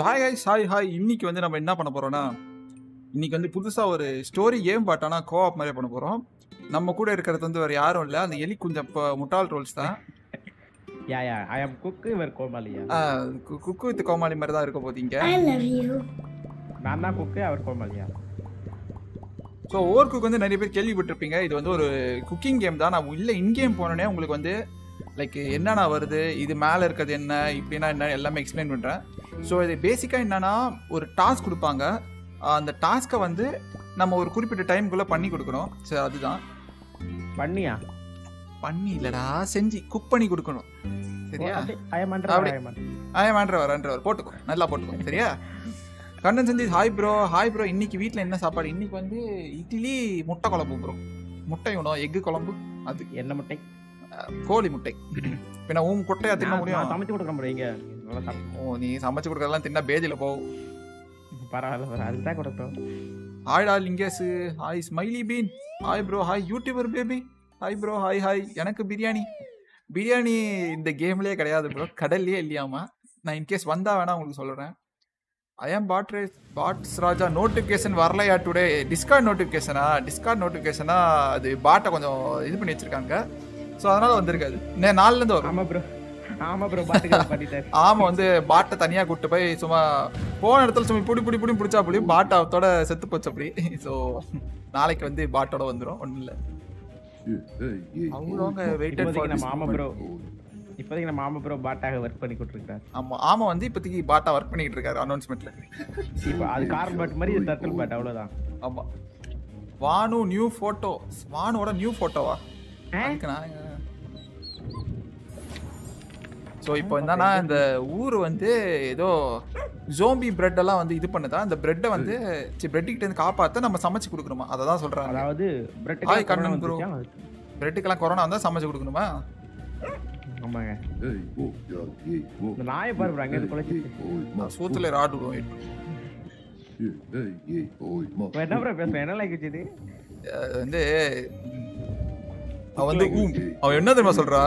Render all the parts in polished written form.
Hi hi hi hi. இன்னைக்கு வந்து நம்ம என்ன பண்ண போறோம்னா, இன்னைக்கு வந்து புதுசா ஒரு ஸ்டோரி கேம் பட் ஆனால் கோஆப் மாதிரி பண்ண போறோம். நம்ம கூட இருக்கிறது வந்து வேற யாரும் இல்லை, அந்த எலி கொஞ்சம் முட்டாள் ரோல்ஸ் தான். ஐ அம் குக் இவர் கோமாளியா? குக்கு வித் கோமாளி மாதிரி தான் இருக்க போதீங்க. நான் தான் குக்கு, அவர் கோமாளியா? ஸோ ஓவர் குக் வந்து நிறைய பேர் கேள்விப்பட்டிருப்பீங்க. இது வந்து ஒரு குக்கிங் கேம் தான். நான் இல்லை இன் கேம் போனோடனே உங்களுக்கு வந்து லைக் என்னென்ன வருது, இது மேலே இருக்கிறது என்ன, இப்படின்னா என்ன எல்லாமே எக்ஸ்பிளைன் பண்ணுறேன். ஸோ இது பேசிக்காக என்னென்னா ஒரு டாஸ்க் கொடுப்பாங்க. அந்த டாஸ்க்கை வந்து நம்ம ஒரு குறிப்பிட்ட டைமுக்குள்ளே பண்ணி கொடுக்கணும். சரி, அதுதான் பண்ணி இல்லைடா, செஞ்சு குக் பண்ணி கொடுக்கணும். சரியா? ஐயமான்றவர் போட்டுக்கோ, நல்லா போட்டுக்கோ. சரியா? கண்ணன் செஞ்சு ஹாய் ப்ரோ. Hi bro. இன்னைக்கு வீட்டில் என்ன சாப்பாடு? இன்னைக்கு வந்து இட்லி முட்டை குழம்பு ப்ரோ. முட்டை வேணும், எக்கு குழம்பு. அது என்ன முட்டை? கோழி முட்டை. பின்ன உன் கொட்டையா தின்ன முடியும்? சமைச்சு கொடுக்க முடியுங்க. ஓ, நீ சமைச்சு கொடுக்கறதெல்லாம் தின்னா பேஜில் போகும். பரவாயில்ல, அதுதான் கொடுத்தோம். ஹாய் டா Lingesh. Hi smiley bean. Hi bro. Hi YouTuber baby. Hi bro. Hi hi. எனக்கு பிரியாணி இந்த கேம்லேயே கிடையாது ப்ரோ, கடல்லையே இல்லையாமா. நான் இன்கேஸ் வந்தால் வேணா உங்களுக்கு சொல்கிறேன். I'm bots Raja. நோட்டிஃபிகேஷன் வரலையா டுடே? டிஸ்கார்ட் நோட்டிஃபிகேஷனா அது பாட்டை கொஞ்சம் இது பண்ணி வச்சிருக்காங்க. ஸோ அதனால வந்திருக்காது. நாலுலேருந்து வரும். ஆமா ப்ரோ பண்ணிட்டாரு. ஆமா, வந்து பாட்டை தனியாக கூப்பிட்டு போய் சும்மா போன இடத்துல சும்மா புடி பிடிச்சா புடி பாட்டோட செத்து போச்சு அப்படி. ஸோ நாளைக்கு வந்து பாட்டோட வந்துடும். ஒன்றும் இல்லை. அவங்க வெயிட்டட் ஃபார் நம்ம ஆமா ப்ரோ. இப்போதைக்கு நம்ம ஆமா ப்ரோ பாட்டாக ஒர்க் பண்ணி கொடுத்துருக்காரு. ஆமா வந்து இப்போதைக்கு பாட்டா ஒர்க் பண்ணிட்டு இருக்காரு அனௌன்ஸ்மெண்ட்ல. இப்போ அது கார் பாட் மாதிரி டர்ட்டில் பாட், அவ்வளவுதான். ஆமா. Vaanu new photo. வானோட நியூ போட்டோவா? ஸோ இப்போ என்னன்னா, இந்த ஊர் வந்து ஏதோ ஜோம்பி பிரெட் எல்லாம் வந்து இது பண்ணுதா. இந்த பிரெட்டை வந்து பிரெட்டுக்கிட்ட இருந்து காப்பாற்ற நம்ம சமைச்சு கொடுக்கணுமா, அதை தான் சொல்றாங்க. அதாவது ஹாய் கண்ணன் ப்ரோ. பிரெட்டுக்கெல்லாம் கொரோனா வந்தா சமைச்சு கொடுக்கணுமா? ஆமாங்க. இந்த நாயை பாரு ப்ரோ, அங்க இருந்து குலைச்சு சூத்துல ராட் விடுவோம். என்ன ப்ரோ பேசுறேன்? என்ன லைக் வச்சது வந்து அவன் வந்து அவன் என்ன தெரியுமா சொல்றா?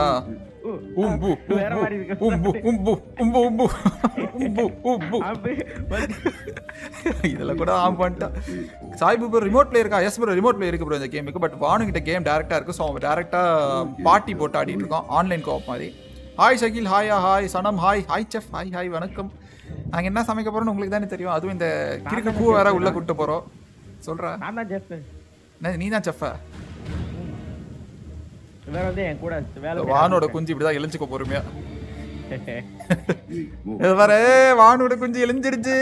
இதெல்லாம் கூட ஆன் பண்ணிட்டான். சாய்பு ப்ரோ ரிமோட் பிளே இருக்கா? எஸ் ப்ரோ, ரிமோட் பிளே இருக்கு ப்ரோ இந்த கேமுக்கு. பட் வானு கிட்ட கேம் டேரக்டா இருக்கு. ஸோ அவன் டேரக்டா பார்ட்டி போட்டு ஆடிட்டு இருக்கோம், ஆன்லைன் கோஆப் மாதிரி. Hi Shakil. Hi Sanam. Hi chef. Hi வணக்கம். நாங்கள் என்ன சமைக்க போறோம்னு உங்களுக்கு தானே தெரியும். அதுவும் இந்த கிறுக்கு பூ வேற உள்ள கூட்டு போறோம். சொல்றேன். நீ தான் செஃப்பா? வானோட குஞ்சு இப்படிதான் எழுஞ்சுக்க பொறுமையா. வர வானோட குஞ்சு எழுஞ்சிடுச்சு.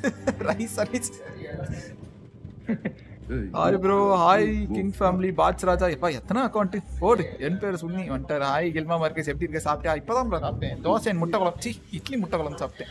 Hi bro. Hi king family. Bots Raja. எப்பா எத்தனை அக்கௌண்ட் போடு. என் பேர் சுன்னி வந்துட்டார். ஹாய் கில்மா மார்க்கெஸ். எப்படி இருக்க? சாப்பிட்டேன். இப்பதான் ப்ரோ சாப்பிட்டேன். தோசை முட்டை குழம்பு. இட்லி முட்டை குழம்பு சாப்பிட்டேன்.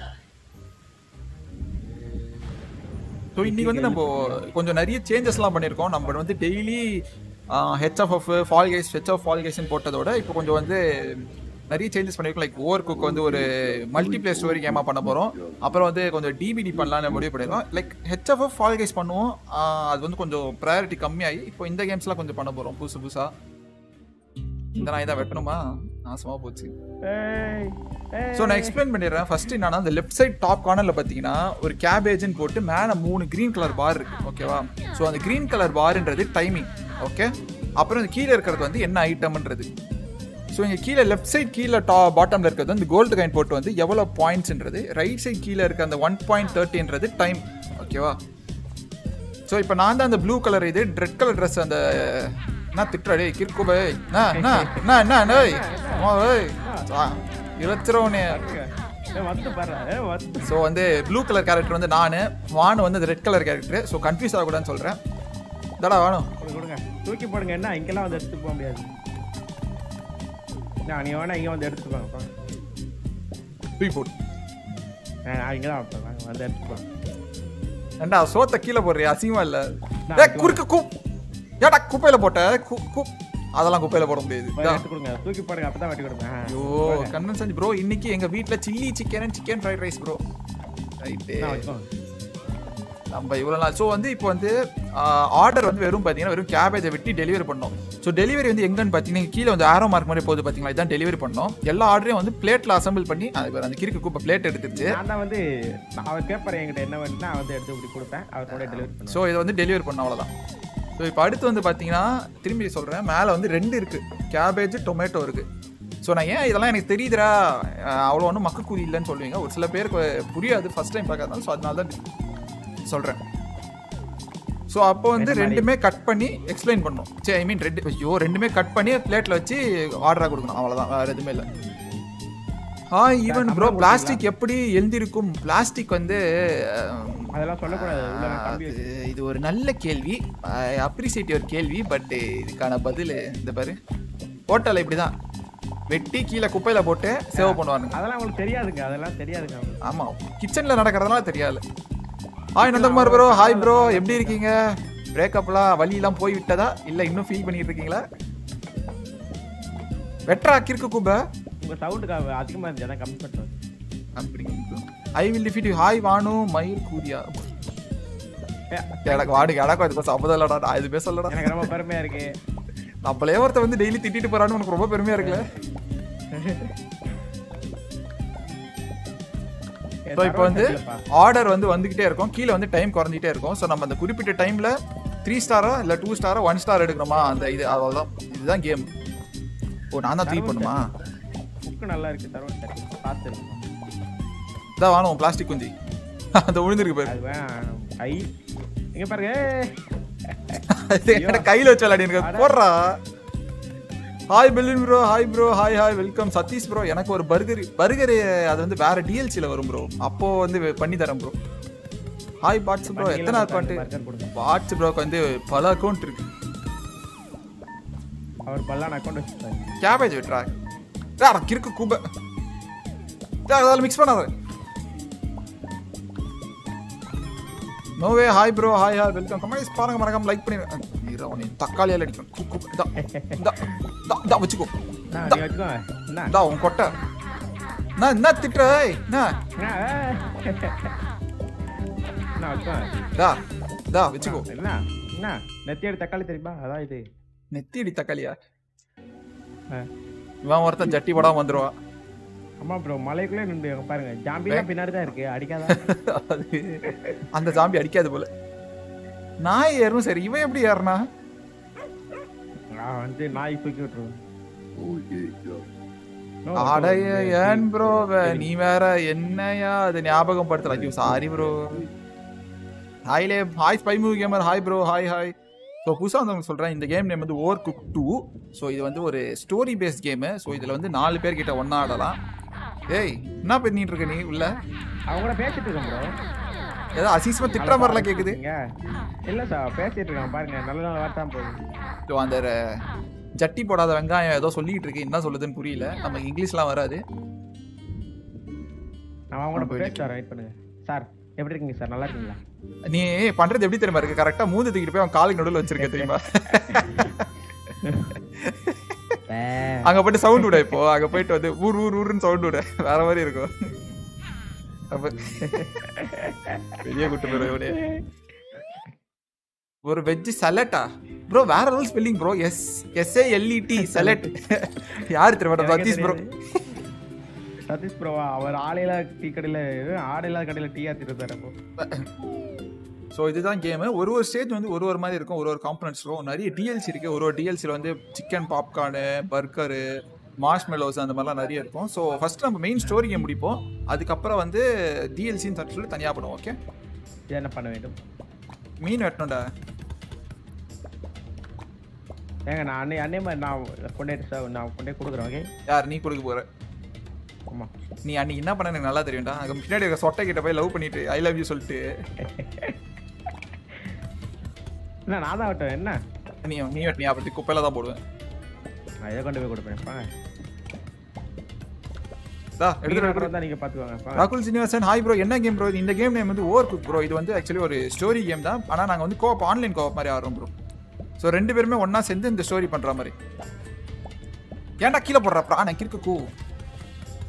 ஸோ இன்னைக்கு வந்து நம்ம கொஞ்சம் நிறைய சேஞ்சஸ்லாம் பண்ணியிருக்கோம். நம்ம வந்து டெய்லி ஹெச்எஃப் ஃபால் கைஸ்ன்னு போட்டதோட இப்போ கொஞ்சம் வந்து நிறைய சேஞ்சஸ் பண்ணியிருக்கோம். லைக் ஓவர் குக் வந்து ஒரு மல்டிபிளேயர் ஸ்டோரி கேமாக பண்ண போகிறோம். அப்புறம் வந்து கொஞ்சம் டிபிடி பண்ணலான்னு முடிவு பண்ணியிருக்கோம். லைக் ஹெச்எஃப் ஃபால் கைஸ் பண்ணுவோம். அது வந்து கொஞ்சம் ப்ரையாரிட்டி கம்மியாகி இப்போ இந்த கேம்ஸ்லாம் கொஞ்சம் பண்ண போகிறோம் புதுசாக. இந்த நான் இதான் வெட்டணுமா? நாசமாக போச்சு. ஸோ நான் எக்ஸ்பிளைன் பண்ணிடுறேன். ஃபர்ஸ்ட் என்னன்னா, அந்த லெஃப்ட் சைட் டாப் கார்னரில் பார்த்தீங்கன்னா ஒரு கேபேஜ்னு போட்டு மேலே 3 க்ரீன் கலர் பார் இருக்கு. ஓகேவா? ஸோ அந்த க்ரீன் கலர் பார்ன்றது டைமிங். ஓகே. அப்புறம் இந்த கீழே இருக்கிறது வந்து என்ன ஐட்டம்ன்றது. ஸோ இங்கே கீழே லெஃப்ட் சைட் கீழே பாட்டமில் இருக்கிறது வந்து கோல்டு காயின் போட்டு வந்து எவ்வளோ பாயிண்ட்ஸ்ன்றது. ரைட் சைட் கீழே இருக்க அந்த 1.30ன்றது டைம். ஓகேவா? ஸோ இப்போ நான் தான் அந்த ப்ளூ கலர், இது ரெட் கலர் ட்ரெஸ். அந்த என்ன திட்டுறாடே கிற்குபே இலச்சிரவனே. ஸோ வந்து ப்ளூ கலர் கேரக்டர் வந்து நான், வானு வந்து red colour character. So confuse ஆகக்கூடாதுன்னு சொல்கிறேன். தடா வானும் கொடுங்க, தூக்கி போடுங்க. என்ன இங்கெல்லாம் வந்து எடுத்துட்டு போக முடியாது. நீ வேணா இங்கே வந்து எடுத்துட்டு போங்க. தூக்கி போடு. இங்கே தான் வந்து எடுத்துட்டு போங்க. ஏண்டா சோத்த கீழே போடுறியா? அசிங்கமா இல்லை? குறுக்க ஏடா குப்பையில போட்ட அதெல்லாம் குப்பையில போட முடியாது. தூக்கி போடுங்க, அப்பதான் வெட்டி கொடுங்க. ஐயோ கண்ணன் செஞ்சு ப்ரோ, இன்னைக்கு எங்க வீட்டுல chilli chicken fried rice bro. Right. நம்ம இவ்வளோ நாள் ஸோ வந்து இப்போ வந்து ஆர்டர் வந்து வெறும் பார்த்தீங்கன்னா வெறும் கேபேஜை வெட்டி டெலிவரி பண்ணோம். ஸோ டெலிவரி வந்து எங்கன்னு பார்த்தீங்கன்னா கீழே வந்து ஆரோ மார்க் மாதிரி போகுது பார்த்தீங்களா, இதான் டெலிவரி பண்ணோம். எல்லா ஆர்டரையும் வந்து பிளேட்டில் அசம்பிள் பண்ணி அதுக்கு அந்த கிறுக்கு கூப்பை பிளேட் எடுத்துச்சு. நான் தான் வந்து அவர் கேட்பாரு என்கிட்ட என்ன வேணும்னா நான் வந்து எடுத்து இப்படி கொடுப்பேன், அவர் கூட டெலிவரி பண்ணுவேன். ஸோ இதை வந்து டெலிவரி பண்ண அவ்வளோதான். ஸோ இப்போ அடுத்து வந்து பார்த்தீங்கன்னா திரும்பி சொல்கிறேன், மேலே வந்து 2 இருக்குது, கேபேஜ் டொமேட்டோ இருக்குது. ஸோ நான் ஏன் இதெல்லாம் எனக்கு தெரியுதுடா அவ்வளோ ஒன்றும் மக்கக்கூதி இல்லைன்னு சொல்லுவீங்க, ஒரு சில பேருக்கு புரியாது ஃபர்ஸ்ட் டைம் பார்க்காதனால. ஸோ அதனால தான் சொல்கிறேன். ஸோ அப்போ வந்து ரெண்டுமே கட் பண்ணி எக்ஸ்பிளைன் பண்ணணும். சரி, ஐ மீன் ரெண்டுமே கட் பண்ணி பிளேட்டில் வச்சு ஆர்டராக கொடுக்கணும், அவ்வளோதான், வேறு எதுவுமே இல்லை. ஈவன் ப்ரோ பிளாஸ்டிக் எப்படி எழுந்திருக்கும்? பிளாஸ்டிக் வந்து அதெல்லாம் சொல்லக்கூடாது. இது ஒரு நல்ல கேள்வி, அப்ரிசியேட் யுவர் கேள்வி. பட் இதுக்கான பதில் இந்த பாரு, ஹோட்டலில் இப்படி தான் வெட்டி கீழே குப்பையில போட்டு சேவ் பண்ணுவாங்க. அதெல்லாம் உங்களுக்கு தெரியாதுங்க, அதெல்லாம் தெரியாதுங்க. ஆமா, கிச்சன்ல நடக்கிறதுனால தெரியாது. Hi Nandakumar bro, hi bro, எப்படி இருக்கீங்க? பிரேக்கப்லாம் வலியெல்லாம் போய் விட்டதா இல்லை இன்னும் ஃபீல் பண்ணிட்டு இருக்கீங்களா? வெட்ரா கிறுக்கு கூப உங்க சவுண்டுக்கு அதிகமா இருந்துச்சு, அதான் கம்மி பண்ணுறேன். அப்படிங்க. I will defeat you. Hi Vaanu மயில் கூரியா. எனக்கு வாடுங்க, எனக்கு அதுக்கு சம்மதம் இல்லடா, நான் எதுவுமே சொல்லடா. எனக்கு ரொம்ப பெருமையா இருக்கு. நம்மளே ஒருத்த வந்து டெய்லி திட்டிட்டு போறான்னு உனக்கு ரொம்ப பெருமையா இருக்குல்ல. ஸோ இப்போ வந்து ஆர்டர் வந்து வந்துகிட்டே இருக்கும், கீழே வந்து டைம் குறைஞ்சிட்டே இருக்கும். ஸோ நம்ம அந்த குறிப்பிட்ட டைம்ல 3 ஸ்டாரா இல்லை 2 ஸ்டாரா 1 ஸ்டார் எடுக்கணுமா, அந்த இது அவ்வளோதான். இதுதான் கேம். ஓ நான் தான் ட்ரீட் பண்ணுமா? புக்கு நல்லா இருக்கு, தரவும் சரி பார்த்து இதான் வாணும் பிளாஸ்டிக் குஞ்சி அந்த விழுந்துருக்கு பாரு. ஐ இங்க பாருங்க, என்ன கையில வச்சு விளையாடி போடுறா. ஹாய் பெல்லின் bro, hi bro, hi hi welcome. Satish bro, எனக்கு ஒரு பர்கர் அது வந்து வேற டிஎல்சியில் வரும் ப்ரோ, அப்போ வந்து பண்ணி தரேன் ப்ரோ. ஹாய் பாட்ஸ் ப்ரோ, எத்தனை அக்கௌண்ட்? பாட்ஸ் ப்ரோக்கு வந்து பல அக்கௌண்ட் இருக்கு. அவர் பல்லான அக்கௌண்ட் வச்சுட்டாரு. கேபேஜ் வெட்ரா கிறுக்கு கூப அதெல்லாம் மிக்ஸ் பண்ணாத. No way hi bro, hi hi welcome. Comments பாருங்க, மறக்காம லைக் பண்ணிடுங்க. தக்காளியால் அடிக்கணும், வச்சுக்கோ. உன் கொட்டை என்ன திட்டுற? வச்சுக்கோ. நெத்தியடி தக்காளி தெரியுமா? அதான் இது நெத்தியடி தக்காளியா? இவன் ஒருத்தன் ஜட்டி போடாம வந்துருவா. ஆமா ப்ரோ, மலைக்குள்ளே நின்று பாருங்க, ஜாம்பிலாம் பின்னாடி தான் இருக்கு, அடிக்காத. அந்த ஜாம்பி அடிக்காது போல. நாய் ஏறும் சரி, இவன் எப்படி ஏறனா? நான் வந்து நாய் தூக்கி விட்டுருவேன். அடைய ஏன் ப்ரோ நீ வேற என்னையா அது ஞாபகம் படுத்தல. ஐயோ சாரி ப்ரோ. ஹாய்லே, hi spy movie gamer, hi bro, hi hi. So புதுசாக வந்து சொல்கிறேன், இந்த கேம் நேம் வந்து ஓவர் குக் 2. ஸோ இது வந்து ஒரு ஸ்டோரி பேஸ்ட் கேமு. ஸோ இதில் வந்து 4 பேர் கிட்ட ஒன்றா ஆடலாம். ஏய் என்ன பண்ணிட்டு இருக்க நீ உள்ள? அவங்க கூட பேசிட்டு இருக்கேன் ப்ரோ. ஏதோ அசிஸ்மா திட்டுற மாதிரிலாம் கேட்குது. இல்லை சார் பேசிட்டு இருக்கான் பாருங்க, நல்ல நல்ல வார்த்தை போகுது. ஸோ அந்த ஜட்டி போடாத வெங்காயம் ஏதோ சொல்லிட்டு இருக்கு, என்ன சொல்லுதுன்னு புரியல, நமக்கு இங்கிலீஷ்லாம் வராது. நான் அவங்க கூட பேசிட்டு வெயிட் பண்ணுங்க. சார் எப்படி இருக்கீங்க சார், நல்லா இருக்கீங்களா? நீ பண்றது எப்படி தெரியுமா இருக்கு? கரெக்டா மூந்து தூக்கிட்டு போய் அவன் காலுக்கு நடுவில் வச்சிருக்க தெரியுமா? அங்க போயிட்டு சவுண்ட் விட, இப்போ அங்க போயிட்டு வந்து ஊர் ஊர் ஊருன்னு சவுண்ட் விட, வேற மாதிரி இருக்கும். பெரிய குட்டு போற ஒரு வெஜ் சலட்டா ப்ரோ, வேற rule spelling bro. SALET salad. யாரு தெரியுமா? சதீஷ் ப்ரோ. சதீஷ் ப்ரோவா? அவர் ஆலையில டீ கடையில, ஆடையில கடையில டீ ஆத்திட்டு இருந்தாரு அப்போ. ஸோ இதுதான் கேமு. ஒரு ஸ்டேஜ் வந்து ஒரு மாதிரி இருக்கும், ஒரு காம்பனன்ட்ஸ் இருக்கும். நிறைய டிஎல்சி இருக்குது. ஒரு டிஎல்சியில் வந்து சிக்கன் பாப்கார்னு, பர்கரு, மார்ஷ்மெலோஸ் அந்த மாதிரிலாம் நிறைய இருக்கும். ஸோ ஃபஸ்ட்டு நம்ம மெயின் ஸ்டோரி கேம் முடிப்போம், அதுக்கப்புறம் வந்து டிஎல்சின்னு சொல்லி தனியாக பண்ணுவோம். ஓகே, என்ன பண்ண வேண்டும்? மீன் வெட்டணும்டா. ஏங்க நான் அண்ணே மாதிரி நான் கொண்டே கொடுக்குறேன். ஓகே, யார் நீ கொடுக்க போகிற? ஆமாம், நீ அன்னைக்கு என்ன பண்ண எனக்கு நல்லா தெரியும்டா. அங்கே பின்னாடி இருக்க சொட்டை கிட்ட போய் லவ் பண்ணிட்டு ஐ லவ் யூ சொல்லிட்டு. என்ன நான் தான் வெட்டேன்? என்ன நீ வெட்டினியா? அப்படி குப்பையில தான் போடுவேன். நான் இதை கொண்டு போய் கொடுப்பேன். நீங்க பாத்துவாங்க. ராகுல் சீனிவாசன், ஹாய் ப்ரோ, என்ன கேம் ப்ரோ? இந்த கேம் நேம் வந்து ஓவர் குக் ப்ரோ. இது வந்து ஆக்சுவலி ஒரு ஸ்டோரி கேம் தான், ஆனால் நாங்கள் வந்து கோஆப், ஆன்லைன் கோஆப் மாதிரி ஆடுறோம் ப்ரோ. ஸோ 2 பேருமே ஒன்றா சேர்ந்து இந்த ஸ்டோரி பண்ணுற மாதிரி. ஏன்டா கீழே போடுறா நான் கிறுக்கு கூ?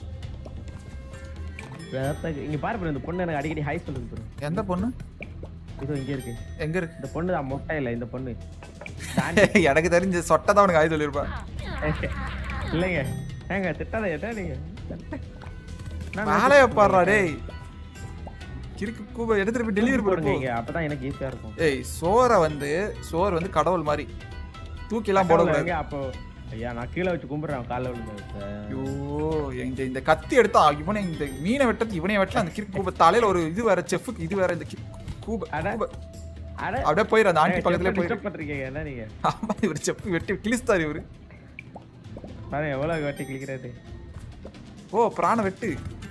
இங்க பாரு ப்ரோ, இந்த பொண்ணு எனக்கு அடிக்கடி ஹாய் சொல்லுது ப்ரோ. எந்த பொண்ணு? இது இங்க இருக்கு. எங்க இருக்கு? இந்த பொண்ணு தான் மொட்டை இல்ல இந்த பொண்ணு. எனக்கு தெரிஞ்ச சொட்டை தான் உனக்கு ஆய் சொல்லியிருப்பேன். இல்லைங்க ஏங்க திட்டாத எதா நீங்க வேலையை பாடுறா டேய். கிறுக்கு கூப எடுத்துட்டு போய் டெலிவரி போடுங்க அப்பதான் எனக்கு ஈஸியா இருக்கும். ஏய் சோறு வந்து கடவுள் மாதிரி தூக்கிலாம் போடக்கூடாது. அப்போ ஐயா நான் கீழே வச்சு கும்பிடுறேன் காலைல விழுந்து. ஐயோ இந்த கத்தி எடுத்தா இவனை இந்த மீனை வெட்டது இவனைய வெட்டல. அந்த கிறுக்கு கூப தலையில ஒரு இது வேற செஃப்க்கு இது வேற இந்த கூப அப்படியே போயிரு அந்த ஆண்டி பக்கத்துல போய் பண்றீங்க என்ன நீங்க. ஆமா இவர் செஃப் வெட்டி கிழிஸ்தாரு இவரு. பாரு எவ்வளவு வெட்டி கிழிக்கிறாரு. ஓ பிராண வெட்டு.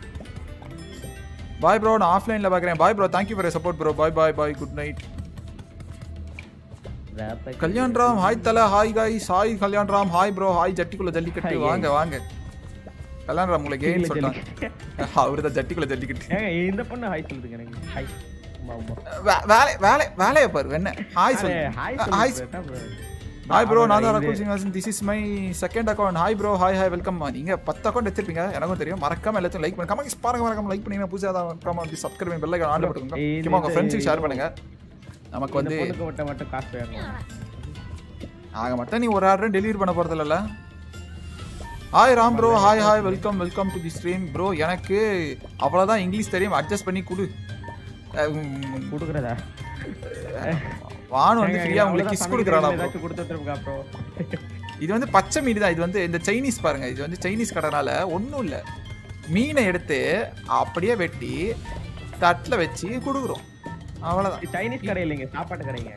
பாய் ப்ரோ நான் ஆஃப்லைன்ல பாக்குறேன். Bye bro thank you for support bro. Bye bye bye good night. Kalyan Ram hi தல hi guys hi Kalyan Ram hi bro hi ஜட்டிக்குள்ள ஜல்லிக்கட்டு வாங்க வாங்க. கல்யாண் ராம் உங்களுக்கு கேம் சொல்றாங்க. அவர்தான் ஜட்டிக்குள்ள ஜல்லிக்கட்டு. ஏங்க இந்த பொண்ணு ஹாய் சொல்லுங்க எனக்கு. ஹாய் வேலைய பாரு என்ன ஹாய் சொல்லு. ஹாய் ஹாய் ப்ரோ நான் தான் Rakul Singh. This is my second account. Hi bro hi hi welcome. நீங்க 10 அக்கவுண்ட் எடுத்துப்பீங்க எனக்கும் தெரியும். மறக்காம எல்லாத்தையும் லைக் பண்ணுங்க. கமெண்ட்ஸ் பாருங்க மறக்காம லைக் பண்ணுங்க. புதுசா தான் மறக்காம வந்து சப்ஸ்கிரைப் பண்ணி பெல் ஐகான் ஆன் பண்ணுங்க. முக்கியமா உங்க ஃப்ரெண்ட்ஸ்க்கு ஷேர் பண்ணுங்க. நமக்கு வந்து மட்டும் காசு வேணும். ஆக மட்டும் நீ ஒரு ஆர்டர் டெலிவரி பண்ண போறது இல்லல. Hi Ram bro hi hi welcome welcome to the stream bro. எனக்கு அவ்வளவுதான் இங்கிலீஷ் தெரியும் அட்ஜஸ்ட் பண்ணி கொடு. குடுக்குறதா வாணு வந்து ஃப்ரீயா உங்களுக்கு கிஸ் குடுக்குறானா ப்ரோ. ஏதாச்சும் கொடுத்துட்டுருக்கா ப்ரோ. இது வந்து பச்சை மீன் தான். இது வந்து இந்த சைனீஸ் பாருங்க. இது வந்து சைனீஸ் கடனால ஒன்றும் இல்லை. மீனை எடுத்து அப்படியே வெட்டி தட்டில் வச்சு கொடுக்குறோம் அவ்வளோதான். சைனீஸ் கடை இல்லைங்க சாப்பாட்டு கடைங்க.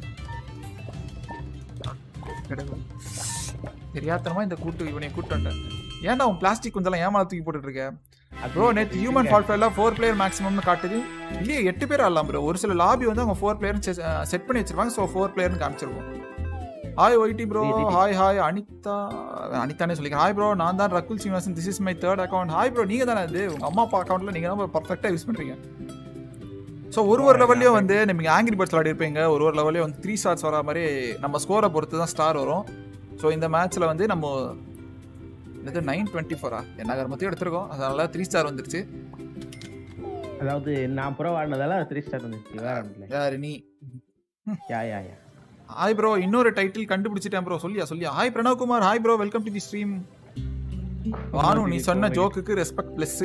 தெரியாதனமா இந்த இவனை கூட்டு வந்தேன். ஏன்டா அவன் பிளாஸ்டிக் குஞ்செல்லாம் ஏமால தூக்கி போட்டுட்டு இருக்க ப்ரோ? நேற்று ஹியூமன் ஃபால்ஃபேர்ல 4 பிளேயர் மேக்ஸிமம்னு காட்டுது. இல்லையே 8 பேர் ஆடலாம் ப்ரோ. ஒரு சில லாபி வந்து அவங்க 4 பிளேயர் செட் பண்ணி வச்சிருப்பாங்க. ஸோ 4 பிளேயர்னு காமிச்சிருக்கோம். Hi YT bro hi hi அனிதானே சொல்லிக்கிறேன். ஹாய் ப்ரோ நான் தான் Rakul Srinivasan. This is my 3rd account. Hi bro நீங்க தானே இது உங்க அம்மா அப்பா அக்கௌண்ட்ல நீங்க தான் பர்ஃபெக்டா யூஸ் பண்றீங்க. ஸோ ஒரு லெவல்லையும் வந்து நீங்கள் ஆங்கிரி பேர்ட்ஸ் விளையாடி இருப்பீங்க. ஒரு லெவல்லையும் வந்து 3 ஸ்டார்ஸ் வர மாதிரி நம்ம ஸ்கோரை பொறுத்து தான் ஸ்டார் வரும். ஸோ இந்த மேட்ச்சில் வந்து நம்ம இது 924 என்ன கர்மத்தையும் எடுத்துருக்கோம். அதனால 3 ஸ்டார் வந்துருச்சு. அதாவது நான் ப்ரோ ஆடினதால 3 ஸ்டார் வந்துருச்சு. வேற ஒன்றும் இல்லை. யாரு நீ? Yeah yeah yeah. Hi bro இன்னொரு டைட்டில் கண்டுபிடிச்சிட்டேன் ப்ரோ. சொல்லியா. Hi Pranav Kumar hi bro welcome to the stream. Vaanu நீ சொன்ன ஜோக்குக்கு ரெஸ்பெக்ட் பிளஸ்.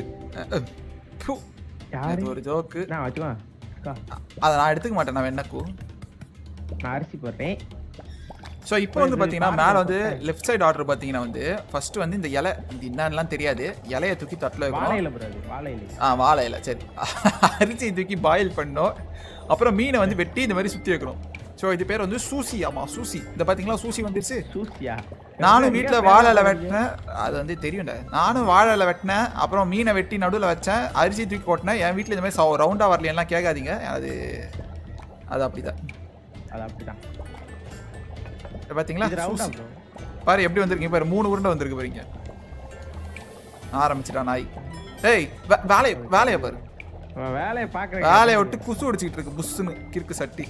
ஒரு ஜோக்கு நான் வச்சுக்கோ. அதை நான் எடுத்துக்க மாட்டேன். நான் வெண்ணக்கு நான் அரிசி போடுறேன். ஸோ இப்போ வந்து பார்த்தீங்கன்னா மேலே வந்து லெஃப்ட் சைடு ஆர்டர் பார்த்தீங்கன்னா வந்து ஃபர்ஸ்ட் வந்து இந்த இலை இது என்னன்னுலாம் தெரியாது. இலையை தூக்கி தட்டில் வைக்கணும். வாழை இலை சரி. அரிசி தூக்கி பாயில் பண்ணோம். அப்புறம் மீனை வந்து வெட்டி இந்த மாதிரி சுற்றி வைக்கணும். ஸோ இது பேர் வந்து சூசி. ஆமாம் சூசி. இந்த பார்த்தீங்களா சூசி வந்துருச்சு. சூசியா? நானும் வீட்டில் வாழை இலை வெட்டினேன். அது வந்து தெரியும்டா. நானும் வாழை இலை வெட்டினேன். அப்புறம் மீனை வெட்டி நடுவில் வச்சேன். அரிசி தூக்கி போட்டினேன். என் வீட்டில் இந்த மாதிரி ரவுண்டாக வரலாம் கேட்காதீங்க. அது அப்படிதான். அது அப்படிதான். பாத்தீங்களா பாரு எப்படி வந்திருக்கீங்க பாரு. 3 உருண்டை வந்திருக்கு பாருங்க. ஆரம்பிச்சிட்டா நாய். ஏய் வேலையை பாரு. வேலையை பாக்குறேன். வேலையை விட்டு குசு அடிச்சுக்கிட்டு இருக்கு புஷ்னு கிறுக்கு சட்டி.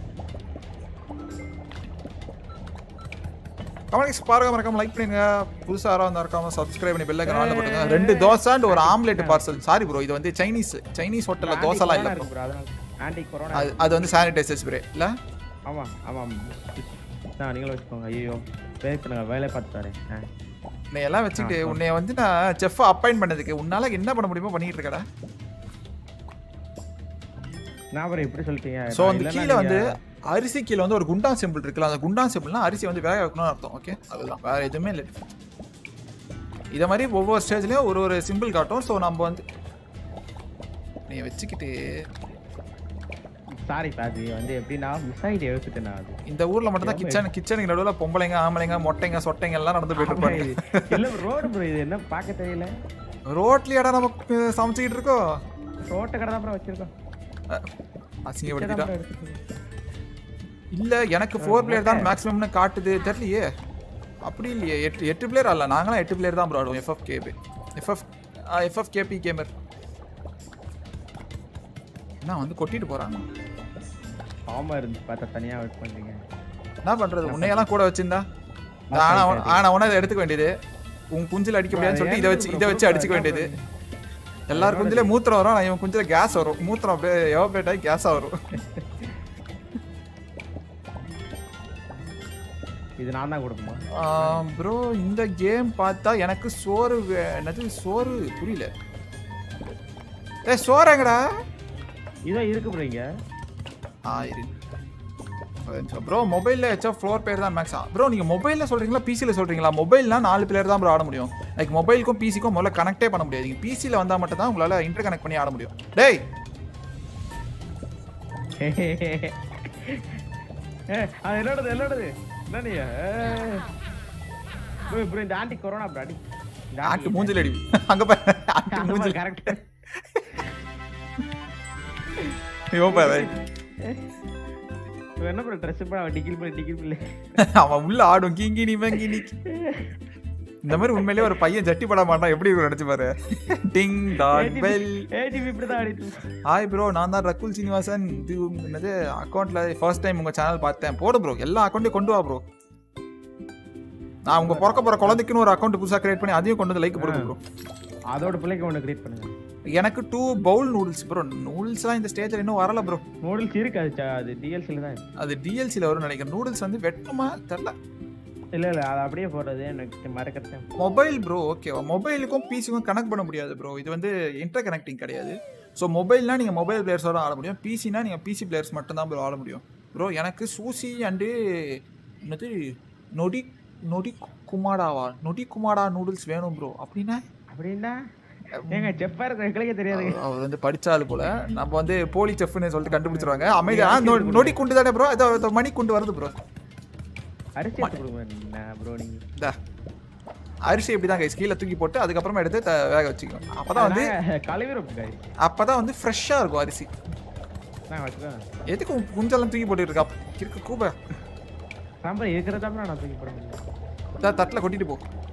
கமெண்ட்ஸ் பாருங்க மறக்காம லைக் பண்ணுங்க. புதுசா யாராவது வந்தா இருக்காம சப்ஸ்கிரைப் பண்ணி பெல் ஐகான் ஆன்ல போடுங்க. 2 தோசை அண்ட் ஒரு ஆம்லெட் பார்சல். சாரி ப்ரோ இது வந்து சைனீஸ் ஹோட்டல்ல தோசைலாம் இல்ல ப்ரோ. ஆன்டி கொரோனா அது வந்து சானிடைசர் ஸ்ப்ரே இல்ல. ஆமா ஆமா நான் நீங்களே வச்சுக்கோங்க. ஐயோ பேசுங்க வேலை பார்த்து தரேன். நீ எல்லாம் வச்சுட்டு உன்னை வந்து நான் செஃப் அப்பாயிண்ட் பண்ணதுக்கு உன்னால என்ன பண்ண முடியுமோ பண்ணிட்டு இருக்கடா. நான் அப்புறம் எப்படி சொல்லிட்டீங்க? ஸோ அந்த கீழே வந்து அரிசி கீழே வந்து ஒரு குண்டா சிம்பிள் இருக்குல்ல. அந்த குண்டா சிம்பிள்னா அரிசி வந்து வேக வைக்கணும்னு அர்த்தம். ஓகே அதுதான் வேற எதுவுமே இல்லை. இதை மாதிரி ஒவ்வொரு ஸ்டேஜ்லயும் ஒரு சிம்பிள் காட்டும். ஸோ நம்ம வந்து நீ வச்சுக்கிட்டு சாரி பாதி வந்து எப்படின்னா மிஸ் ஆகிட்டு எடுத்துட்டேன். அது இந்த ஊர்ல மட்டும் தான் கிச்சனுக்கு நடுவில் பொம்பளைங்க ஆம்பளைங்க மொட்டைங்க சொட்டைங்க எல்லாம் நடந்து போயிட்டு இருப்பாங்க. இல்ல ரோடு ப்ரோ இது என்ன பார்க்க தெரியல. ரோட்லயாடா நமக்கு சமைச்சுக்கிட்டு இருக்கோம். ரோட்டை கடை தான் வச்சிருக்கோம். அசிங்கப்படுத்திட்டா இல்ல எனக்கு 4 பிளேயர் தான் மேக்ஸிமம்னு காட்டுது. தெரியலையே அப்படி இல்லையே. 8 பிளேயர் அல்ல நாங்களாம் 8 பிளேயர் தான் ப்ரோ ஆடுவோம். FFKP கேமர் நான் வந்து கொட்டிட்டு போறாங்க. ஆமா இருந்து பார்த்தா தனியா வெயிட் பண்றீங்க. என்ன பண்றது? உன்னையெல்லாம் கூட வச்சிருந்தா ஆனா உன எடுத்துக்க வேண்டியது. உன் குஞ்சில் அடிக்க முடியாதுன்னு சொல்லிட்டு இதை வச்சு அடிச்சுக்க வேண்டியது. எல்லாரும் குஞ்சிலே மூத்திரம் வரும். இவன் குஞ்சில கேஸ் வரும். மூத்திரம் எவாபரேட் ஆகி கேஸா வரும். இது நான் தான் கொடுக்குமா? ப்ரோ இந்த கேம் பார்த்தா எனக்கு சோறு என்னது சோறு புரியல. சோறு எங்கடா? இதோ இருக்கு ப்ரோ இங்க. இருக்கு ப்ரோ. மொபைலில் வச்சா ஃப்ளோர் பேர் தான் மேக்ஸா ப்ரோ. நீங்கள் மொபைலில் சொல்கிறீங்களா பிசியில் சொல்கிறீங்களா? மொபைல்னா 4 பிளேயர் தான் ப்ரோ ஆட முடியும். லைக் மொபைலுக்கும் பிசிக்கும் முதல்ல கனெக்டே பண்ண முடியாது. நீங்கள் பிசியில் வந்தால் மட்டும் தான் உங்களால் இன்டர் கனெக்ட் பண்ணி ஆட முடியும். டேய் என்னோடது என்ன நீ ப்ரோ இந்த ஆண்டி கொரோனா ப்ரோ அடி. ஆண்டி மூஞ்சில அடி. அங்கே பாரு ஆண்டி மூஞ்சில கரெக்ட். என்ன ப்ரோ ட்ரெஸ் பண்ண டிகில் அவன் உள்ள ஆடும் கிங்கினி மங்கினி. இந்த மாதிரி உண்மையிலேயே ஒரு பையன் ஜட்டி பட மாட்டான் எப்படி இருக்கும் நினைச்சு பாரு. Ding dot bell. இப்படிதான் ஆடிட்டு. ஹாய் ப்ரோ, நான் தான் ரகுல் சீனிவாசன். இது என்னது அக்கௌண்ட்ல ஃபர்ஸ்ட் டைம் உங்க சேனல் பார்த்தேன். போடு ப்ரோ, எல்லா அக்கௌண்ட்டையும் கொண்டு வா ப்ரோ. நான் உங்க பிறக்க போற குழந்தைக்குன்னு ஒரு அக்கௌண்ட் புதுசாக கிரியேட் பண்ணி அதையும் கொண்டு வந்து லைக் போடுங்க ப்ரோ. அதோட பிள்ளைக்கு ஒன்று கிரியேட் பண்ணுங்க. எனக்கு 2 பவுல் நூடுல்ஸ் ப்ரோ. நூடுல்ஸ்லாம் இந்த ஸ்டேஜில் இன்னும் வரல ப்ரோ. நூடுல்ஸ் இருக்கு, அது டிஎல்சியில் தான். அது டிஎல்சியில் வரும்னு நினைக்கிறேன். நூடுல்ஸ் வந்து வெட்டுமா தெரில. இல்லை அது அப்படியே போடுறது எனக்கு மறக்கிறேன். மொபைல் ப்ரோ ஓகேவா? மொபைலுக்கும் பிசிக்கும் கனெக்ட் பண்ண முடியாது ப்ரோ. இது வந்து இன்டர் கனெக்டிங் கிடையாது. ஸோ மொபைல்னா நீங்கள் மொபைல் பிளேயர்ஸோட ஆட முடியும். பிசினா நீங்கள் பிசி பிளேயர்ஸ் மட்டும்தான் ப்ரோ ஆட முடியும் ப்ரோ. எனக்கு சூசி அண்டு என்னது நொடி குமாடா நூடுல்ஸ் வேணும் ப்ரோ. அப்படின்னா ஏங்க செஃப்பா இருக்கிற தெரியாது. அவர் வந்து படிச்சாலு போல. நம்ம வந்து போலி செஃப்னு சொல்லிட்டு கண்டுபிடிச்சிருவாங்க. அமைதியா நொடி குண்டு தானே ப்ரோ. அதை மணி குண்டு வருது ப்ரோ. அரிசி எடுத்துக்கோங்க ப்ரோ. நீங்க அரிசி எப்படிதான் கைஸ் கீழே தூக்கி போட்டு அதுக்கப்புறமா எடுத்து வேக வச்சுக்கணும். அப்பதான் வந்து கழுவிரும் கைஸ். அப்பதான் வந்து ஃப்ரெஷ்ஷா இருக்கும் அரிசி. நான் வச்சுக்கோங்க. எதுக்கு குஞ்செல்லாம் தூக்கி போட்டு இருக்கா? இருக்கு கூப சாம்பார் இருக்கிறதா நான் தூக்கி போட முடியும். தட்டில் கொட்டிட்டு போ.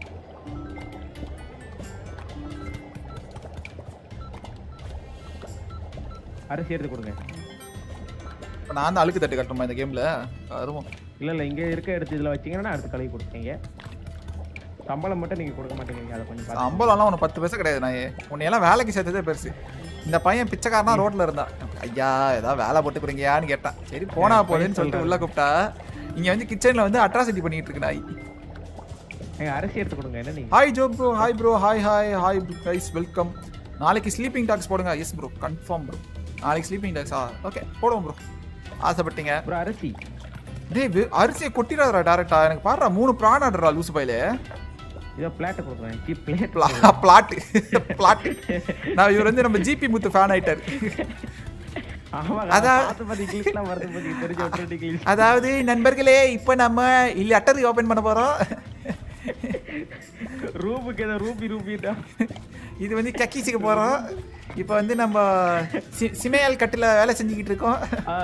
அரிசி எடுத்து கொடுங்க. நான் தான் அழுக்கு தட்டு கட்டணுமா இந்த கேம்ல? வருவோம். இல்லை இங்கே இருக்க எடுத்து இதில் வச்சிங்கன்னா அடுத்து கழுவி கொடுப்பீங்க. சம்பளம் மட்டும் நீங்கள் கொடுக்க மாட்டேங்கிறீங்க. அதை கொஞ்சம் சம்பளம்லாம் உனக்கு 10 பைசா கிடையாது. நான் உன்னையெல்லாம் வேலைக்கு சேர்த்ததே பெருசு. இந்த பையன் பிச்சைக்காரனா ரோட்ல இருந்தா ஐயா ஏதாவது வேலை போட்டு போறீங்கயான்னு கேட்டான். சரி போனா போதுன்னு சொல்லிட்டு உள்ள கூப்பிட்டா இங்க வந்து கிச்சன்ல வந்து அட்ராசிட்டி பண்ணிட்டு இருக்கு நாய். அரிசி எடுத்து கொடுங்க. என்ன நீங்க? Hi Joe bro. Hi bro. Hi guys welcome. நாளைக்கு ஸ்லீப்பிங் டாக்ஸ் போடுங்க. Yes bro confirm bro. நாளைக்கு ஸ்லீப்பிங் டாக்ஸா? ஓகே போடுவோம் ப்ரோ. ஆசைப்பட்டீங்க ப்ரோ. அரிசி டேய் அரிசியை கொட்டிடாதடா டைரக்டா. எனக்கு பாருடா 3 பிரான் ஆடுறா லூசு பையிலே. இதோ பிளாட் கொடுக்குறேன். பிளாட். நான் இவர் வந்து நம்ம ஜிபி முத்து ஃபேன் ஆயிட்டாரு. அதாவது நண்பர்களே இப்போ நம்ம லெட்டர் ஓபன் பண்ண போறோம். ரூபுக்கு ஏதோ ரூபி இது வந்து கக்கீஸுக்கு போறோம். இப்போ வந்து நம்ம சிமையால் கட்டில வேலை செஞ்சுக்கிட்டு இருக்கோம்.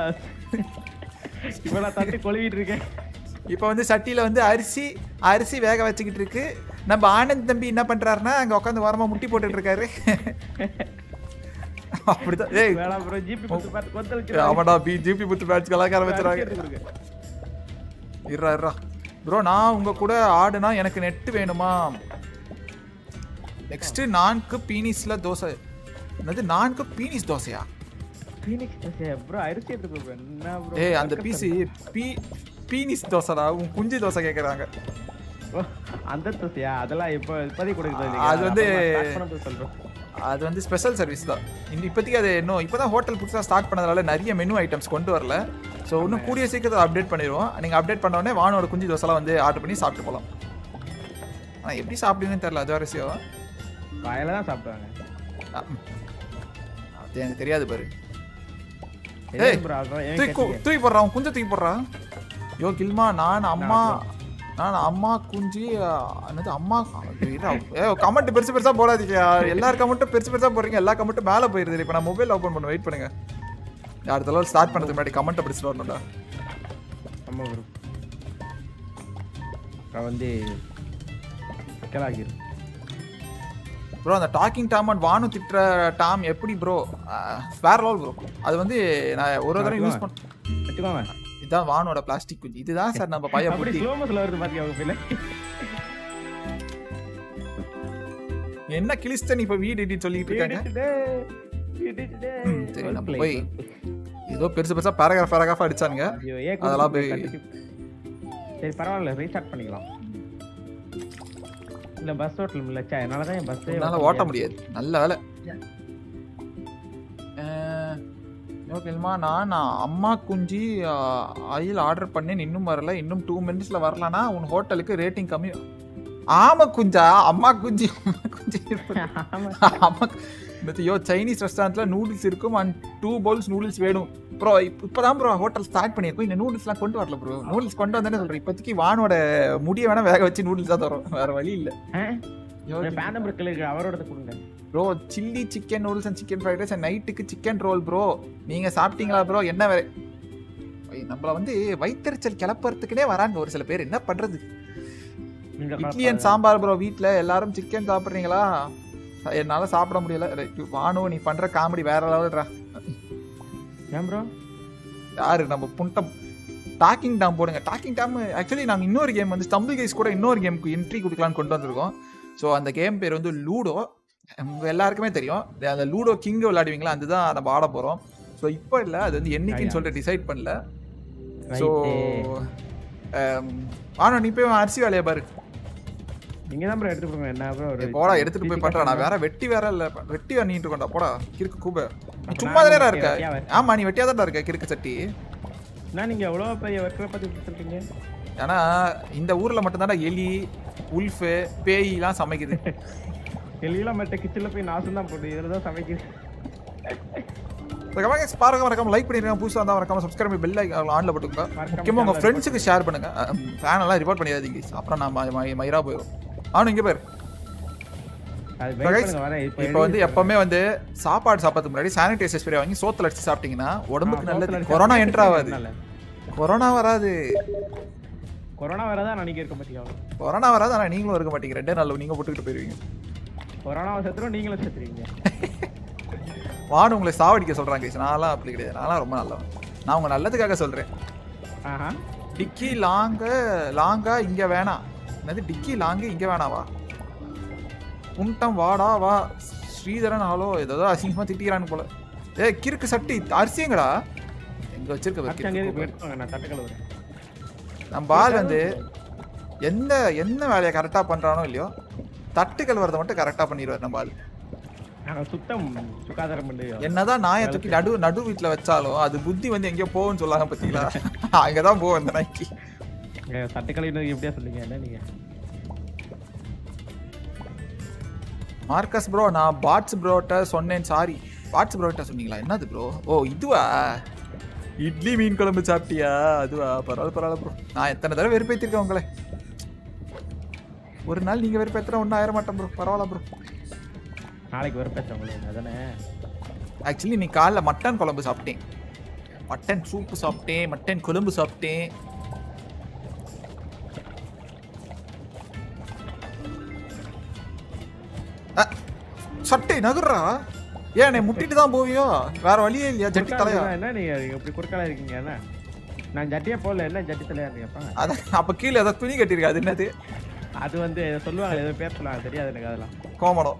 இப்போ நான் தட்டி கொழுவிட்டு இருக்கேன். இப்போ வந்து சட்டியில் வந்து அரிசி வேக வச்சுக்கிட்டு இருக்கு. நம்ம ஆனந்த் தம்பி என்ன பண்றாருன்னா அங்கே உட்காந்து ஓரமா முட்டி போட்டுட்டு இருக்காரு. அப்படிதான். ஏய் ஆமாடா ஜிபி புத்து பேட்ச் கலாக்கார வச்சுறாங்க. இருறா ப்ரோ, நான் உங்க கூட ஆடுனா எனக்கு நெட் வேணுமா? நெக்ஸ்ட் நான்கு பீனிஸ்ல தோசை. என்னது நான்கு பீனிஸ் தோசையா? பீனிஸ் தோசையா ப்ரோ? அரிசி எடுத்து ப்ரோ. என்ன ப்ரோ? ஏய் அந்த பீனிஸ் தோசைடா. உன் குஞ்சு தோசை கேக்குறாங்க. அந்த தோசையா? அதெல்லாம் இப்போதைக்கு கொடுக்குது. அது வந்து சொல்றோம். அது வந்து ஸ்பெஷல் சர்வீஸ் தான். இப்போதைக்கு அது இன்னும் இப்போதான் ஹோட்டல் புதுசாக ஸ்டார்ட் பண்ணதால நிறைய மெனு ஐட்டம்ஸ் கொண்டு வரல. ஸோ இன்னும் கூடிய சீக்கிரத்தில் அப்டேட் பண்ணிடுவோம். நீங்கள் அப்டேட் பண்ண உடனே வானோட குஞ்சு தோசைலாம் வந்து ஆர்டர் பண்ணி சாப்பிட்டு போகலாம். ஆனால் எப்படி சாப்பிடுன்னு தெரியல. அது வரிசையோ வாயில தான் சாப்பிடுவாங்க. அது எனக்கு தெரியாது பாரு. தூக்கி போடுறான் குஞ்சை தூக்கி போடுறான். யோ கில்மா நான் அம்மா குஞ்சு என்னது அம்மா. கமெண்ட் பெருசு பெருசா போடாதீங்க. எல்லாரும் கமெண்ட்டும் பெருசு பெருசா போடுறீங்க. எல்லா கமெண்ட்டும் மேலே போயிருது. இப்போ நான் மொபைல் ஓப்பன் பண்ண வெயிட் பண்ணுங்க. அடுத்த தடவை ஸ்டார்ட் பண்ணதுக்கு முன்னாடி கமெண்ட் படிச்சுட்டு வரணும்டா. அம்மா ப்ரோ நான் வந்து கேளாகிரு ப்ரோ. அந்த டாக்கிங் டாம் அண்ட் வானு திட்டுற டாம் எப்படி ப்ரோ? வேற லெவல் ப்ரோ. அது வந்து நான் ஒரு தடவை யூஸ் பண்ண. இதான் வானோட பிளாஸ்டிக் குஞ்சு. இதுதான் சார் நம்ம பையன் அப்படி ஸ்லோமோஸ்ல வருது பாத்தியா உங்க பிள்ளை? என்ன கிளிஸ்டன் இப்ப வீடு எடிட் சொல்லிட்டு இருக்காங்க. சரி நம்ம போய் ஏதோ பெருசு பெருசா பேராகிராஃப் அடிச்சானுங்க. அதெல்லாம் போய் சரி பரவாயில்ல ரீஸ்டார்ட் பண்ணிக்கலாம். இல்ல பஸ் ஓட்டல இல்லச்சா, அதனால தான் பஸ்ஸே என்னால ஓட்ட முடியாது. நல்ல வேலை. ஓகேமா, நான் அம்மா குஞ்சு ஆயில் ஆர்டர் பண்ணேன், இன்னும் வரல. இன்னும் 2 மினிட்ஸ்ல வரலனா உன் ஹோட்டலுக்கு ரேட்டிங் கம்மி. ஆமா குஞ்சா, அம்மா குஞ்சு அம்மா யோ சைனீஸ் ரெஸ்டாரண்ட்ல நூடுல்ஸ் இருக்கும் அண்ட் 2 பவுல்ஸ் நூடுல்ஸ் வேணும் ப்ரோ. இப்பதான் ப்ரோ ஹோட்டல் ஸ்டார்ட் பண்ணியிருக்கோம், இந்த நூடுல்ஸ்லாம் கொண்டு வரல ப்ரோ. நூடுல்ஸ் கொண்டு வந்தேன்னு சொல்றேன். இப்போதைக்கு வானோட முடிய வேணா வேக வச்சு நூடுல்ஸ் தான் தரும், வேற வழி இல்லை. அவரோட கொடுங்க bro. Chilli chicken noodles and chicken fried rice and நைட்டுக்கு சிக்கன் ரோல் ப்ரோ. நீங்க சாப்பிட்டீங்களா ப்ரோ? என்ன வேற நம்மள வந்து வயிற்றுச்சல் கிளப்புறதுக்குனே வராங்க ஒரு சில பேர், என்ன பண்றது? Idli and sambar bro. வீட்டில் எல்லாரும் சிக்கன் சாப்பிட்றீங்களா? என்னால சாப்பிட முடியல. வானு நீ பண்ற காமெடி வேற லெவல்ரா. ஏன் ப்ரோ? யாரு நம்ம புண்டம் டாக்கிங் டாம் போடுங்க. டாக்கிங் டாம் ஆக்சுவலி நாங்கள் இன்னொரு கேம் வந்து ஸ்டம்பிள் கைஸ் கூட இன்னொரு கேமுக்கு என்ட்ரி கொடுக்கலான்னு கொண்டு வந்திருக்கோம். ஸோ அந்த கேம் பேர் வந்து லூடோ. உங்க எல்லாருக்குமே தெரியும், அந்த லூடோ கிங் விளையாடுவீங்களா, அதுதான் நம்ம ஆட போறோம். ஸோ இப்போ இல்லை, அது வந்து என்னைக்குன்னு சொல்லிட்டு டிசைட் பண்ணல. ஸோ வானு நீ போய் அரிசி வேலையை பாரு. நீங்க தான் ப்ரோ எடுத்து போங்க. என்ன ப்ரோ போடா எடுத்துட்டு போய் பண்றா. நான் வேற வெட்டி வேற இல்ல, வெட்டி பண்ணிட்டு இருக்கோம்டா. போடா கிறுக்கு கூப, சும்மா தானே இருக்க. ஆமா நீ வெட்டியா தான் இருக்க கிறுக்கு சட்டி. நான் நீங்க எவ்வளவு பெரிய வர்க்கற பத்தி சொல்றீங்க? ஏன்னா இந்த ஊர்ல மட்டும் தான்டா எலி உல்ஃப் பேய்லாம் சமைக்குது. எலிலாம் மத்த கிச்சன்ல போய் நாசம் தான் போடுது, இதெல்லாம் தான் சமைக்குது. பாருங்க, மறக்காம லைக் பண்ணிருங்க. புதுசா இருந்தா மறக்காம சப்ஸ்கிரைப் பண்ணி பெல் ஐகான் ஆன்ல போட்டுங்க. முக்கியமா உங்க ஃப்ரெண்ட்ஸுக்கு ஷேர் பண்ணுங்க. ஃபேன் எல்லாம் ரிப்போர்ட் பண்ணிடாதீங்க, அப்புறம் நான் மயிரா போயிடும். அவனு இங்க பேர் இப்போ வந்து எப்பவுமே வந்து சாப்பாடு சாப்பிட்றதுக்கு முன்னாடி சானிடைசர் ஸ்ப்ரே வாங்கி சோத்துல அடிச்சு சாப்பிட்டீங்கன்னா உடம்புக்கு நல்லது. கொரோனா என்டர் ஆகாது, கொரோனா வராது. கொரோனா வரதா நான் இருக்க மாட்டீங்க. கொரோனா வராது, ஆனா நீங்களும் இருக்க மாட்டீங்க. 2 நாள் நீங்க போட்டுக்கிட்டு போயிருவீங்க. கொரோனா செத்துறோம், நீங்களும் செத்துறீங்க. வானு உங்களை சாவடிக்க சொல்றாங்க. நான்லாம் அப்படி கிடையாது, நான்லாம் ரொம்ப நல்லவன். நான் உங்க நல்லதுக்காக சொல்றேன். டிக்கி லாங்கா இங்க வேணாம். என்னது டிக்கி லாங்கு இங்க வேணாவா? புண்டம் வாடா வா. ஸ்ரீதரன் ஹலோ ஏதோ அசிங்கமா திட்டிக்கிறான்னு போல. கிறுக்கு சட்டி அரிசிங்கடா எங்க வச்சிருக்க. நம்ம பால் வந்து என்ன வேலையை கரெக்டா பண்றானோ இல்லையோ, தட்டுகள் வரதை மட்டும் கரெக்டா பண்ணிடுவார் நம்ம ஆள். சுத்தம் சுகாதாரம் பண்ணி என்னதான் நாயை தூக்கி நடு வீட்டுல வச்சாலும் அது புத்தி வந்து எங்கேயோ போகும்னு சொல்லாங்க பாத்தீங்களா? அங்கதான் போவோம் அந்த நாய்க்கு. தட்டுக்களை எப்படியா சொல்லுங்க என்ன நீங்க? மார்க்கஸ் ப்ரோ, நான் பாட்ஸ் ப்ரோட்ட சொன்னேன், சாரி. பாட்ஸ் ப்ரோட்ட சொன்னீங்களா? என்னது ப்ரோ? ஓ இதுவா, இட்லி மீன் குழம்பு சாப்பிட்டியா? அதுவா, பரவாயில்ல ப்ரோ. நான் எத்தனை தடவை வெறுப்பேற்றிருக்கேன் உங்களை. ஒரு நாள் நீங்க வெறுப்பேற்றுறா ஒன்றும் ஆயிர மாட்டேன் ப்ரோ. பரவாயில்ல ப்ரோ, நாளைக்கு வெறுப்பேற்ற உங்களுக்கு அதானே. ஆக்சுவலி நீ காலைல மட்டன் குழம்பு சாப்பிட்டேன், மட்டன் சூப்பு சாப்பிட்டேன், மட்டன் குழம்பு சாப்பிட்டேன். சட்டை நகர்றா. ஏன் முட்டிட்டு தான் போவியோ? வேற வழியே இல்லையா? ஜட்டி தலையா? என்ன நீங்க இப்படி குறுக்கால இருக்கீங்க? என்ன நான் ஜட்டியே போடல, என்ன ஜட்டி தலையா இருக்கீங்க? அதான் அப்ப கீழே ஏதாவது துணி கட்டிருக்கா, அது என்னது? அது வந்து சொல்லுவாங்க, ஏதோ பேர் சொல்லுவாங்க, தெரியாது எனக்கு அதெல்லாம். கோமணம்.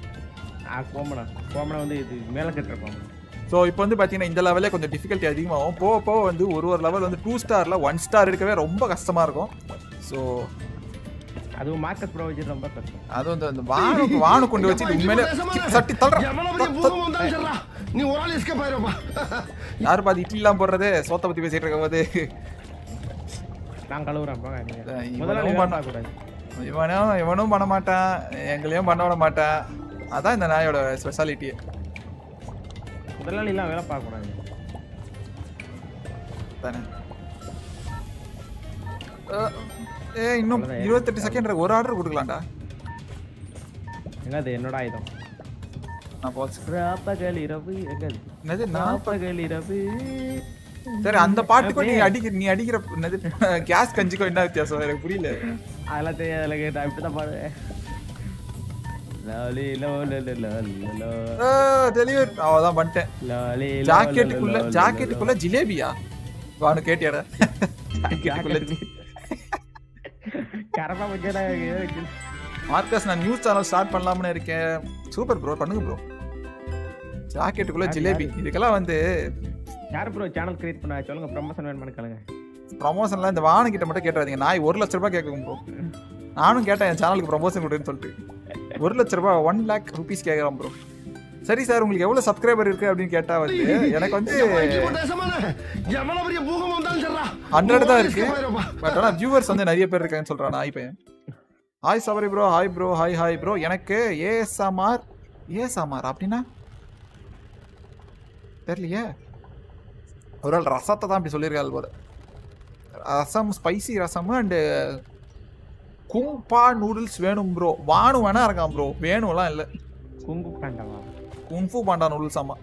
கோமணம் வந்து இது மேலே கட்டுறோம். ஸோ இப்போ வந்து பார்த்தீங்கன்னா இந்த லெவலே கொஞ்சம் டிஃபிகல்ட்டி அதிகமாகும். போக வந்து ஒரு லெவல் வந்து 2 ஸ்டாரில் 1 ஸ்டார் எடுக்கவே ரொம்ப கஷ்டமாக இருக்கும். ஸோ அதுவும் மார்க்கெட் ப்ரோ வச்சு ரொம்ப கஷ்டம். அது வந்து அந்த வானு கொண்டு வச்சு உண்மையிலே சட்டி தள்ளுறா. நீ ஒரு ஆள் எஸ்கேப் ஆயிரப்பா. யாரு பாதி இட்லிலாம் போடுறது சோத்தை பற்றி பேசிட்டு இருக்கும் போது நான் கழுவுறேன். இவனும் பண்ண மாட்டான், எங்களையும் பண்ண விட மாட்டான். அதான் இந்த நாயோட ஸ்பெஷாலிட்டியே. முதலாளிலாம் வேலை பார்க்கக்கூடாது தானே. இன்னும் 28 செகண்ட் ஒரு ஆர்டர் கொடுக்கலாம்டா. என்னது என்னோட ஆயுதம்? நான் போச்சு. ராப்பகல் இரவு எங்கது? என்னது ராப்பகல் இரவு? சரி அந்த பாட்டுக்கு நீ அடிக்கிற என்னது கேஸ் கஞ்சிக்கோ என்ன வித்தியாசம் எனக்கு புரியல. அதெல்லாம் தெரியாதுல, கேட்டா இப்படிதான் பாடுவேன். அவதான் பண்ணிட்டேன். ஜாக்கெட்டுக்குள்ள ஜிலேபியா? வானு கேட்டியாடா? மார்க்கஸ், நான் நியூஸ் சேனல் ஸ்டார்ட் பண்ணலாம்னு இருக்கேன். சூப்பர் ப்ரோ, பண்ணுங்க ப்ரோ. ஜாக்கெட்டுக்குள்ள ஜிலேபி, இதுக்கெல்லாம் வந்து யார் ப்ரோ சேனல் கிரியேட் பண்ண சொல்லுங்க, ப்ரமோஷன் வேணும்னு கேளுங்க. ப்ரமோஷன்லாம் இந்த வானு கிட்ட மட்டும் கேட்டுறாதீங்க. நான் 1 லட்ச ரூபாய் கேட்கும் ப்ரோ. நானும் கேட்டேன் என் சேனலுக்கு ப்ரமோஷன் கொடுன்னு சொல்லிட்டு 1 லட்ச ரூபாய் 1 lakh rupees கேட்குறான் ப்ரோ. சரி சார் உங்களுக்கு எவ்வளோ சப்ஸ்கிரைபர் இருக்கு அப்படின்னு கேட்டா வந்து எனக்கு வந்து 100 தான் இருக்கு. பட் ஆனால் வியூவர்ஸ் வந்து நிறைய பேர் இருக்காங்கன்னு சொல்றான் நாய் பையன். Hi Sabari bro, hi bro, hi bro. எனக்கு ஏஎஸ்எம்ஆர் அப்படின்னா தெரியலையே. ஒரு ஆள் ரசத்தை தான் அப்படி சொல்லியிருக்காள் போல. Rasam, spicy rasam and kung pao noodles வேணும் ப்ரோ. வானு வேணா இருக்கான் ப்ரோ, வேணும்லாம் இல்லை. Kung fu panda noodles. ஆமாம்,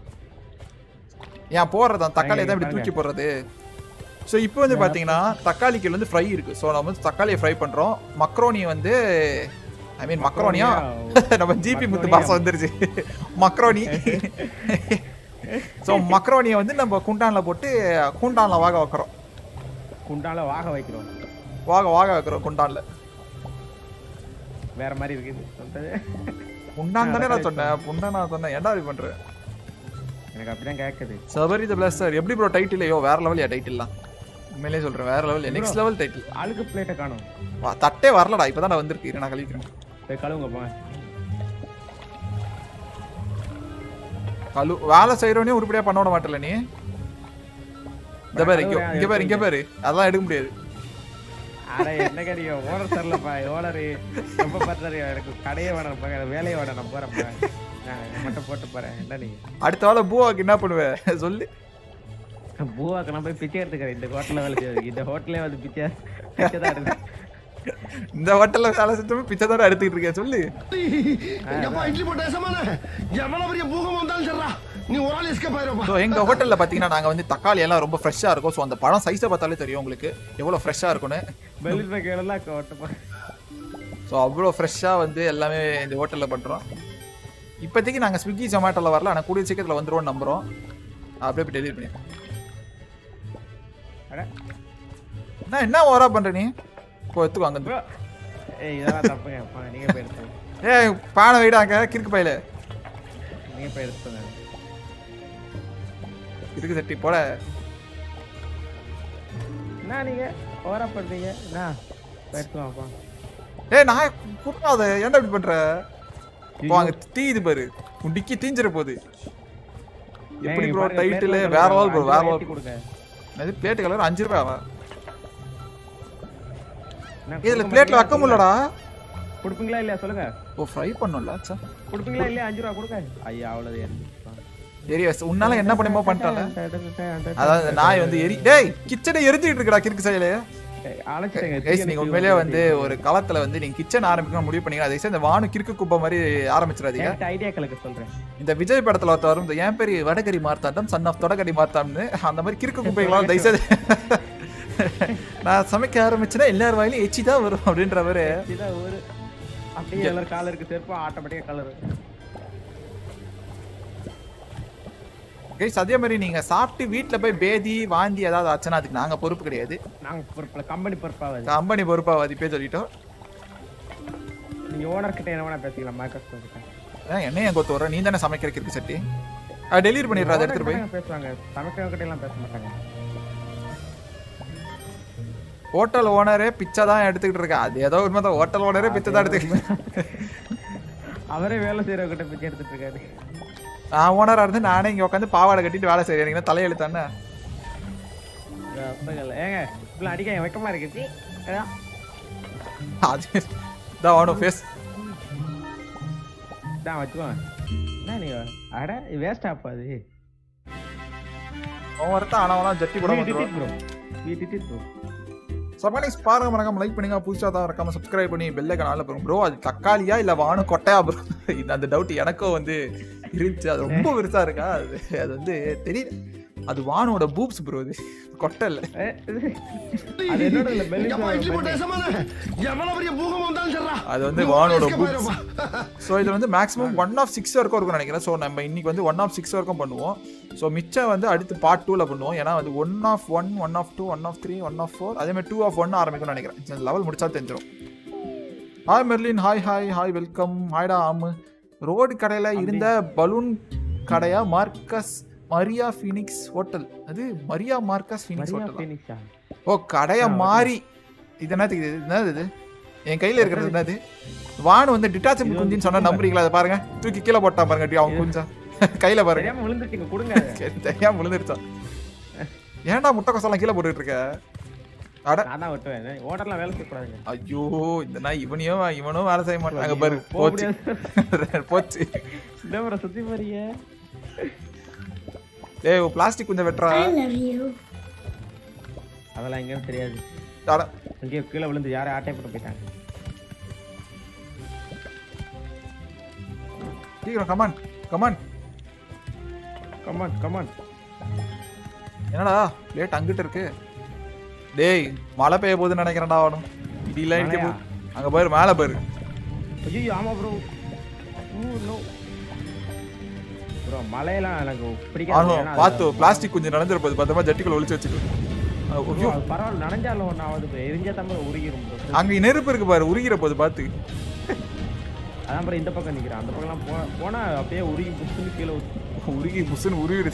ஏன் போடுறதான் தக்காளியை தான் இப்படி தூக்கி போடுறது. ஸோ இப்போ வந்து பார்த்தீங்கன்னா தக்காளிக்கு வந்து ஃப்ரை இருக்குது. ஸோ நம்ம வந்து தக்காளியை ஃப்ரை பண்ணுறோம். மக்ரோனி வந்து ஐ மீன் மக்ரோனியா நம்ம ஜிபி முத்து பாசம் வந்துருச்சு மக்ரோனி. ஸோ மக்ரோனியை வந்து நம்ம குண்டானில் போட்டு குண்டானில் வாக வைக்கிறோம். வாக வைக்கிறோம் குண்டானில். வேற மாதிரி இருக்குது. குண்டான் தானே நான் சொன்னேன், புண்டான் நான் சொன்னேன். ஏன்டா இது பண்ணுறேன்? எனக்கு அப்படிதான் கேட்குது. சபரி த பிளஸ்டர் எப்படி ப்ரோ டைட்டில்? வேற லெவல். டைட்டில்லாம் உண்மையிலேயே சொல்கிறேன், வேற லெவல், நெக்ஸ்ட் லெவல் டைட்டில். ஆளுக்கு பிளேட்டை காணும். தட்டே வரலடா, இப்போ தான் வந்திருக்கு. நான் கழிக்கிறேன். கழுவுங்க வேலை செய்கிறவனே உருப்படியாக பண்ண விட மாட்டல நீ. இந்த பேர் இங்கே பாரு அதெல்லாம் எடுக்க முடியாது. என்ன கிடைக்கும் ஓனர் தரலப்பா. ஓனர் ரொம்ப பண்றாரு. எனக்கு கடையே வேணும், வேலையை வேணும். நான் போறேன் மட்டும் போட்டு போறேன். என்ன நீ அடுத்த வேலை பூவாக்கு என்ன பண்ணுவேன் சொல்லு? பூவாக்கு நான் போய் பிச்சை எடுத்துக்கிறேன். இந்த ஹோட்டல்ல வேலை செய்யாது. இந்த ஹோட்டலே வந்து பிச்சை தான் எடுத்து. இந்த ஹோட்டல்ல வேலை செஞ்சோம் பிச்சை தான் எடுத்துக்கிட்டு இருக்கேன் சொல்லு. எங்க ஹோட்டல்ல பாத்தீங்கன்னா நாங்க வந்து தக்காளி எல்லாம் ரொம்ப ஃப்ரெஷ்ஷா இருக்கும். ஸோ அந்த பழம் சைஸை பார்த்தாலே தெரியும் உங்களுக்கு எவ்வளவு ஃப்ரெஷ்ஷா இருக்கும்னு. ஸோ அவ்வளோ ஃப்ரெஷ்ஷா வந்து எல்லாமே இந்த ஹோட்டல்ல பண்றோம். இப்போதைக்கு நாங்க ஸ்விக்கி ஜொமேட்டோல வரல, ஆனால் கூடிய சீக்கிரத்தில் வந்துருவோம்னு நம்புறோம். அப்படியே போய் டெலிவரி பண்ணி என்ன ஓவரா பண்ற நீ? எடுத்துக்கோ அங்க. ஏய் பானை வைடாங்க கிறுக்கு பையில. கிறுக்கு சட்டி போட. நீங்க ஓவரா பண்றீங்க. ஏய் நான் கூப்பிடாத, ஏன்டா இப்படி பண்ற? வாங்க தீது பாரு, டிக்கி தீஞ்சிர போகுது. எப்படி ப்ரோ டைட்டில் வேற லெவல் ப்ரோ, வேற லெவல் கொடுங்க. அது பிளேட் கலர் 5 ரூபாயா? இதுல பிளேட்ல வைக்க முடியலடா. கொடுப்பீங்களா இல்லையா சொல்லுங்க. ஓ ஃப்ரை பண்ணனும்ல. அச்சா கொடுப்பீங்களா இல்லையா? 5 ரூபாய் கொடுங்க. ஐயா அவ்வளவு சரியா உன்னால என்ன பண்ணுமோ பண்ணிட்டால. அதாவது நாய் வந்து டேய் கிச்சனை எரிஞ்சிட்டு இருக்கடா கிறுக்கு சையில. கைஸ் நீங்க உண்மையிலேயே வந்து ஒரு காலத்துல வந்து நீங்க கிச்சன் ஆரம்பிக்கணும் முடிவு பண்ணீங்க. அதை இந்த வானு கிறுக்கு குப்பை மாதிரி ஆரம்பிச்சிடாதீங்க. ஐடியாக்களுக்கு சொல்றேன். இந்த விஜய் படத்துல ஒருத்தர் வரும், என் பேரு வடகரி மார்த்தாண்டம் சன் ஆஃப் தொடகரி மார்த்தாம்னு. அந்த மாதிரி கிறுக்கு குப்பைகளால் தயவுசெய்து நான் சமைக்க ஆரம்பிச்சேன்னா எல்லார் வாயிலும் எச்சி தான் வரும் அப்படின்றவரு. அப்படியே எல்லாரும் காலருக்கு சேர்ப்பா ஆட்டோமேட்டிக்கா கலர். கைஸ் அதே மாதிரி நீங்க சாப்பிட்டு வீட்டுல போய் பேதி வாந்தி ஏதாவது ஆச்சுன்னா அதுக்கு நாங்க பொறுப்பு கிடையாது. நாங்க பொறுப்பு, கம்பெனி பொறுப்பாவது. கம்பெனி பொறுப்பாவது பேர் சொல்லிட்டோம். நீங்க ஓனர் கிட்ட என்ன வேணா பேசிக்கலாம். மைக்ரோசாஃப்ட் கிட்ட என்ன எங்க கொத்து வர நீ தானே சமைக்கிற கிறுக்கு சட்டி. டெலிவரி பண்ணிடுறா அதை எடுத்துட்டு போய். பேசுவாங்க சமைக்கிறவங்க கிட்ட எல்லாம் பேச மாட்டாங்க. ஹோட்டல் ஓனரே பிச்சை தான் எடுத்துக்கிட்டு இருக்கா. அது ஏதோ உண்மைதான், ஹோட்டல் ஓனரே பிச்சை தான் எடுத்துக்கிட்டு. அவரே வேலை செய்யறவங்க கிட்ட பிச்சை எடுத்துட்டு இருக்காரு. நான் ஓனரா இருந்து நானே இங்க உட்காந்து பாவாடை கட்டிட்டு வேலை செய்யறேன். தலையெழுத்தானே ஏங்க இப்பெல்லாம் அடிக்க வைக்கமா இருக்கு. அதான் அவனோ ஃபேஸ் தான் வச்சுக்கோங்க. என்ன நீ அட வேஸ்ட் ஆப்பாது. அவன் வரத்தான் ஆனால் ஜட்டி கூட வந்துடும். சபானிக்ஸ் பாருங்க, மறக்காம லைக் பண்ணுங்க. புதுசாக தான் மறக்காம சப்ஸ்கிரைப் பண்ணி பெல் ஐகான் போகிறோம். ப்ரோ அது தக்காளியா இல்லை வானு கொட்டையா ப்ரோ? இது அந்த டவுட் எனக்கும் வந்து இருந்துச்சு. அது ரொம்ப பெருசா இருக்கா? அது வந்து தெரியல. அது வானோட பூப்ஸ் ப்ரோ, அது கொட்டை இல்லை. அது வந்து வானோட பூப்ஸ். ஸோ இதில் வந்து மேக்ஸிமம் 1/6 வரைக்கும் இருக்கும்னு நினைக்கிறேன். ஸோ நம்ம இன்னைக்கு வந்து 1/6 வரைக்கும் பண்ணுவோம். ஸோ மிச்சம் வந்து அடுத்து பார்ட் 2ல பண்ணுவோம். ஏன்னா வந்து 1/1, 1/2, 1/3, 1/4 அதே மாதிரி 2/1 ஆரம்பிக்கும்னு நினைக்கிறேன். லெவல் முடிச்சா தெரிஞ்சிடும். Hi Merlin, hi hi hi welcome. ஹாய்டா ஆமு. ரோடு கடையில் இருந்த பலூன் கடையா? Marcus Maria Phoenix hotel. அது Maria Marcus Phoenix hotel. Oh கடையை மாறி இது என்னத்துக்கு இது என்னது இது என் கையில் இருக்கிறது என்னது வானு வந்து டிட்டாச்சபிள் குஞ்சுன்னு சொன்னா நம்புறீங்களா? அதை பாருங்க தூக்கி கீழே போட்டான் பாருங்க அவன் குஞ்சா கையில பாருங்க தெரியாம விழுந்துட்டீங்க கொடுங்க. தெரியாம விழுந்துருச்சான். ஏன்டா முட்டை கொசெல்லாம் கீழே போட்டுட்டு இருக்க? அட நான் தான் வெட்டுவேன். ஓட்டர்லாம் வேலை செய்யக்கூடாதுங்க. ஐயோ இந்த நாய் இவனும் வேலை செய்ய மாட்டாங்க பாரு. போச்சு போச்சு. இந்த முறை சுத்தி போறீங்க. டேய் பிளாஸ்டிக் கொஞ்சம் வெட்றா. அதெல்லாம் எங்கேயும் தெரியாது. அட அங்கேயே கீழே விழுந்து யாரும் ஆட்டை போட்டு போயிட்டாங்க. சீக்கிரம் கமான் கமான் கமான் கமான். என்னடா லேட் அங்கிட்டு இருக்கு. டேய் மழை பெய்ய போகுதுன்னு நினைக்கிறேன்டா அவனும். இடியில இடிக்க போகுது. அங்க பாரு மேல பாரு. ஐயோ ஆமா ப்ரோ. நோ ப்ரோ மழையெல்லாம் எனக்கு பிடிக்காது. பாத்து பிளாஸ்டிக் கொஞ்சம் நடந்துற போகுது. பத்திரமா ஜட்டிக்குள்ள ஒளிச்சு வச்சுக்கோ. பரவாயில்ல நனைஞ்சாலும் ஒன்றும் ஆகுது. எரிஞ்சா தான் உருகிரும். அங்க நெருப்பு இருக்கு பாரு உருகிற போது பாத்து. அதான் பாரு இந்த பக்கம் நிக்கிறேன். அந்த பக்கம்லாம் போனா அப்படியே உருகி புஷ்னு கீழே உருகி புஷ்னு உருகிடுது.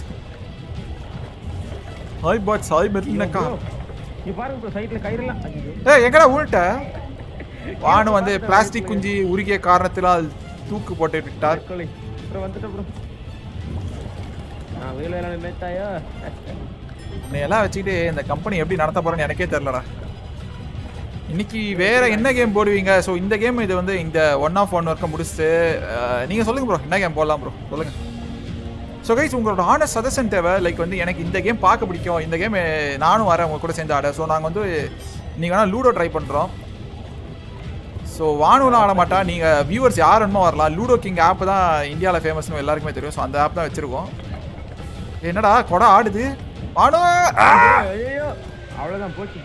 ஹாய் பாட்ஸ் ஹாய் மெர்லினக்கா. நீ பாருங்க ப்ரோ சைடுல கயிறலாம். ஏய் எங்கடா உள்ட்ட? வானு வந்து பிளாஸ்டிக் குஞ்சி உருகிய காரணத்தினால் தூக்கு போட்டு விட்டார். ப்ரோ வந்துட்ட ப்ரோ. நான் வேலையில நினைத்தாயா? நீ எல்லாம் வச்சுக்கிட்டு இந்த கம்பெனி எப்படி நடத்த போறேன்னு எனக்கே தெரியலடா. இன்னைக்கு வேற என்ன கேம் போடுவீங்க? ஸோ இந்த கேம் இது வந்து இந்த 1-on-1 ஒர்க்கை முடிச்சுட்டு நீங்க சொல்லுங்க ப்ரோ என்ன கேம் போடலாம் ப்ரோ சொல்லுங்க. ஸோ கைஸ் உங்களோட ஹானஸ்ட் சஜஷன் தேவை. லைக் வந்து எனக்கு இந்த கேம் பார்க்க பிடிக்கும். இந்த கேம் நானும் வரேன் உங்க கூட சேர்ந்து ஆட. ஸோ நாங்கள் வந்து நீங்கள் வேணால் லூடோ ட்ரை பண்ணுறோம். ஸோ வானுலாம் ஆட மாட்டா. நீங்கள் வியூவர்ஸ் யார் வேணுமோ வரலாம். லூடோ கிங் ஆப் தான் இந்தியாவில் ஃபேமஸ்னு எல்லாருக்குமே தெரியும். ஸோ அந்த ஆப் தான் வச்சுருக்கோம். என்னடா கொடை ஆடுது வானு. ஐயோ அவ்வளோதான் போச்சு.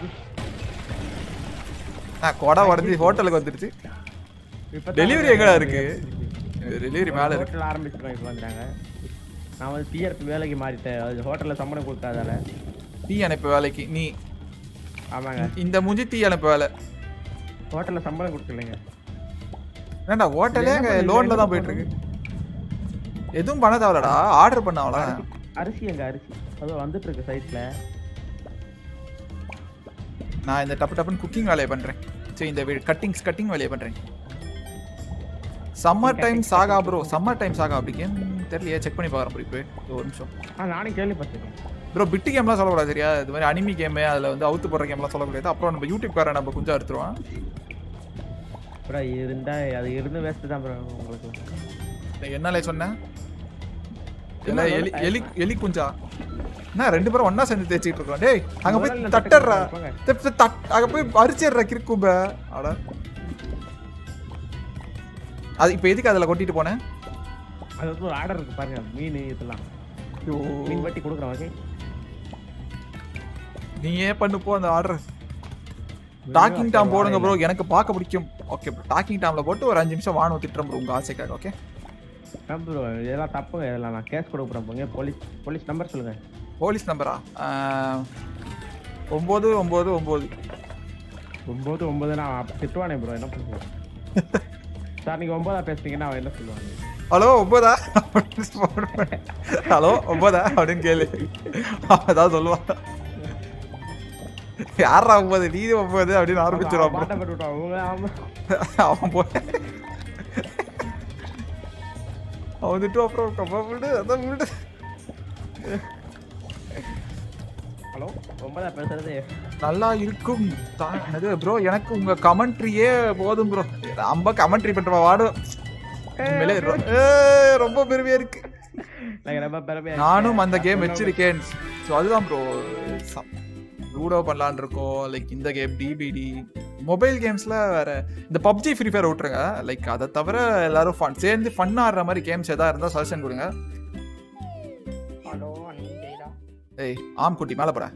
கொடை உடஞ்சி ஹோட்டலுக்கு வந்துடுச்சு. டெலிவரி எங்கடா இருக்கு? டெலிவரி மேலே இருக்கு. ஆரம்பிச்சுருவாங்க இப்போ வந்துட்டாங்க. நான் வந்து டிஆர்பி வேலைக்கு மாறிட்டேன். அது ஹோட்டலில் சம்பளம் கொடுக்காதால டீ அனுப்பு வேலைக்கு நீ. ஆமாங்க இந்த மூஞ்சி டீ அனுப்பு வேலை. ஹோட்டலில் சம்பளம் கொடுக்கலைங்க. ஏன்டா ஹோட்டலே அங்கே லோனில் தான் போயிட்டு இருக்கு. எதுவும் பண்ண தேவைலடா ஆர்டர் பண்ண அவ்வளோ. அரிசி எங்க அரிசி அதோ வந்துட்டு இருக்கு சைட்ல. நான் இந்த டப்புன்னு குக்கிங் வேலையை பண்ணுறேன். சரி இந்த கட்டிங் வேலையை பண்ணுறேன். Summer time saga bro. Summer time saga அப்படி கேம் தெரியலையே. செக் பண்ணி பார்க்குறேன் ப்ரோ. இப்போ ஒரு நிமிஷம். நானே கேள்விப்பட்டிருக்கேன் ப்ரோ. பிட்டு கேம்லாம் சொல்லக்கூடாது சரியா? இது மாதிரி அனிமி கேமு அதில் வந்து அவுத்து போடுற கேம்லாம் சொல்லக்கூடாது. அப்புறம் நம்ம யூடியூப்காரன் நம்ம கொஞ்சம் எடுத்துருவான் ப்ரோ. இருந்தா அது இருந்து வேஸ்ட் தான் ப்ரோ உங்களுக்கு. என்னாலே சொன்னேன் இல்லை எலி குஞ்சா என்ன 2 பேரும் ஒன்னா சேர்ந்து தேய்ச்சிட்டு இருக்கோம். டேய் அங்க போய் தட்டறா. அங்க போய் அரிச்சிடுற கிறுக்கும்ப. அட அது இப்போ எதுக்கு அதில் கொட்டிட்டு போனேன்? அது வந்து ஒரு ஆர்டர் இருக்கு பாருங்க. மீன் இதெல்லாம் மீன் வட்டி கொடுக்குறோம். ஓகே நீ ஏன் பண்ணு போ அந்த ஆர்டர். டாக்கிங் டாம் போடுங்க ப்ரோ. எனக்கு பார்க்க பிடிக்கும். ஓகே ப்ரோ டாக்கிங் டாம்ல போட்டு ஒரு 5 நிமிஷம் வானு திட்டுறோம் ப்ரோ உங்க ஆசைக்காக. ஓகே ப்ரோ இதெல்லாம் தப்புங்க. இதெல்லாம் நான் கேஸ் கொடுக்க போகிறேன். போலீஸ் நம்பர் சொல்லுங்க. போலீஸ் நம்பரா? 999 999 நான் திட்டுவானே ப்ரோ. என்ன பண்ணுவேன் சார்? நீங்கள் 9 பேசுறீங்கன்னா அவன் என்ன சொல்லுவாங்க? ஹலோ 9 ஹலோ 9 அப்படின்னு கேளு. அதான் சொல்லுவான். யாரா 9 நீ 9 அப்படின்னு ஆரம்பிச்சிருவான். அவன் போய் அவன் வந்துட்டு அப்புறம் கப்பா விடு அதான் விடு. ஹலோ 9 பேசுறது நல்லா இருக்கும் ப்ரோ. எனக்கு உங்க கமெண்ட்ரியே போதும் ப்ரோ. ரொம்ப கமெண்ட்ரி பண்ற வாடும் ரொம்ப பெருமையா இருக்கு. நானும் அந்த கேம் வச்சிருக்கேன். ஸோ அதுதான் ப்ரோ லூடோ பண்ணலான் இருக்கோம். லைக் இந்த கேம் டிபிடி மொபைல் கேம்ஸ்ல வேற இந்த பப்ஜி ஃப்ரீ ஃபயர் விட்டுருங்க. லைக் அதை தவிர எல்லாரும் சேர்ந்து ஃபன் ஆடுற மாதிரி கேம்ஸ் எதாவது இருந்தால் சஜஷன் கொடுங்க. ஏய் ஆம் குட்டி மேலே போற.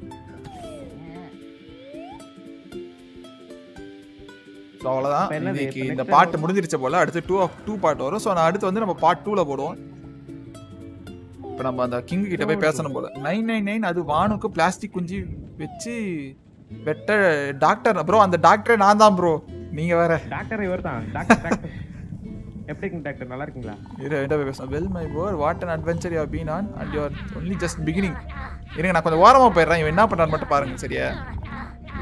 ஸோ அவ்வளோதான் இன்னைக்கு இந்த பாட்டு முடிஞ்சிருச்ச போல. அடுத்து 2 பார்ட் வரும். ஸோ நான் அடுத்து வந்து நம்ம பார்ட் 2ல போடுவோம். இப்போ நம்ம அந்த கிங் கிட்ட போய் பேசணும் போல. 999 அது வானுக்கு பிளாஸ்டிக் குஞ்சு வச்சு வெட்ட டாக்டர் ப்ரோ. அந்த டாக்டரே நான் தான் ப்ரோ. நீங்க வேற டாக்டர் இவர் தான். டாக்டர் எப்படிங்க டாக்டர் நல்லா இருக்கீங்களா? என்ன பேசுறேன். Well my boy what an adventure you have been on and you are only just beginning. இருங்க நான் கொஞ்சம் ஓரமா போயிடுறேன். இவன் என்ன பண்றான்னு மட்டும் பாருங்க சரியா?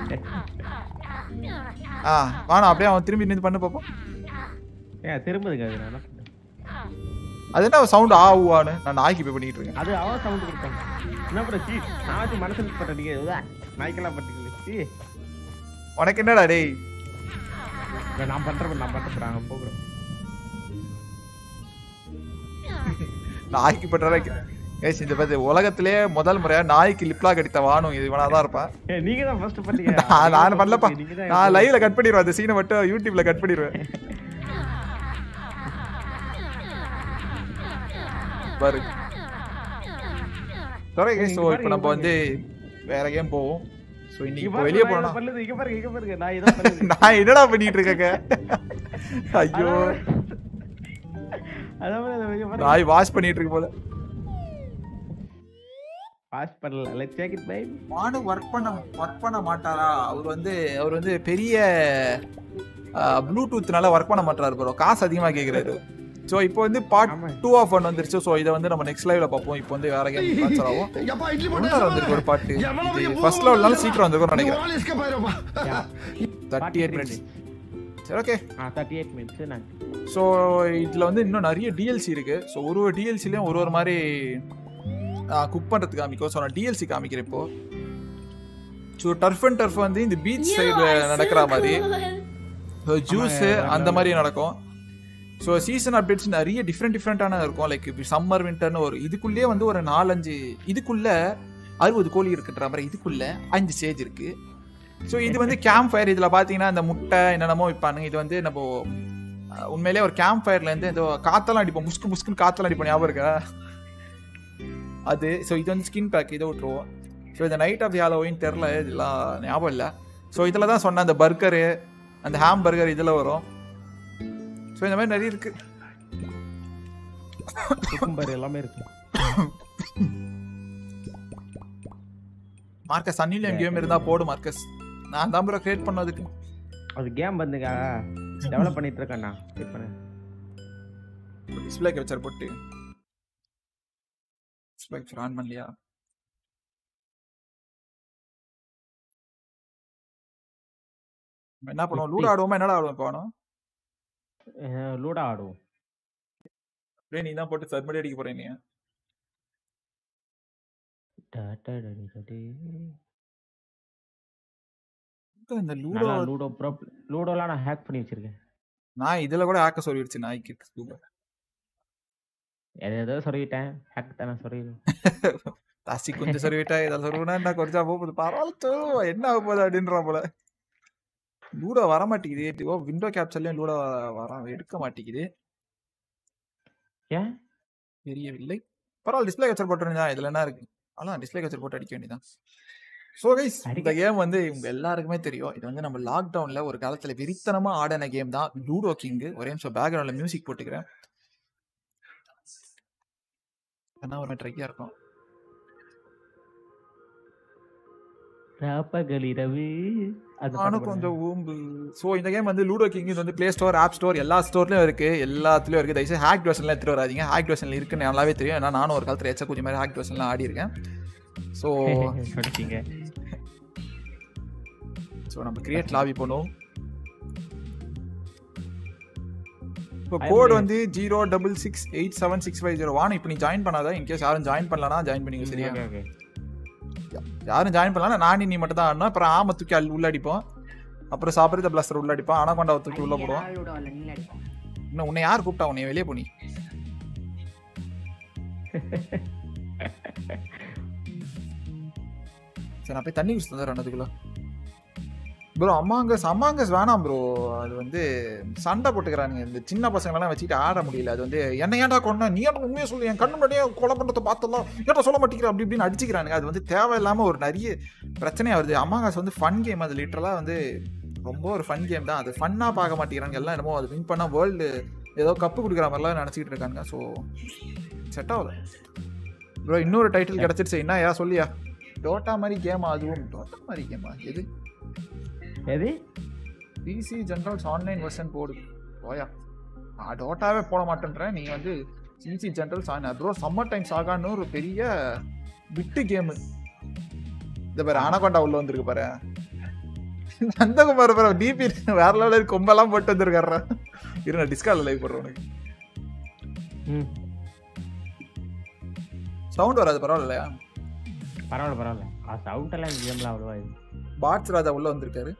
வாணா அப்படியே அவன் திரும்பி நின்று பண்ணு பாப்போம். ஏன் திரும்புதுங்க அது நான் அது என்ன சவுண்ட் ஆவுவான்னு நான் நாய்க்கு போய் பண்ணிட்டு இருக்கேன். அது அவன் சவுண்ட் கொடுத்தாங்க. என்ன பண்ண சீ நான் மனசுல பண்றேன். நீங்க நாய்க்கெல்லாம் பட்டுக்கல. உனக்கு என்னடா டேய்? நான் பண்றேன் போகிறேன். நாய்க்கு பண்ற ஏய் இந்த பத்தி உலகத்திலே முதல் முறையா நாய்க்கு லிப்லா கடித்த வாணும் இது இவனாதான் இருப்பான். நீங்க தான் ஃபர்ஸ்ட் பண்ணீங்க. நான் பண்ணலப்பா. நான் லைவ்ல கட் பண்ணிடுவேன். அந்த சீனை மட்டும் யூடியூப்ல கட் பண்ணிடுவேன். பாரு சரி கைஸ், சோ இப்போ நம்ம வந்து வேற கேம் போவோம். சோ இன்னைக்கு வெளிய போறோம். இங்க பாருங்க நான் ஏதோ பண்ணுது. நான் என்னடா பண்ணிட்டு இருக்கேங்க? ஐயோ அதான் நாய் வாஷ் பண்ணிட்டு இருக்கு போல. வாஷ் பண்ணல. Let's take it bye. வாணு வர்க் பண்ண மாட்டாரா? அவர் வந்து பெரிய ப்ளூடூத்னால வர்க் பண்ண மாட்டாரு ப்ரோ. காசு அதிகமா கேக்குறாரு. சோ இப்போ வந்து பார்ட் 2 ஆஃப் 1 வந்துருச்சு. சோ இத வந்து நம்ம நெக்ஸ்ட் லைவ்ல பாப்போம். இப்போ வந்து வேற கேம் ட்ரான்ஸ்ஃபர் ஆகும். முன்னாடி வந்திருக்கு ஒரு பாட்டு. இது ஃபர்ஸ்ட் லெவல்னால சீக்கிரம் வந்திருக்கும்னு நினைக்கிறேன். 38 மினிட்ஸ். சரி ஓகே 38 மினிட்ஸ் நான். சோ இதுல வந்து இன்னும் நிறைய DLC இருக்கு. சோ ஒரு DLCலயும் ஒரு மாதிரி குக் பண்றதுக்கு காமிக்கும். சோ நான் DLC காமிக்கிறேன் இப்போ. சோ டர்ஃப் அண்ட் டர்ஃப் வந்து இந்த பீச் சைடுல நடக்கிற மாதிரி ஜூஸ் அந்த மாதிரி நடக்கும். ஸோ சீசன் அப்டேட்ஸ் நிறைய டிஃப்ரெண்டான இருக்கும். லைக் இப்போ சம்மர் வின்டர்னு ஒரு இதுக்குள்ளேயே வந்து ஒரு 4-5 இதுக்குள்ள 60 கோழி இருக்குன்ற மாதிரி இதுக்குள்ள 5 ஸ்டேஜ் இருக்கு. ஸோ இது வந்து கேம்ப் ஃபயர். இதில் பார்த்தீங்கன்னா இந்த முட்டை என்னென்னமோ வைப்பானுங்க. இது வந்து நம்ம உண்மையிலேயே ஒரு கேம்ப் ஃபயர்லேருந்து இந்த காத்தெல்லாம் அடிப்போம். முஸ்குன்னு காத்தெல்லாம் அடிப்போம். ஞாபகம் இருக்கா அது? ஸோ இது வந்து ஸ்கின் பேக் இதை விட்டுருவோம். ஸோ இந்த நைட் ஆஃப் ஹாலோவின் தெரில, இதெல்லாம் ஞாபகம் இல்லை. ஸோ இதில் தான் சொன்னேன் அந்த பர்கரு அந்த ஹாம் பர்கர் இதில் வரும். ஸோ இந்த மாதிரி நிறைய இருக்கு. எல்லாமே இருக்கு. மார்க்கஸ் அன்னிலியம் கேம் இருந்தா போடு மார்க்கஸ். நான் தான் ப்ரோ கிரியேட் பண்ணதுக்கு. அது கேம் வந்துங்க டெவலப் பண்ணிட்டு இருக்கேன். வெயிட் பண்ணு. டிஸ்ப்ளே கேப்சர் போட்டு டிஸ்ப்ளே கேப்சர் ஆன் பண்ணலையா? என்ன பண்ணுவோம்? லூடோ ஆடுவோமா? என்னடா ஆடுவோம் இப்போ? ஆனோம் லூடோ ஆடுவோம். அப்படியே நீ தான் போட்டு சர்மடி அடிக்க போறேன். நீ இந்த லூடோலாம் நான் ஹேக் பண்ணி வச்சிருக்கேன். நான் இதுல கூட ஹேக்க சொல்லிடுச்சு நாய்க்கு. ஏதோ சொல்லிட்டேன். ஹேக் தானே சொல்லிடுவேன். தாசி கொஞ்சம் சொல்லிவிட்டா இதில் சொல்லுவேன்னா என்ன கொஞ்சம் போகுது பரவாயில்ல என்ன ஆக போகுது அப்படின்றா போல. லூடோ வர மாட்டேங்குது. ஓ விண்டோ கேப்சர்லயும் லூடோ எடுக்க மாட்டேங்குது. ஏன் தெரியவில்லை. பரவாயில்ல டிஸ்பிளே கேப்சர் போட்டுருந்தா இதுல என்ன இருக்கு? அதான் டிஸ்பிளே கேப்சர் போட்டு அடிக்க வேண்டியதான். ஸோ கைஸ் இந்த கேம் வந்து உங்க எல்லாருக்குமே தெரியும். இது வந்து நம்ம லாக்டவுன்ல ஒரு காலத்துல வெறித்தனமா ஆடின கேம் தான் லூடோ கிங். ஒரே நிமிஷம் பேக்ரவுண்ட்ல மியூசிக் போட்டுக்கிறேன். என்ன ஒரு ட்ரையா இருக்கும். கொஞ்சம் ஊம்பு. ஸோ இந்த கேம் வந்து லூடோ கிங். இது வந்து பிளே ஸ்டோர், ஆப் ஸ்டோர் எல்லா ஸ்டோர்லயும் இருக்கு. எல்லாத்துலயும் இருக்கு. தயவுசெய்து ஹேக் வெர்ஷன்லாம் எடுத்துட்டு வராதீங்க. ஹேக் வெர்ஷன்ல இருக்குன்னு நல்லாவே தெரியும். ஏன்னா நானும் ஒரு காலத்துல எச்ச கொஞ்சம் மாதிரி ஹேக் வெர்ஷன்லாம் ஆடி இருக்கேன். ஸோ நம்ம கிரியேட் லாபி பண்ணுவோம். இப்போ கோட் வந்து 066876501. இப்போ நீ ஜாயின் பண்ணாத. இன்கேஸ் யாரும் ஜாயின் பண்ணலனா ஜாயின் பண்ணிங்க. சரியா? யாரும் ஜாயின் பண்ணலாம். நானி நீ மட்டும் தான் ஆடணும். அப்புறம் ஆம தூக்கி உள்ள அடிப்போம். அப்புறம் சாப்பிடுற பிளாஸ்டர் உள்ள அடிப்பான். ஆனாகொண்டா தூக்கி உள்ள போடுவோம். இன்னும் உன்னை யார் கூப்பிட்டா? உன்னை வெளியே போனி. சரி நான் போய் தண்ணி குடிச்சு தந்துடுறேன் அதுக்குள்ள. ப்ரோ அமாங்கஸ் வேணாம் ப்ரோ. அது வந்து சண்டை போட்டுக்கிறானுங்க. இந்த சின்ன பசங்களெல்லாம் வச்சுட்டு ஆட முடியல. அது வந்து என்ன ஏன்டா கொண்டா? நீ ஏன்டா உண்மையை சொல்லு. என் கண்ணு முன்னாடியே கொலை பண்ணுறதை பார்த்தலாம் ஏன்டா சொல்ல மாட்டேங்கிற அப்படி இப்படின்னு அடிச்சுக்கிறானுங்க. அது வந்து தேவையில்லாமல் ஒரு நிறைய பிரச்சனையாக வருது. அமாங்கஸ் வந்து ஃபன் கேம். அது லிட்டரலாக வந்து ரொம்ப ஒரு ஃபன் கேம் தான். அது ஃபன்னாக பார்க்க மாட்டேங்கிறாங்க எல்லாம். என்னமோ அது வின் பண்ணால் வேர்ல்டு ஏதோ கப்பு கொடுக்குற மாதிரிலாம் நினச்சிக்கிட்டு இருக்காங்க. ஸோ செட் ஆகல ப்ரோ. இன்னொரு டைட்டில் கிடச்சிருச்சு. என்ன ஏன் சொல்லியா? டோட்டா மாதிரி கேமா? அதுவும் டோட்டா மாதிரி கேமா? எது பிசி ஜென்ரல்ஸ் ஆன்லைன் வெர்ஷன் போடு போயா. நான் டோட்டாவே போட மாட்டேன்றேன். நீ வந்து PC generals bro summer time சாகான்னு ஒரு பெரிய பிட்டு கேமு. இந்த பாரு அனகொண்டா உள்ள வந்திருக்கு பாரு. நந்தகுமார் ப்ரோ டிபி வேற லெவலில் கொம்பெல்லாம் போட்டு வந்திருக்காரா. இரு நான் டிஸ்கார்ட்ல லைவ் போடுறேன் உனக்கு. சவுண்ட் வராது பரவாயில்லையா? பரவாயில்ல சவுண்ட் எல்லாம் இந்த கேம்ல அவ்வளவா இது. பாட்ஸ் ராஜா உள்ள வந்திருக்காரு.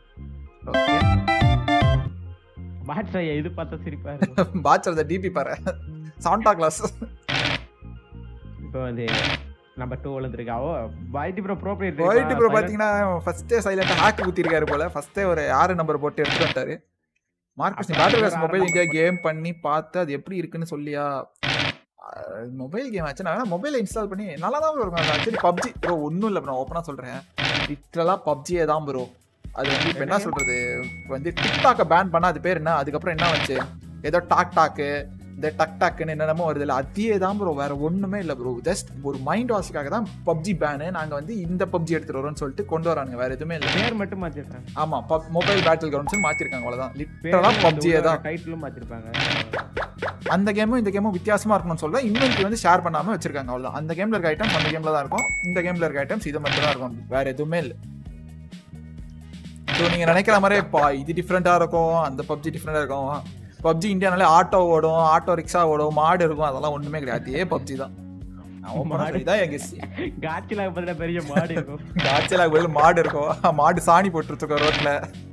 பாட்ஸ் ராஜா இது பார்த்தா சிரிப்பா இருக்கு. பாட்ஸ் ராஜா டிபி பாரு. Santa Claus. இப்போ வந்து நம்பர் 2 வந்திருக்காவோ. வைட்டி ப்ரோ ப்ரோப்ரியேட். வைட்டி ப்ரோ பாத்தீங்கன்னா ஃபர்ஸ்டே சைலண்டா ஹேக் குத்தி இருக்காரு போல. ஃபர்ஸ்டே ஒரு 6 நம்பர் போட்டு எடுத்துட்டு வந்தாரு. Marcus battle class mobile India game பண்ணி பார்த்து அது எப்படி இருக்குன்னு சொல்லியா? மொபைல் கேம் ஆச்சு. நான் மொபைல இன்ஸ்டால் பண்ணி நல்லா தான் இருக்கும். ஆக்சுவலி பப்ஜி ப்ரோ ஒன்றும் இல்லை ப்ரோ, ஓப்பனாக சொல்கிறேன். லிட்டரலாக பப்ஜியே தான் ப்ரோ. அது வந்து இப்போ என்ன சொல்கிறது, வந்து டிக்டாக்கை பேன் பண்ணால் அது பேர் என்ன, அதுக்கப்புறம் என்ன வச்சு ஏதோ டாக்கு இந்த டக்குன்னு என்னென்னமோ வருது இல்லை, அதே தான் ப்ரோ, வேறு ஒன்றுமே இல்லை ப்ரோ. ஜஸ்ட் ஒரு மைண்ட் வாஷுக்காக தான் பப்ஜி பேனு. நாங்கள் வந்து இந்த பப்ஜி எடுத்துகிட்டு வரோம்னு சொல்லிட்டு கொண்டு வரானுங்க, வேறு எதுவுமே இல்லை. பேர் மட்டும் மாற்றிருக்காங்க. ஆமாம், மொபைல் பேட்டில் கிரவுண்ட்ஸ் மாற்றிருக்காங்க, அவ்வளோதான். லிட்டரலாக பப்ஜியே தான். டைட்டிலும் மாற்றிருப்பாங்க. அந்த கேமும் இந்த கேமும் வித்தியாசமா இருக்கணும்னு சொல்ல இன்வென்ட்ரி வந்து ஷேர் பண்ணாம வச்சிருக்காங்க, அவ்வளவுதான். அந்த கேம்ல இருக்க ஐட்டம்ஸ் அந்த கேம்ல தான் இருக்கும், இந்த கேம்ல இருக்க ஐட்டம்ஸ் இது மட்டும் தான் இருக்கும், வேற எதுவுமே இல்லை. ஸோ நீங்க நினைக்கிற மாதிரி இது டிஃப்ரெண்டா இருக்கும், அந்த பப்ஜி டிஃப்ரெண்டா இருக்கும். பப்ஜி இந்தியானாலே ஆட்டோ ஓடும், ஆட்டோ ரிக்ஷா ஓடும், மாடு இருக்கும், அதெல்லாம் ஒண்ணுமே கிடையாது. அதே பப்ஜி தான். பெரிய மாடு இருக்கும், காய்ச்சலாக மாடு இருக்கும், மாடு சாணி போட்டு இருக்கோம் ரோட்ல.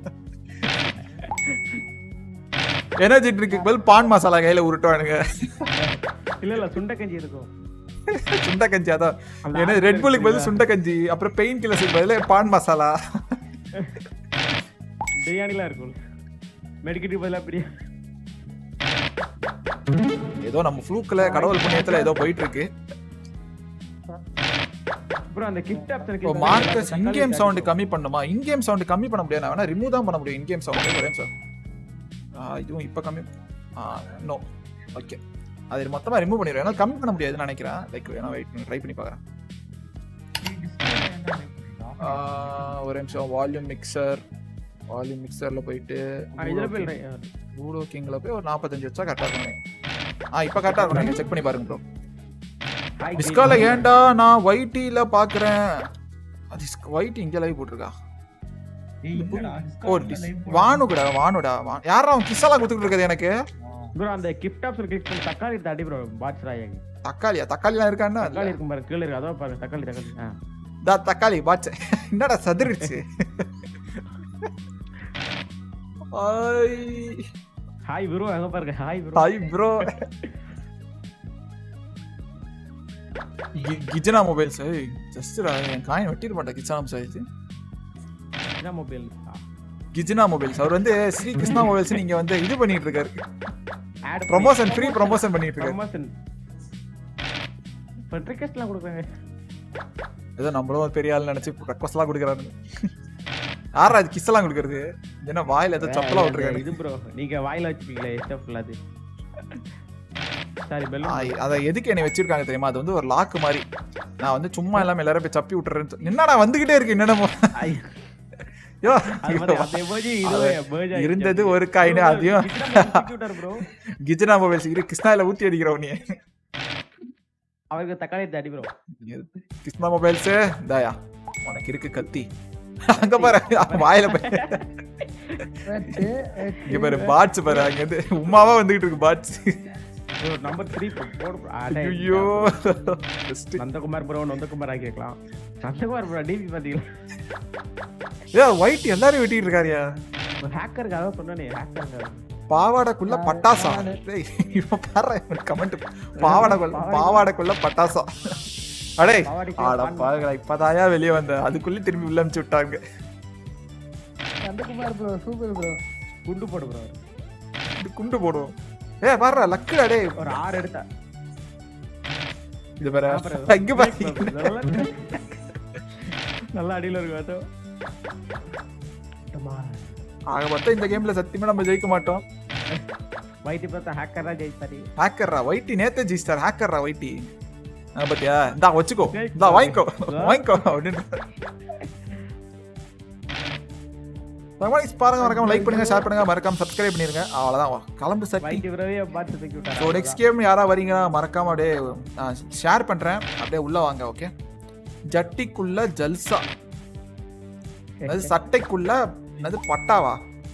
எனர்ஜி ட்ரிங்க்கு பதில் பான் மசாலா கையில உருட்டுவானுங்க. இல்ல சுண்டக்கஞ்சி இருக்கும். சுண்டக்கஞ்சி அதான். ஏன்னா ரெட் புல்லுக்கு பதில் சுண்டக்கஞ்சி, அப்புறம் பெயின் கில்லர்ஸுக்கு பதில் பான் மசாலா. பிரியாணிலாம் இருக்கும். மெடிக்கெட்டுக்கு பதிலா பிரியாணி. ஏதோ நம்ம ஃப்ளூக்ல கடவுள் புண்ணியத்துல ஏதோ போயிட்டு இருக்கு. ப்ரோ அந்த கிஃப்ட் ஆப்ஷனுக்கு இப்போ மார்க்கஸ் இன் கேம் சவுண்ட் கம்மி பண்ணுமா? இன் கேம் சவுண்ட் கம்மி பண்ண முடியாது, நான் வேணா ரிமூவ் தான் பண்ண முடியும் இன் கேம் சவுண்ட். ஒரே சார் இதுவும் இப்போ கம்மி நோ ஓகே, அது மொத்தமாக ரிமூவ் பண்ணிடுவேன். ஏன்னா கம்மி பண்ண முடியாதுன்னு நினைக்கிறேன். லைக் வேணா வெயிட் பண்ணி ட்ரை பண்ணி பார்க்குறேன். ஒரு நிமிஷம். வால்யூம் மிக்சரில் போயிட்டு லூடோ கிங்கில் போய் ஒரு 45 வச்சா கரெக்டாக இருக்கும். இப்போ கரெக்டாக இருக்கும், நீங்கள் செக் பண்ணி பாருங்க ப்ரோ. டிஸ்கால ஏன்டா நான் ஒய்டியில் பார்க்குறேன். ஒய்டி இங்கே லைவ் போட்டிருக்கா. வானுடா யாரா அவன் கிஸ்ஸெல்லாம் கொடுத்துட்டு இருக்குது எனக்கு. ப்ரோ அந்த கிஃப்ட் ஆப்ஷன் கிளிக் பண்ணி தக்காளி தாடி ப்ரோ பாட்ஸ் ராயங்க. தக்காளிலாம் இருக்கான்னா தக்காளி இருக்கும் பாரு, கீழ இருக்கு, அதோ பாருங்க தக்காளி. தக்காளி பாட்ஸ் என்னடா சதுரிச்சு. ஹாய் ப்ரோ, அங்க பாருங்க. Hi bro. கிஜனா மொபைல்ஸ் ஜஸ்ட் என் காயின் வெட்டிட மாட்டேன். கிஜனா மொபைல்ஸ் அவர் வந்து ஸ்ரீ கிருஷ்ணா மொபைல்ஸ் நீங்க வந்து இது பண்ணிட்டு இருக்காரு, ப்ரமோஷன் ஃப்ரீ ப்ரமோஷன் பண்ணிட்டு இருக்காரு. ரிக்வெஸ்ட்லாம் கொடுக்குறாங்க. ஏதோ நம்மளும் பெரிய ஆள் நினைச்சு ரெக்வெஸ்ட்லாம் கொடுக்குறாங்க. யாரா அது கிஸ் எல்லாம் கொடுக்குறது? என்ன வாயில ஏதோ சப்பலா விட்டுருக்காரு. இது ப்ரோ நீங்க வாயில வச்சுப்பீங்களே ஸ்டஃப் அது. Sorry bell. அத எதுக்கு என்ன வச்சிருக்காங்க தெரியுமா? அது வந்து ஒரு லாக் மாதிரி. நான் வந்து சும்மா எல்லாம் எல்லாரும் போய் சப்பி விட்டுறேன்னு. என்னடா வந்துகிட்டே இருக்கு என்னடா. இருந்தது ஒரு காயின், அதையும் கிஜனா மொபைல்ஸ் கிருஷ்ணால ஊத்தி அடிக்கிறோம். நீ அவருக்கு தக்காளி தாடி ப்ரோ. கிருஷ்ணா மொபைல்ஸ் தாயா உனக்கு இருக்கு கத்தி. அங்க பாரு வாயில பாரு பாட்ஸ் பாரு, அங்க இருந்து உமாவா வந்துகிட்டு இருக்கு பாட்ஸ். நம்பர் 3 போடு. ஐயோ நந்தகுமார் ப்ரோ நந்தகுமார் ஆக்கிக்கலாம். நந்தகுமார் ப்ரோ டிபி பாத்தீங்களா? ஒயிட் எல்லாரும் வெட்டிட்டு இருக்காரியா. ஹேக்கர்காக சொன்னனே, ஹேக்கர்காக. பாவாடைக்குள்ள பட்டாசா. இவன் பாரு கமெண்ட், பாவாடைக்குள்ள பட்டாசா. அடே ஆடா பாருங்க, இப்பதாயா வெளியே வந்த, அதுக்குள்ள திரும்பி உள்ள அனுப்பிச்சு விட்டாங்க. Nandakumar bro super bro. குண்டு போடு ப்ரோ. குண்டு போடுவோம். பாரு லக்கு. அடே ஒரு 6 எடுத்தா இது பாரு, இங்க பாரு நல்ல அடியில இருக்கு. ஆக மொத்தம் இந்த கேம்ல சத்தியமா நம்ம ஜெயிக்க மாட்டோம். வைட்டி பார்த்தா ஹேக்கரா ஜெயிச்சாரு. ஹேக்கர்ரா வைட்டி நேத்தே ஜெயிச்சார். ஹேக்கர்ரா வைட்டி பாத்தியா? இந்தா வச்சுக்கோ, இந்தா வாங்கிக்கோ அப்படின்னு பாருங்க. மறக்காம லைக் பண்ணுங்க, ஷேர் பண்ணுங்க, மறக்காம சப்ஸ்கிரைப் பண்ணிருங்க. அவ்வளவுதான் கிளம்பு சட்டி. ஸோ நெக்ஸ்ட் கேம் யாரா வரீங்கன்னா மறக்காம அப்படியே ஷேர் பண்றேன், அப்படியே உள்ள வாங்க. ஓகே, ஜட்டிக்குள்ள ஜல்சா, அதாவது சட்டைக்குள்ள என்னது பட்டாவா?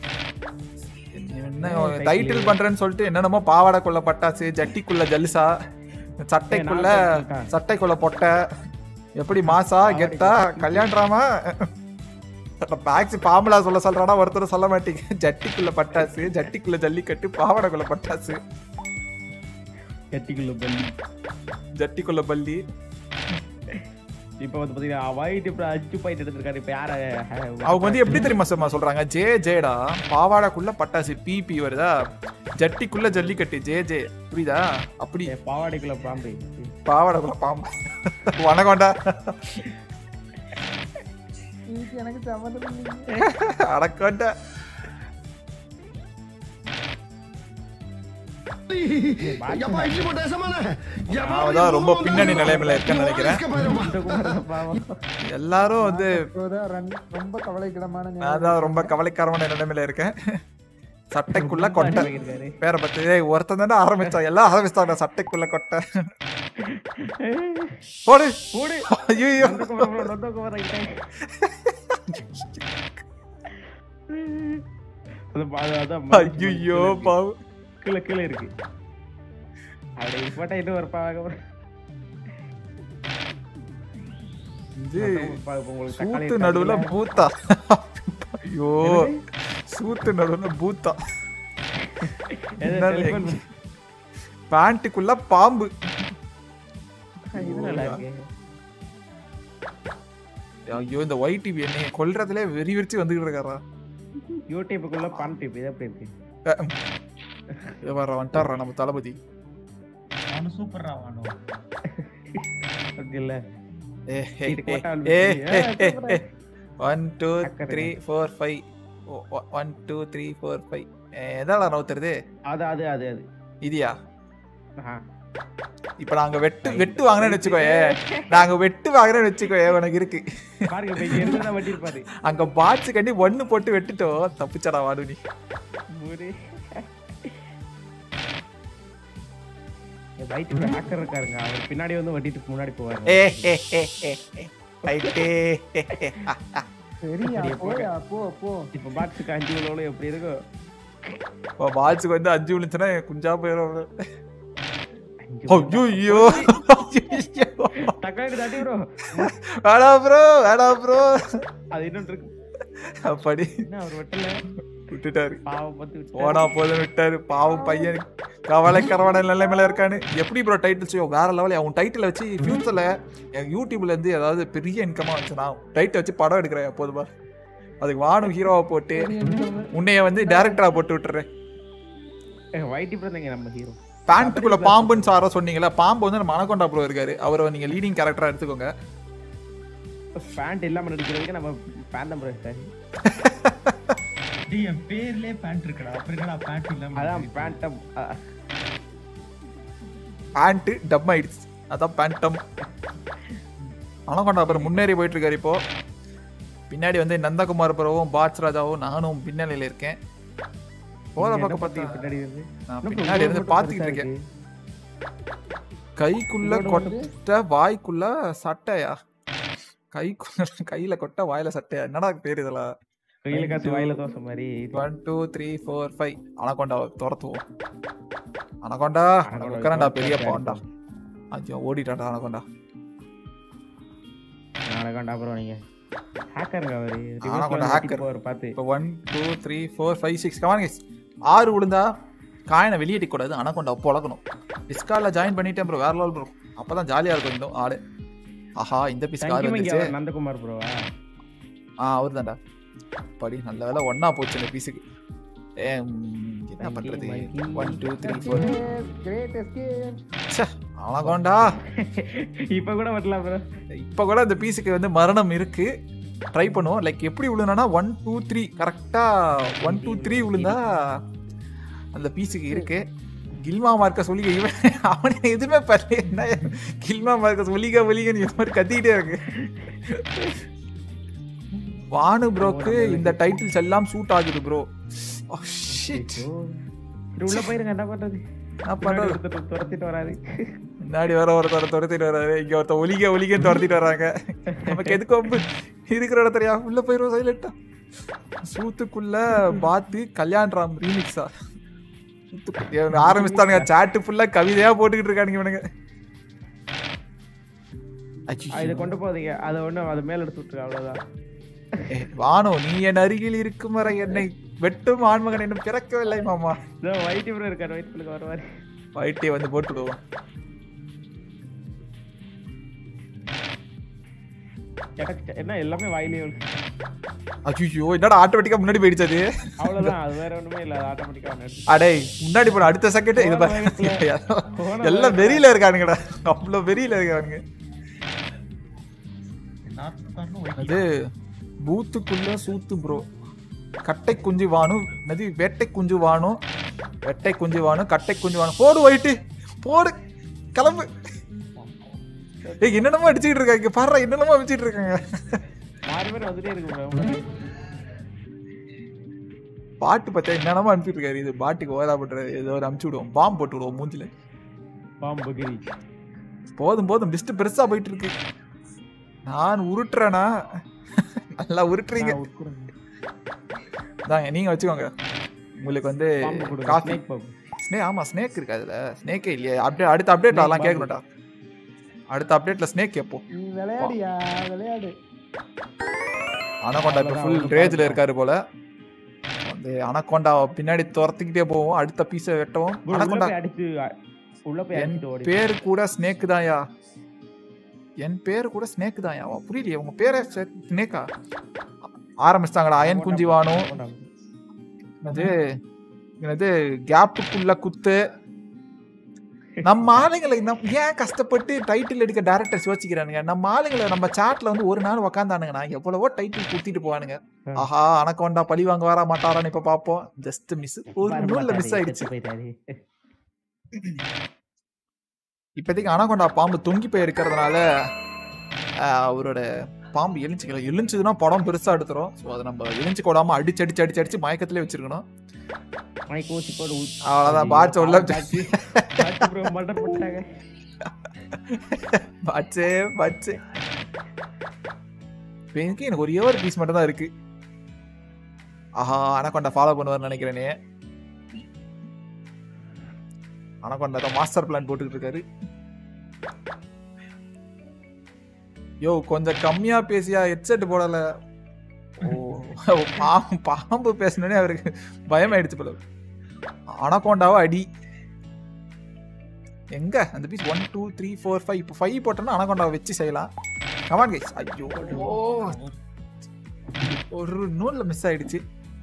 என்ன டைட்டில் பண்றேன்னு சொல்லிட்டு என்னென்னமோ பாவாடைக்குள்ள பட்டாசு, ஜட்டிக்குள்ள ஜல்சா, சட்டைக்குள்ள பொட்டை, எப்படி மாசா கெத்தா கல்யாணராமா பேக்ஸ் பாம்பலா சொல்றானா ஒருத்தர் சொல்ல மாட்டீங்க. ஜட்டிக்குள்ள பட்டாசு, ஜட்டிக்குள்ள ஜல்லிக்கட்டு, பாவாடைக்குள்ள பட்டாசு, ஜட்டிக்குள்ள பள்ளி. இப்ப வந்து பாத்தீங்கன்னா அவாய்ட் இப்ப 5 பாயிண்ட் எடுத்திருக்காரு. இப்ப யார அவங்க வந்து எப்படி தெரியுமா சொல்றாங்க? ஜே ஜேடா பாவாடைக்குள்ள பட்டாசு பிபி வருதா, ஜட்டிக்குள்ள ஜல்லிக்கட்டு ஜே ஜே, புரியுதா? அப்படி பாவாடைக்குள்ள பாம்பு, பாவாடைக்குள்ள பாம்பு. வணக்கம்டா. எனக்கு சம்மதம் அடக்கோண்டா. அவதான் ரொம்ப பின்னணி நிலைமையில இருக்கேன்னு நினைக்கிறேன். எல்லாரும் வந்து ரொம்ப கவலைக்கிடமான, அதான் ரொம்ப கவலைக்காரமான நிலைமையில இருக்கேன். சட்டைக்குள்ள கொட்டை பேரை பத்தி ஒருத்தன் தானே ஆரம்பிச்சான், எல்லாம் ஆரம்பிச்சாங்க. சட்டைக்குள்ள கொட்டை போடு போடு. ஐயோ ஐயோ பாவு கீழே கீழே இருக்கு. அப்படி போட்டா இன்னும் ஒரு சூத்து நடுவுல பூத்தா. ஐயோ சூத்து நடுவுல பூத்தா. பேண்ட்டுக்குள்ள பாம்பு. ஐயோ இந்த ஒயிட் டிவி என்ன கொல்றதுல வெறி வெறிச்சு வந்துகிட்டு இருக்காரா? யூடியூபுக்குள்ள பான் டிவி இது எப்படி இருக்கு? வந்துட்டாரா நம்ம தளபதி. சூப்பரா வானோ இல்ல 1 2 3 4 5 1 2 3 4 5 எதால நவுத்துறது? அது அது அது அது இதியா? இப்ப நாங்க வெட்டு வாங்குறேன்னு வச்சுக்கோயே, நாங்க வெட்டு வாங்குறேன்னு வச்சுக்கோயே, உனக்கு இருக்கு அங்க பாட்ஸ் கண்டி 1 போட்டு வெட்டுட்டோம். தப்பிச்சடா வாடு நீ. பின்னாடி வந்து வட்டிட்டு முன்னாடி போவாரு. இப்ப பாட்ஸுக்கு 5 விழுவலும் எப்படி இருக்கும்? பாட்ஸுக்கு வந்து 5 விழுந்துச்சுன்னா குஞ்சா போயிடும். ஐயோ தக்காளி தாட்டி ப்ரோ. வேடா ப்ரோ வேடா ப்ரோ. அது இன்னும் இருக்கு. அப்படி அவர் வெட்டல விட்டுட்டாரு. பாவம் பத்தி போனா போதும் விட்டாரு. பாவம் பையன் கவலைக்கரவான நிலைமையில இருக்கானு. எப்படி ப்ரோ டைட்டில் செய்யும் வேற லெவல். அவன் டைட்டில் வச்சு ஃபியூச்சர்ல யூடியூப்ல இருந்து ஏதாவது பெரிய இன்கமா வந்துச்சுன்னா டைட்டில் வச்சு படம் எடுக்கிறேன் போதுமா? அதுக்கு வானும் ஹீரோவா போட்டு உன்னைய வந்து டைரக்டரா போட்டு விட்டுறேன். வைட்டி பிரதங்க நம்ம ஹீரோ. பேண்ட்டுக்குள்ள பாம்புன்னு சாரோ சொன்னீங்களா? பாம்பு வந்து நம்ம அனகொண்டா ப்ரோ இருக்காரு. அவரை நீங்க லீடிங் கேரக்டரா எடுத்துக்கோங்க. பேண்ட் இல்லாம நடிக்கிறதுக்கு நம்ம பேண்ட் ப்ரோ இருக்காரு. டேய் பேர்லயே பேண்ட் இருக்குடா. அப்புறம் என்னடா பேண்ட் இல்லாம? அதான் பேண்டம். பேண்ட் டம் ஆயிடுச்சு. அதான் பேண்டம். அனகொண்டா ப்ரோ முன்னேறி போயிட்டு இருக்காரு. இப்போ பின்னாடி வந்து நந்தகுமார் ப்ரோவும் பாட்ஸ் ராஜாவும் நானும் பின்னணியில இருக்கேன். போற பக்கம் பாத்தீங்க பின்னாடி இருந்து பாத்துக்கிட்டு இருக்கேன். கைக்குள்ள கொட்ட வாய்க்குள்ள சட்டையா? கையில கொட்ட வாயில சட்டையா? என்னடா பேர் இதெல்லாம்? கையில காத்து வாயில தோசை மாதிரி. 1 2 3 4 5 அனகொண்டா துரத்துவோம். அனகொண்டா உட்காரண்டா பெரிய பாண்டா. ஐயோ ஓடிட்டாடா அனகொண்டா. அனகொண்டா ப்ரோ நீங்க ஹேக்கர்ங்க அவரு. அனகொண்டா ஹேக்கர் ஒரு பாத்து. இப்போ 1 2 3 4 5 6 கமான் गाइस. 6 விழுந்தா காயினை வெளியேட்டி கூடாது. அனகொண்டா பொளக்கணும். டிஸ்கார்ட்ல ஜாயின் பண்ணிட்டேன் ப்ரோ. வேற லெவல் ப்ரோ. அப்பதான் ஜாலியா இருக்கும் இந்த ஆளு. ஆஹா இந்த பீஸ் கார் வந்துச்சு. நந்தகுமார் ப்ரோவா? அவர்தான்டா. படி நல்ல வேளை ஒண்ணா போச்சு இந்த பீஸுக்கு. என்ன பண்றது? 1 2 3 4 கிரேட் எஸ்கேப். அனகொண்டா இப்ப கூட வரலாம் ப்ரோ. இப்ப கூட இந்த பீஸுக்கு வந்து மரணம் இருக்கு. ட்ரை பண்ணுவோம். லைக் எப்படி விழுந்தா 1 2 3 கரெக்டா 1 2 3 விழுந்தா அந்த பீஸுக்கு இருக்கு. கில்மா மார்க்க சொல்லிக்க இவன் அவனை எதுவுமே பண்ணல. என்ன கில்மா மார்க்க ஒலிகன்னு இது மாதிரி கத்திக்கிட்டே இருக்கு. வானு ப்ரோக்கு இந்த டைட்டில்ஸ் எல்லாம் சூட் ஆகுது ப்ரோ. உள்ள போயிருங்க. என்ன பண்றது? துரத்திட்டு வராது. முன்னாடி வர ஒருத்தர் துரத்திட்டு வராரு. இங்க ஒருத்தர் ஒலிகன்னு துரத்திட்டு வராங்க. நமக்கு எதுக்கு இருக்கிற இடத்துலயா உள்ள போயிருவோம் சைலண்டா. சூத்துக்குள்ள பாத்து கல்யாண் ராம் ரீமிக்ஸா ஆரம்பிச்சிட்டானுங்க. சாட்டு ஃபுல்லா கவிதையா போட்டுக்கிட்டு இருக்கானுங்க இவனுங்க. இதை கொண்டு போதீங்க, அதை ஒண்ணு அது மேல எடுத்து விட்டுரு, அவ்வளவுதான். வானோ நீ என் அருகில் இருக்கும் வரை என்னை வெட்டும் ஆண்மகன் இன்னும் பிறக்கவில்லை மாமா. வைட்டி ப்ரோ இருக்காரு, வைட்டி ப்ரோ வருவாரு. வைட்டே வந்து போட்டுடுவோம். என்ன எல்லாமே வாயிலே ஐயோ என்னடா ஆட்டோமேட்டிக்கா முன்னாடி போயிடுச்சு. அவ்வளவுதான், அது வேற ஒண்ணுமே இல்ல, ஆட்டோமேட்டிக்கா அடே முன்னாடி போன அடுத்த செகண்ட் இது எல்லாம் வெறியில இருக்கானுங்கடா, அவ்வளவு வெறியில இருக்கானுங்க. அது பூத்துக்குள்ள சூத்து ப்ரோ. கட்டை குஞ்சு வானும் நதி வேட்டை குஞ்சு வானும் வெட்டை குஞ்சு வானும் கட்டை குஞ்சு வானும். போடு வைட்டு போடு கிளம்பு. ஏய் என்னென்னமோ அடிச்சுட்டு இருக்காங்க பாரு, என்னென்னமோ அடிச்சிட்டு இருக்காங்க. 6 பேர் வந்துட்டே இருக்கு. பாட்டு பார்த்தா என்னென்னமோ அனுப்பிட்டு இருக்காரு. இது பாட்டுக்கு ஓதா பண்றது ஏதோ ஒரு அனுப்பிச்சு விடுவோம், பாம்பு போட்டு விடுவோம் மூஞ்சில. பாம்புகிரி போதும் போதும், லிஸ்ட் பெருசா போயிட்டு இருக்கு. நான் உருட்டுறேனா? நல்லா உருட்டுறீங்க. தாங்க நீங்க வச்சுக்கோங்க. உங்களுக்கு வந்து காஃபி ஆமா ஸ்னேக் இருக்கு அதுல. ஸ்னேக்கே இல்லையா? அப்டேட் அடுத்த அப்டேட் அதெல்லாம் கேட்கணும்டா. அடுத்த அப்டேட்ல ஸ்னேக் கேட்போம். நீ விளையாடியா? விளையாடு. அனகொண்டா இப்ப ஃபுல் ரேஜ்ல இருக்காரு போல. அந்த அனகொண்டா பின்னாடி துரத்திக்கிட்டே போவோம். அடுத்த பீஸை வெட்டவும். அனகொண்டா அடிச்சு உள்ள போய் அடிச்சிட்டு ஓடி. பேர் கூட ஸ்னேக் தான்யா. என் பேர் கூட ஸ்னேக் தான்யா. புரியலையே உங்க பேரே ஸ்னேக்கா? ஆரம்பிச்சிட்டாங்களா? அயன் குஞ்சி வானும் என்னது கேப்புக்குள்ள குத்து. நம்ம ஆளுங்களை ஏன் கஷ்டப்பட்டு டைட்டில் எடுக்க டைரக்டர்ஸ் யோசிக்கிறானுங்க? நம்ம ஆளுங்களை நம்ம சாட்ல வந்து ஒரு நாள் உக்காந்தானுங்கண்ணா எவ்வளவோ டைட்டில் குத்திட்டு போவானுங்க. ஆஹா அனகொண்டா பழி வாங்க வர மாட்டாரான்னு இப்ப பாப்போம். ஜஸ்ட் மிஸ், ஒரு நூல்ல மிஸ் ஆயிடுச்சு. இப்போதைக்கு அனகொண்டா பாம்பு தொங்கி போய் இருக்கிறதுனால அவரோட பாம்பு எழுந்துச்சுதுன்னா படம் பெருசா எடுத்துரும். ஸோ அதை நம்ம எழுந்து கொடாம அடிச்சு அடிச்சு அடிச்சு அடிச்சு மயக்கத்திலே வச்சிருக்கணும். அவ்வளவுதான். பாட்ச உள்ள பாட்சே பாட்சே. எனக்கு ஒரே ஒரு பீஸ் மட்டும் தான் இருக்கு. ஆஹா அனகொண்டா ஃபாலோ பண்ணுவார்னு நினைக்கிறேனே. அனகொண்டா தான் மாஸ்டர் பிளான் போட்டுக்கிட்டு இருக்காரு. யோ கொஞ்சம் கம்மியா பேசியா, ஹெட்செட் போடல. ஓ பாம்பு பேசணுன்னே அவருக்கு பயம் ஆயிடுச்சு போல. அனகொண்டாவா அடி எங்க அந்த பீஸ் 1 2 3 4 5. இப்போ 5 போட்டோம்னா அனகொண்டாவை வச்சு செய்யலாம். Come on guys. ஐயோ ஒரு நூல்ல மிஸ் ஆயிடுச்சு.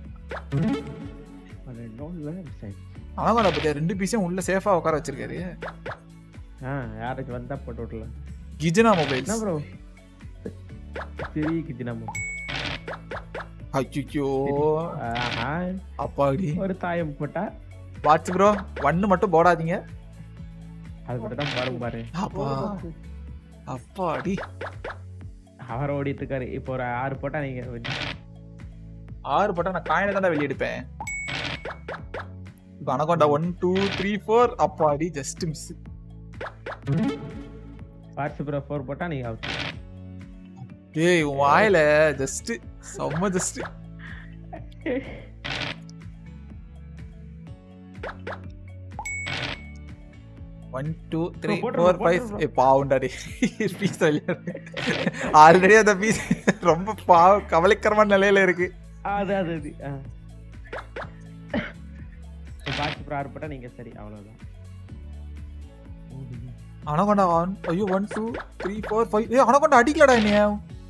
அனகொண்டா பத்தியா 2 பீஸையும் உள்ள சேஃபா உட்கார வச்சிருக்காரு. யாருக்கு வந்தா போட்டு விடலாம். கிஜனா மொபைல்ஸ். என்ன ப்ரோ சரி கிஜனா மொபைல். ஐயோ அப்பாடி ஒரு தாயம் போட்டா வாட்ச் ப்ரோ 1 மட்டும் போடாதீங்க. அது கூட தான் பாரு பாரு. அப்பா அப்பாடி அவர் ஓடிட்டு இருக்காரு. இப்போ ஒரு 6 போட்டா நீங்க 6 போட்டா நான் காயினை தான் வெளிய எடுப்பேன். இப்போ அனகொண்டா 1 2 3 4 அப்பாடி ஜஸ்ட் மிஸ். வாட்ச் ப்ரோ 4 போட்டா நீங்க அவுட். டேய் உன் வாயில ஜஸ்ட் செம்ம ஜஸ்ட். ஒன் டூ 3 4 5 பாவுண்டாடி பீஸ் ஆல்ரெடி அந்த பீஸ் ரொம்ப கவலைக்கரமான நிலையில இருக்கு. அது அது பாட்ச் ப்ரோ 6 போட்டா நீங்க சரி அவ்வளவுதான். அனகொண்டா ஐயோ 1 2 3 4 5. ஏய் அனகொண்டா அடிக்கலடா என்னைய.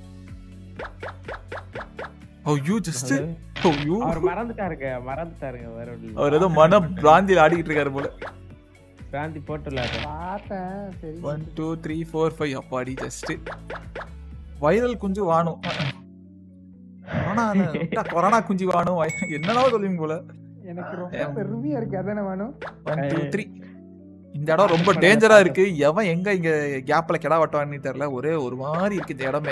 ஐயோ ஜஸ்ட் ஐயோ அவர் மறந்துட்டாருங்க வேற ஒண்ணு. அவர் ஏதோ மன பிராந்தில ஆடிட்டு இருக்காரு போல. பிராந்தி போட்டுல பார்த்தேன். சரி 1 2 3 4 5 அப்பாடி ஜஸ்ட் வைரல் குஞ்சு வாணும். ஆனா கொரோனா குஞ்சு வாணும் என்னன்னாலும் சொல்லுவீங்க போல. எனக்கு ரொம்ப பெருமையா இருக்கு. அதானே வேணும். 1 2 3. இந்த இடம் ரொம்ப டேஞ்சரா இருக்கு. எவன் எங்க இங்க கேப்ல கிடா வட்டான்னு தெரியல. ஒரே ஒரு மாதிரி இருக்கு இந்த இடமே.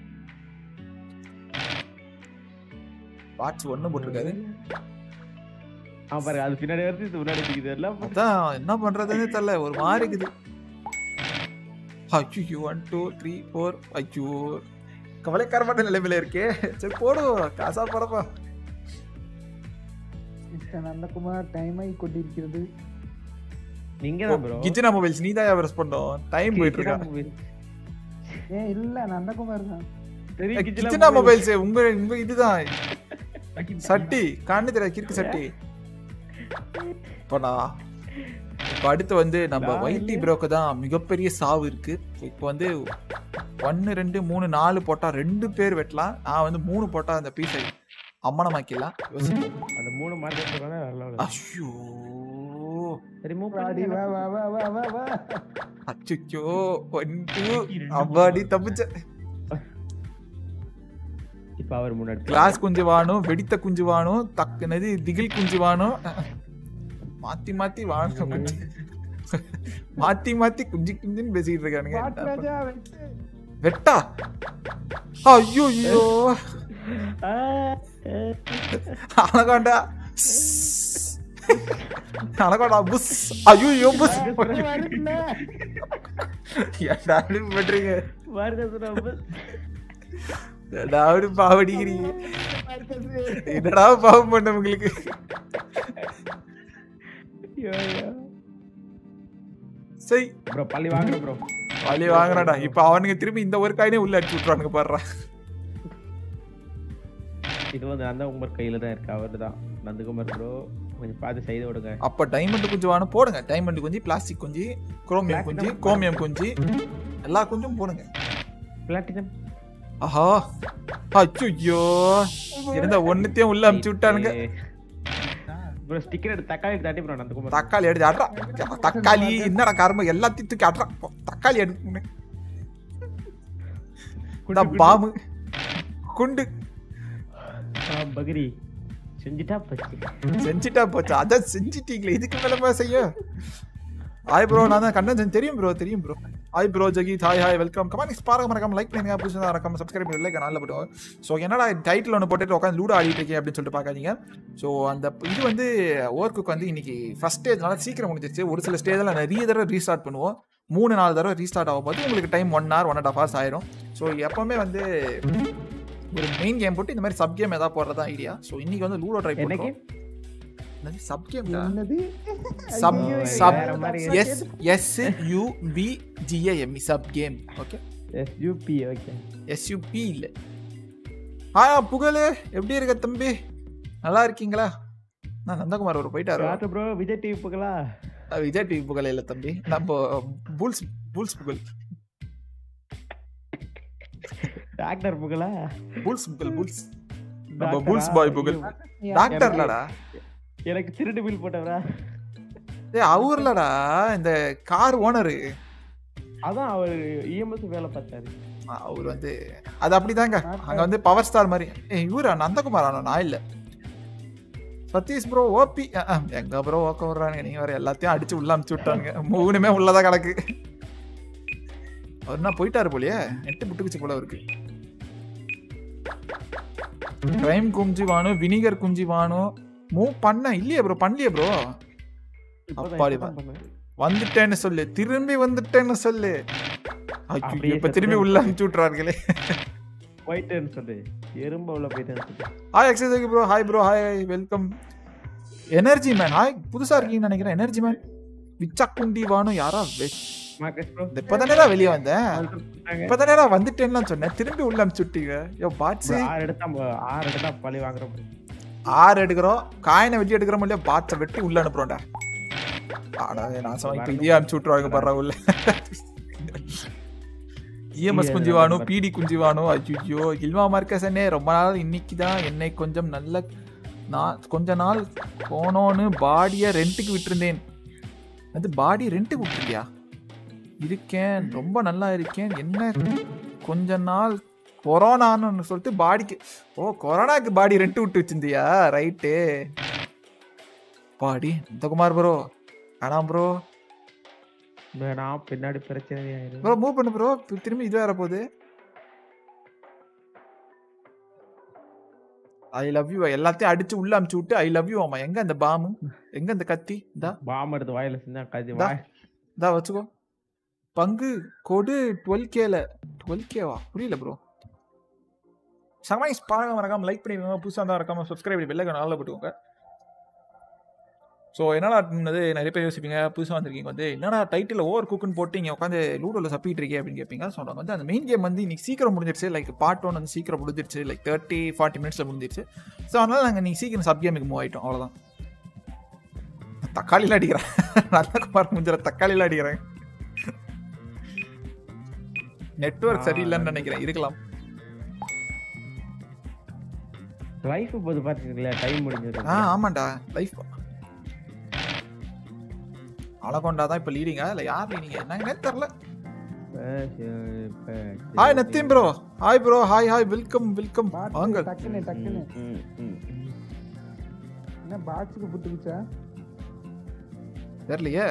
வாட்ச் 1 போட்டுருக்காரு. பாருங்க அது பின்னாடி வருது, இது முன்னாடி இருக்குது. எல்லாம் அதான் என்ன பண்றதுன்னு தெரியல, ஒரு மாதிரி இருக்குது. ஐயோ 1 2 3 4 ஐயோ கவலைக்காரமான நிலைமையில இருக்கே. சரி போடுவோம் காசா போறப்பா. மிஸ்டர் நந்தகுமார் டைம் ஆகி கொண்டிருக்கிறது. நீங்க தான் ப்ரோ கிச்சனா மொபைல்ஸ் நீ தான் ரெஸ்பாண்ட் பண்ணோம். டைம் போயிட்டு இருக்கா. இல்ல நந்தகுமார் தான். கிச்சனா மொபைல்ஸ் உங்க இதுதான் சட்டி காணு தெரியல கிறுக்கு சட்டி. போடா. இப்போ அடுத்து வந்து நம்ம வைட்டி ப்ரோக்கு தான் மிகப்பெரிய சாவு இருக்கு. இப்போ வந்து 1 2 3 4 போட்டா 2 பேர் வெட்டலாம். நான் வந்து 3 போட்டா அந்த பீஸை அம்மனமாக்கிடலாம். அந்த 3 மார்க்கெட் போறானே வரல. ஐயோ ரிமூவ் வாடி பண்ணி வா வா வா வா வா வா. அச்சோ 1 2 அவ்வாடி தப்பிச்ச. இப்ப அவர் முன்னாடி கிளாஸ் குஞ்சு வாணும், வெடித்த குஞ்சு வாணும், தக்குனது திகில் குஞ்சு வாணும். மாத்தி மாத்தி வாணும் குஞ்சு. மாத்தி மாத்தி குஞ்சு குஞ்சுன்னு பேசிட்டு இருக்கானுங்க. ராஜா வெட்டு. வெட்டா ஐயோ ஐயோ அழகாண்டா அழகாண்டா புஸ் ஐயோ புஸ் வருதுல. ஏன்டா அப்படி பண்றீங்க? மார்க்கெட் ஏன்டா அப்படி பாவடிக்கிறீங்க? என்னடா பாவம் பண்ண உங்களுக்கு? சரி ப்ரோ பள்ளி வாங்குற ப்ரோ. பள்ளி வாங்குறாடா. இப்ப அவனுங்க திரும்பி இந்த ஒரு காயினே உள்ள அடிச்சு விட்டுறானுங்க பாடுறா. இது வந்து நந்தகுமார் கையில தான் இருக்கு. அவரு தான் நந்தகுமார் ப்ரோ. கொஞ்சம் பார்த்து செய்து விடுங்க. அப்ப டைமண்ட் குஞ்சு வாணும் போடுங்க. டைமண்ட் குஞ்சு, பிளாஸ்டிக் குஞ்சு, குரோமியம் குஞ்சு, குரோமியம் குஞ்சு எல்லா குஞ்சும் போடுங்க. பிளாட்டினம் ஆஹா அச்சோ இருந்த ஒண்ணுத்தையும் உள்ள அமுச்சு விட்டானுங்க. ப்ரோ ஸ்டிக்கர் எடுத்து தக்காளி தட்டி ப்ரோ நந்தகுமார். தக்காளி எடுத்து ஆடுறா. தக்காளி என்னடா கரும்பு எல்லாத்தையும் தூக்கி ஆடுறா. தக்காளி எடுக்கணும். பாம்பு குண்டு பகிரி செஞ்சுட்டா போச்சு. செஞ்சுட்டா போச்சு. அதான் செஞ்சிட்டீங்களே, இதுக்கு மேல செய்ய. ஹாய் ப்ரோ, நான் தான் கண்ணன். தெரியும் ப்ரோ, தெரியும் bro. Hi bro Jagith. Hi welcome. Comments பாருங்க, மறக்காம லைக் பண்ணுங்க, புதுசா மறக்காம சப்ஸ்கிரைப் பண்ணி லைக் நல்ல போடுவோம். ஸோ என்னடா டைட்டில் ஒன்று போட்டுட்டு உட்காந்து லூடோ ஆடிட்டு இருக்கேன் அப்படின்னு சொல்லிட்டு பார்க்காதீங்க. ஸோ அந்த இது வந்து ஓர்க்குக்கு வந்து இன்னைக்கு ஃபர்ஸ்ட் ஸ்டேஜ்னால சீக்கிரம் முடிஞ்சிருச்சு. ஒரு சில ஸ்டேஜில் நிறைய தடவை ரீஸ்டார்ட் பண்ணுவோம். 3-4 தடவை ரீஸ்டார்ட் ஆகும் போது உங்களுக்கு டைம் 1 hour 1.5 hours ஆயிரும். ஸோ எப்பவுமே வந்து ஒரு மெயின் கேம் போட்டு இந்த மாதிரி சப் கேம் ஏதாவது போடுறதா ஐடியா. ஸோ இன்னைக்கு வந்து லூடோ ட்ரை பண்ணுறோம். சப் கேம் என்னது? சப் சப் வேற SUBGAME sub game. Okay SUP okay SUP இல்ல. புகழே எப்படி இருக்க தம்பி? நல்லா இருக்கீங்களா? நான் நந்தகுமார் ஒரு போயிட்டாரு. ராத்து ப்ரோ விஜய் டிவி புகழா? விஜய் டிவி புகழ் இல்ல தம்பி, நம்ம பூல்ஸ் புகழ். டாக்டர் புகழா? Fools Pugazh fools. நம்ம பூல்ஸ் பாய் புகழ். டாக்டர் இல்லடா. எனக்கு திருட்டு பில் போட்டவரா? அவர் இல்லடா, இந்த கார் ஓனரு. அதான் அவர் EMS வேலை பார்த்தாரு. அவர் வந்து அது அப்படிதாங்க. அங்க வந்து பவர் ஸ்டார் மாதிரி. இவரா நந்தகுமார்? ஆனோ நான் இல்ல. Satish bro OP. எங்க ப்ரோ ஓக்க விடுறானுங்க. நீங்க வேற எல்லாத்தையும் அடிச்சு உள்ள அமுச்சு விட்டானுங்க. 3மே உள்ளதா கிடக்கு. அவர் என்ன போயிட்டாரு போலியே, நெட்டு புட்டுக்குச்சு போல இருக்கு. கிரைம் குஞ்சு வாணும், வினிகர் குஞ்சு வாணும். மூவ் பண்ண இல்லையே ப்ரோ, பண்ணலையே ப்ரோ. அப்பாடி வந்துட்டேன்னு சொல்லு, திரும்பி வந்துட்டேன்னு சொல்லு. ஐயோ இப்ப திரும்பி உள்ள அனுப்பிச்சு விட்டுறாங்களே. போயிட்டேன்னு சொல்லு, எறும்ப உள்ள போயிட்டேன்னு சொல்லு. Hi exercise bro. Hi bro. Hi welcome. Energy man. Hi புதுசா இருக்கீங்கன்னு நினைக்கிறேன். எனர்ஜி மேன் விச்சக்குண்டி வாணும். யாரா இப்பதானே வெளியே வந்தேன். இப்பதானே வந்துட்டேன்னு சொன்னேன், திரும்பி உள்ள அனுப்பிச்சு விட்டீங்க. யோ பாட்ஸ் 6 எடுத்தா பழி வாங்குறோம். 6 எடுக்கிறோம், காயினை வெட்டி எடுக்கிறோம் இல்லையா, பாட்ஸை வெட்டி உள்ள அனுப்புறோம்டா. நான் சொன்ன இப்ப இதே அனுப்பிச்சு விட்டுருவாங்க பாடுற உள்ள. EMS குஞ்சு வாணும், PD குஞ்சு வாணும். ஐயோ இல்வா மார்க்கசனே ரொம்ப நாள் இன்னைக்கு தான் என்னை கொஞ்சம் நல்ல கொஞ்ச நாள் போனோன்னு பாடியை ரெண்ட்டுக்கு விட்டுருந்தேன். அது பாடி ரெண்ட்டுக்கு விட்டுருக்கியா? இருக்கேன், ரொம்ப நல்லா இருக்கேன். என்ன கொஞ்ச நாள் கொரோனான்னு சொல்லிட்டு பாடிக்கு, கொரோனாக்கு பாடி ரெண்ட் விட்டு வச்சிருந்தியா? Right body Nandakumar bro. ஆனா ப்ரோ நான் பின்னாடி பிரச்சனை ப்ரோ மூவ் பண்ணு ப்ரோ. திரும்பி இது வேற போகுது. ஐ லவ் யூ எல்லாத்தையும் அடிச்சு உள்ள அமுச்சு விட்டு ஐ லவ் யூ. ஆமா எங்க அந்த பாம்பு, எங்க அந்த கத்தி? பாம்பு எடுத்து வாயில செஞ்சா கத்தி வச்சுக்கோ. பங்கு கொடு 12Kல. 12Kவா? புரியல ப்ரோ. சமைஸ் பாருங்க, மறக்காம லைக் பண்ணிடுங்க. புதுசாக இருந்தால் மறக்காம சப்ஸ்கிரைப் பண்ணி பெல் ஐகான் ஆல்ல போட்டுக்கோங்க. ஸோ என்னடா வந்து நிறைய பேர் யோசிப்பீங்க புதுசாக வந்திருக்கீங்க வந்து என்னடா டைட்டில் ஓவர் குக்குன்னு போட்டு இங்கே உட்காந்து லூடோவில் சப்பிட்டு இருக்கே அப்படின்னு கேட்பீங்க. ஸோ நாங்கள் வந்து அந்த மெயின் கேம் வந்து இன்னைக்கு சீக்கிரம் முடிஞ்சிருச்சு. லைக் பார்ட் 1 வந்து சீக்கிரம் முடிஞ்சிருச்சு. லைக் 30-40 மினிட்ஸில் முடிஞ்சிருச்சு. ஸோ அதனால் நாங்கள் இன்னைக்கு சீக்கிரம் சப் கேமுக்கு மூவ் ஆகிட்டோம். அவ்வளோதான். தக்காளியில் அடிக்கிறேன். நல்லா குமார் முடிஞ்சிட தக்காளியில் அடிக்கிறேன். நெட்வொர்க் சரியில்லைன்னு நினைக்கிறேன். இருக்கலாம். லைஃப் போது பாத்துக்கல டைம் முடிஞ்சது. ஆமாண்டா லைஃப் அலகொண்டா தான் இப்போ லீடிங்கா இல்லை யார் லீடிங்க என்னங்கன்னே தெரில. Hi Nadeem bro. Hi bro. Hi welcome வாங்க. டக்குன்னு என்ன பாக்ஸுக்கு புட்டுக்குச்சா தெரியலையே.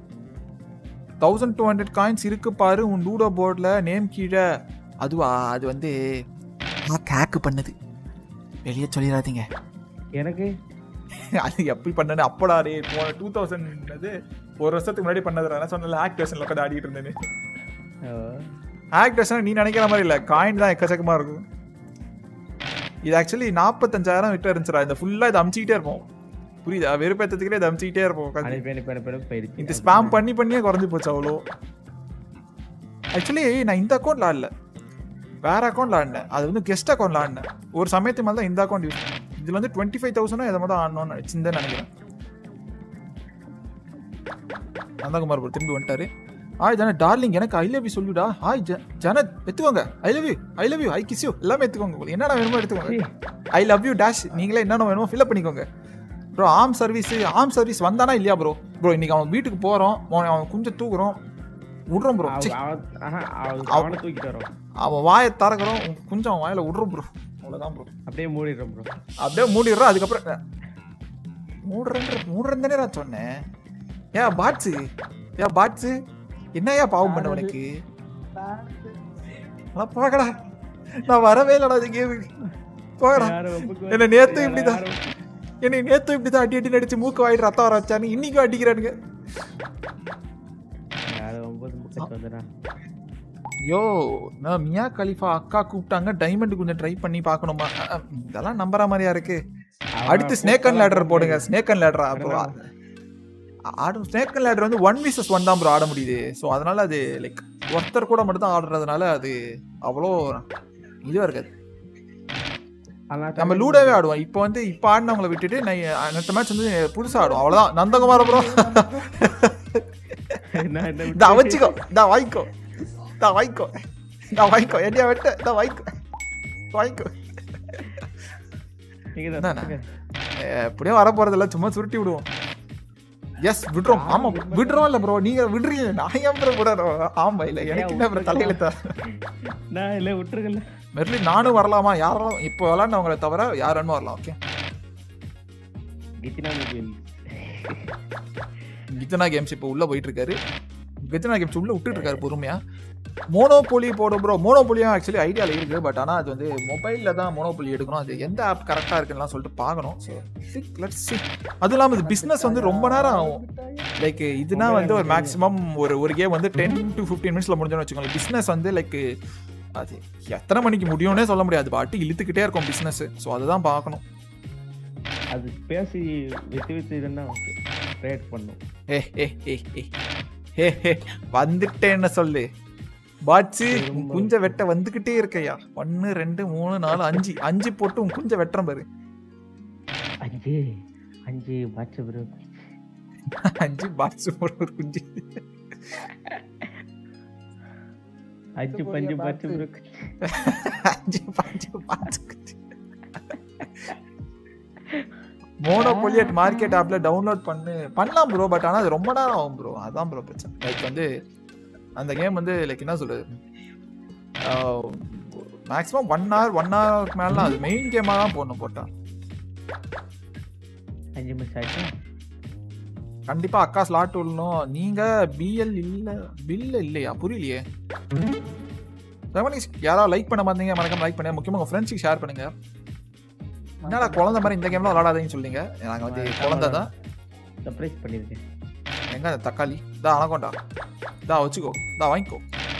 1200 காயின்ஸ் இருக்கு பாரு உன் லூடோ போர்டில் நேம் கீழே. அதுவா அது வந்து நான் கேக்கு பண்ணது வெளியே சொல்லிடாதீங்க. எனக்கு அது எப்படி பண்ணனு அப்படா ரே 2000 அது ஒரு வருஷத்துக்கு முன்னாடி பண்ணதுடா. நான் சொன்னல ஆக்டிவேஷன்ல உட்காந்து ஆடிட்டு இருந்தேன்னு. ஆக்டிவேஷன் நீ நினைக்கிற மாதிரி இல்லை. காயின் தான் எக்கச்சக்கமாக இருக்கும். இது ஆக்சுவலி 45,000 விட்டு இருந்துச்சுடா. இந்த ஃபுல்லாக இதை அமுச்சிக்கிட்டே இருப்போம். புரியுதா? வெறுப்பேற்றத்துக்கே இதை அமுச்சிக்கிட்டே இருப்போம். இந்த ஸ்பாம் பண்ணியே குறைஞ்சி போச்சு அவ்வளோ. ஆக்சுவலி நான் இந்த அக்கௌண்ட்ல ஆடல, வேற அக்கௌண்ட்ல ஆடினேன். அது வந்து கெஸ்ட் அக்கௌண்ட்ல ஆடினேன். ஒரு சமயத்து மேலே தான் இந்த அக்கௌண்ட் யூஸ். இதில் வந்து 25,000 எதை தான் ஆடணும்னு நினச்சிருந்தேன் நினைக்கிறேன். நந்தகுமார் ப்ரோ திரும்பி வந்துட்டாரு. ஹாய் ஜனத் டார்லிங் எனக்கு ஐ லவ் யூ சொல்லுடா. ஹாய் ஜனத் எடுத்துக்கோங்க. I love you I kiss you எல்லாமே எடுத்துக்கோங்க. என்னென்ன வேணுமோ எடுத்துக்கோங்க. I love you dash. நீங்களே என்னென்ன வேணுமோ ஃபில்அப் பண்ணிக்கோங்க ப்ரோ. ஆர்ம் சர்வீஸ் வந்தானா இல்லையா ப்ரோ? இன்னைக்கு அவன் வீட்டுக்கு போகிறோம். அவன் கொஞ்சம் தூக்குறோம் விட்றோம் ப்ரோ. தூக்கிட்டு வரோம். அவன் வாயை திறக்கிறோம் கொஞ்சம் வாயில விட்றோம் ப்ரோ. அவ்வளோதான் ப்ரோ. அப்படியே மூடிடுறோம் ப்ரோ. அப்படியே மூடிடுறோம். அதுக்கப்புறம் மூடுறேன்னு நான் சொன்னேன். ஏன் பாட்ஸு என்னையா பாவம் பண்ண உனக்கு? போகடா. நான் வரவே இல்லடா இது கேமுக்கு. போகடா. என்னை நேத்து இப்படிதான் அடி நடிச்சு மூக்கு வாயிட்டு ரத்தம் வர வச்சானு இன்னைக்கும் அடிக்கிறானுங்க. யோ நான் மியா கலிஃபா அக்கா கூப்பிட்டாங்க டைமண்ட் கொஞ்சம் ட்ரை பண்ணி பார்க்கணுமா? இதெல்லாம் நம்புற மாதிரியா இருக்கு. அடுத்து ஸ்னேக் அண்ட் லேடர் போடுங்க. ஸ்னேக் அண்ட் லேடரா அப்புறம் ஆடும். ஸ்னேக் அண்ட் லேடர் வந்து 1v1 தான் ப்ரோ ஆட முடியுது. ஸோ அதனால அது லைக் ஒருத்தர் கூட மட்டும் தான் ஆடுறதுனால அது அவ்வளோ இதுவாக இருக்காது. நம்ம லூடாவே ஆடுவோம். இப்போ ஆடினவங்களை விட்டுட்டு அடுத்த மேட்ச் வந்து புதுசாக ஆடுவோம். அவ்வளோதான். நந்தகுமார் ப்ரோ வச்சுக்கோ. வாங்கிக்கோ என்னையா வெட்ட வாங்கிக்கோ. எப்படியும் வர போறதில்ல, சும்மா சுருட்டி விடுவோம். எஸ் விடுறோம். ஆமா விடுறோம் இல்ல ப்ரோ, நீங்க விடுறீங்க. நான் ஏன் ப்ரோ விடணும்? ஆமா இல்ல எனக்கு என்ன ப்ரோ தலையெழுத்தா? நான் இல்ல விட்டுருக்கல. மெர்லி நானும் வரலாமா? யாரும் இப்போ விளையாண்டவங்களை தவிர யார் வேணுமோ வரலாம். ஓகே கிச்சனா கேம்ஸ் இப்போ உள்ள போயிட்டு இருக்காரு. கிச்சனா கேம்ஸ் உள்ள விட்டுட்டு இருக்காரு பொறுமையா. மோனோபோலி போடும் ப்ரோ. மோனோபோலியும் ஆக்சுவலி ஐடியாவில் இருக்குது. பட் ஆனால் அது வந்து மொபைலில் தான் மோனோபோலி எடுக்கணும். அது எந்த ஆப் கரெக்டாக இருக்குன்னு சொல்லிட்டு பார்க்கணும். So let's see. அதுவும் இல்லாமல் இது பிஸ்னஸ் வந்து ரொம்ப நேரம் ஆகும். லைக் இதுனா வந்து ஒரு மேக்ஸிமம் ஒரு கேம் வந்து 10 to 15 மினிட்ஸில் முடிஞ்சோன்னு வச்சுக்கோங்க. பிஸ்னஸ் வந்து லைக் அது எத்தனை மணிக்கு முடியும்னே சொல்ல முடியாது. பாட்டு இழுத்துக்கிட்டே இருக்கும் பிஸ்னஸ். ஸோ அதுதான் பார்க்கணும். அது பேசி வித்து இதுன்னா ரேட் பண்ணும். வந்துட்டேன்னு சொல்லு பாட்சி. குஞ்ச வெட்ட வந்துகிட்டே இருக்கையா? 1 2 3 4 5 போட்டு உன் குஞ்ச வெட்டுறேன் பாரு. 5 பாட்சி ப்ரோ. 5 பாட்சி போட்டு ஒரு குஞ்சு. 5 பாட்சி ப்ரோ. 5 பாட்சி குஞ்சு. மோனோபோலி அட் மார்க்கெட் ஆப்ல டவுன்லோட் பண்ணலாம் ப்ரோ. பட் ஆனால் அது ரொம்ப நேரம் ஆகும் ப்ரோ. அதான் ப்ரோ பிரச்சனை. லைக் வந்து அந்த கேம் வந்து லைக் என்ன சொல்றது, மேக்ஸிமம் 1 hour மேலே அது மெயின் கேமாக தான் போடணும். போட்டா 5 நிமிஷம் ஆயிடுச்சு. கண்டிப்பா அக்கா ஸ்லாட் விடணும். நீங்க பில் இல்லையா? புரியலையே. யாராவது லைக் பண்ண மாட்டீங்க, மறக்காம லைக் பண்ணுங்க. முக்கியமாக உங்க ஃப்ரெண்ட்ஸுக்கு ஷேர் பண்ணுங்க. என்னடா குழந்தை மாதிரி இந்த கேம்லாம் விளாடாதீங்கன்னு சொல்லிங்க. நாங்கள் வந்து குழந்தை தான் சர்ப்ரைஸ் பண்ணியிருக்கேன். எங்க அந்த தக்காளி தான் அனகொண்டா தான் வச்சுக்கோ. தான் வாங்கிக்கோ.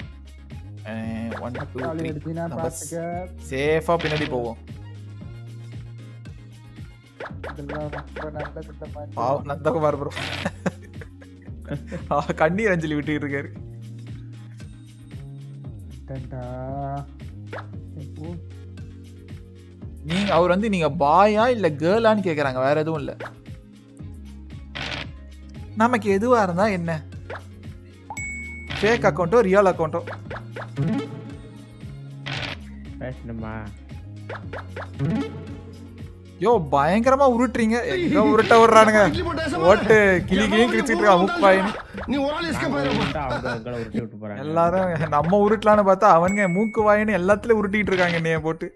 1 2 3 சேஃபா பின்னாடி போவோம். இதெல்லாம் ரொம்ப நல்ல திட்டமா இருக்கு. பாவம் நந்தகுமார் ப்ரோ கண்ணீர் அஞ்சலி விட்டுட்டு இருக்காரு. டண்டா. இப்போ நீங்க அவர் வந்து நீங்க பாயா இல்ல கேர்ளான்னு கேக்குறாங்க, வேற எதுவும் இல்ல. நமக்கு எதுவா இருந்தா என்ன, ஃபேக் அக்கௌண்ட்டோ ரியல் அக்கௌண்ட்டோ. பேசணுமா? யோ பயங்கரமா உருட்டுறீங்க, எங்க உருட்ட விடுறானுங்க. ஓட்டு கிளி கிளியும் கிழிச்சிட்டு இருக்கா மூப்பாயின்னு. அவங்க உருட்டி விட்டு போறாங்க. எல்லாரும் நம்ம உருட்டலான்னு பார்த்தா அவனுங்க மூக்கு வாயின்னு எல்லாத்துலயும் உருட்டிட்டு இருக்காங்க என்னைய போட்டு.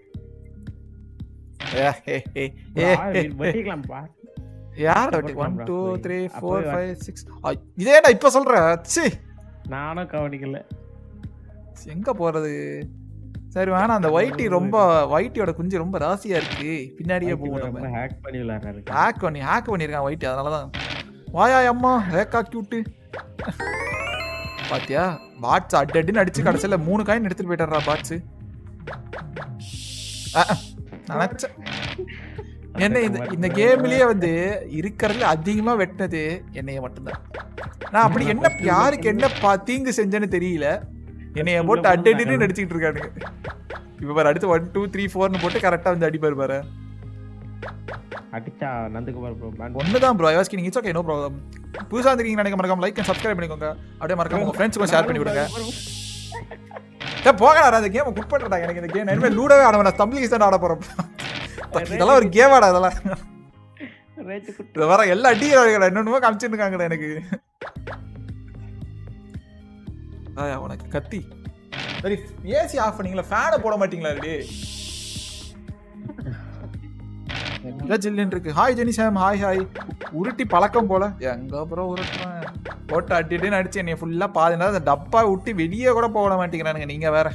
வெட்டிக்கலாம்ப்பா. யார் 1 2 3 4 5 6 இதேடா இப்ப சொல்ற. ச்சீ நானும் கவனிக்கல. எங்க போறது? சரி வேணா, அந்த ஒயிட்டி ரொம்ப ஒயிட்டியோட குஞ்சு ரொம்ப ராசியா இருக்கு, பின்னாடியே போவோம் நம்ம. ஹேக் பண்ணி விளையாடுறாரு. ஹேக் பண்ணிருக்கான் ஒயிட்டி, அதனாலதான். வாயா அம்மா ஹேக்கா கியூட்டு. பாத்தியா பாட்ஸ் அடின்னு அடிச்சு கடைசியில 3 காயின் எடுத்துட்டு போயிட்டாரா பாட்ஸ். நினைச்சேன் என்ன இந்த கேம்லயே வந்து இருக்கிறதுல அதிகமா வெட்டினது என்னைய மட்டும்தான். நான் அப்படி என்ன யாருக்கு என்ன தீங்கு செஞ்சேன்னு தெரியல, என்னைய போட்டு அடின்னு நடிச்சுட்டு இருக்கானுங்க. இப்ப பாரு அடுத்து 1 2 3 4ன்னு போட்டு கரெக்டா வந்து அடிப்பாரு பாரு. அடிச்சா நந்துகுமார் ப்ரோ ஒண்ணுதான் bro. I was king. It's okay, no problem. புதுசா இருக்கீங்க நினைக்க மறக்காம லைக் அண்ட் சப்ஸ்கிரைப் பண்ணிக்கோங்க. அப்படியே மறக்காம உங்க ஃப்ரெண்ட்ஸ்க்கு ஷேர் பண்ணி விடுங்க. போகடா அந்த கேம் குட் பண்றடா. எனக்கு இந்த கேம் இனிமே லூடோவே ஆட வேணாம், ஸ்டம்பிளிங்ஸ் தான் ஆட போறோம். இதெல்லாம் ஒரு கேமாடா இதெல்லாம். இது வர எல்லா அடிக்கிறாங்க, என்னென்னமோ காமிச்சிட்டு இருக்காங்கடா எனக்கு. உனக்கு கத்தி சரி. ஏசி ஆஃப் பண்ணீங்களா, ஃபேனை போட மாட்டீங்களா? ஜில்லுன்னு இருக்கு. Hi Jenny Sam. Hi hi. உருட்டி பழக்கம் போல. எங்க அப்புறம் உருட்டுறேன் போட்டு அடிட்டுன்னு அடிச்சு என்னை ஃபுல்லா பாதி நேரம் அந்த டப்பா விட்டு வெளியே கூட போட மாட்டேங்கிறானுங்க. நீங்க வேற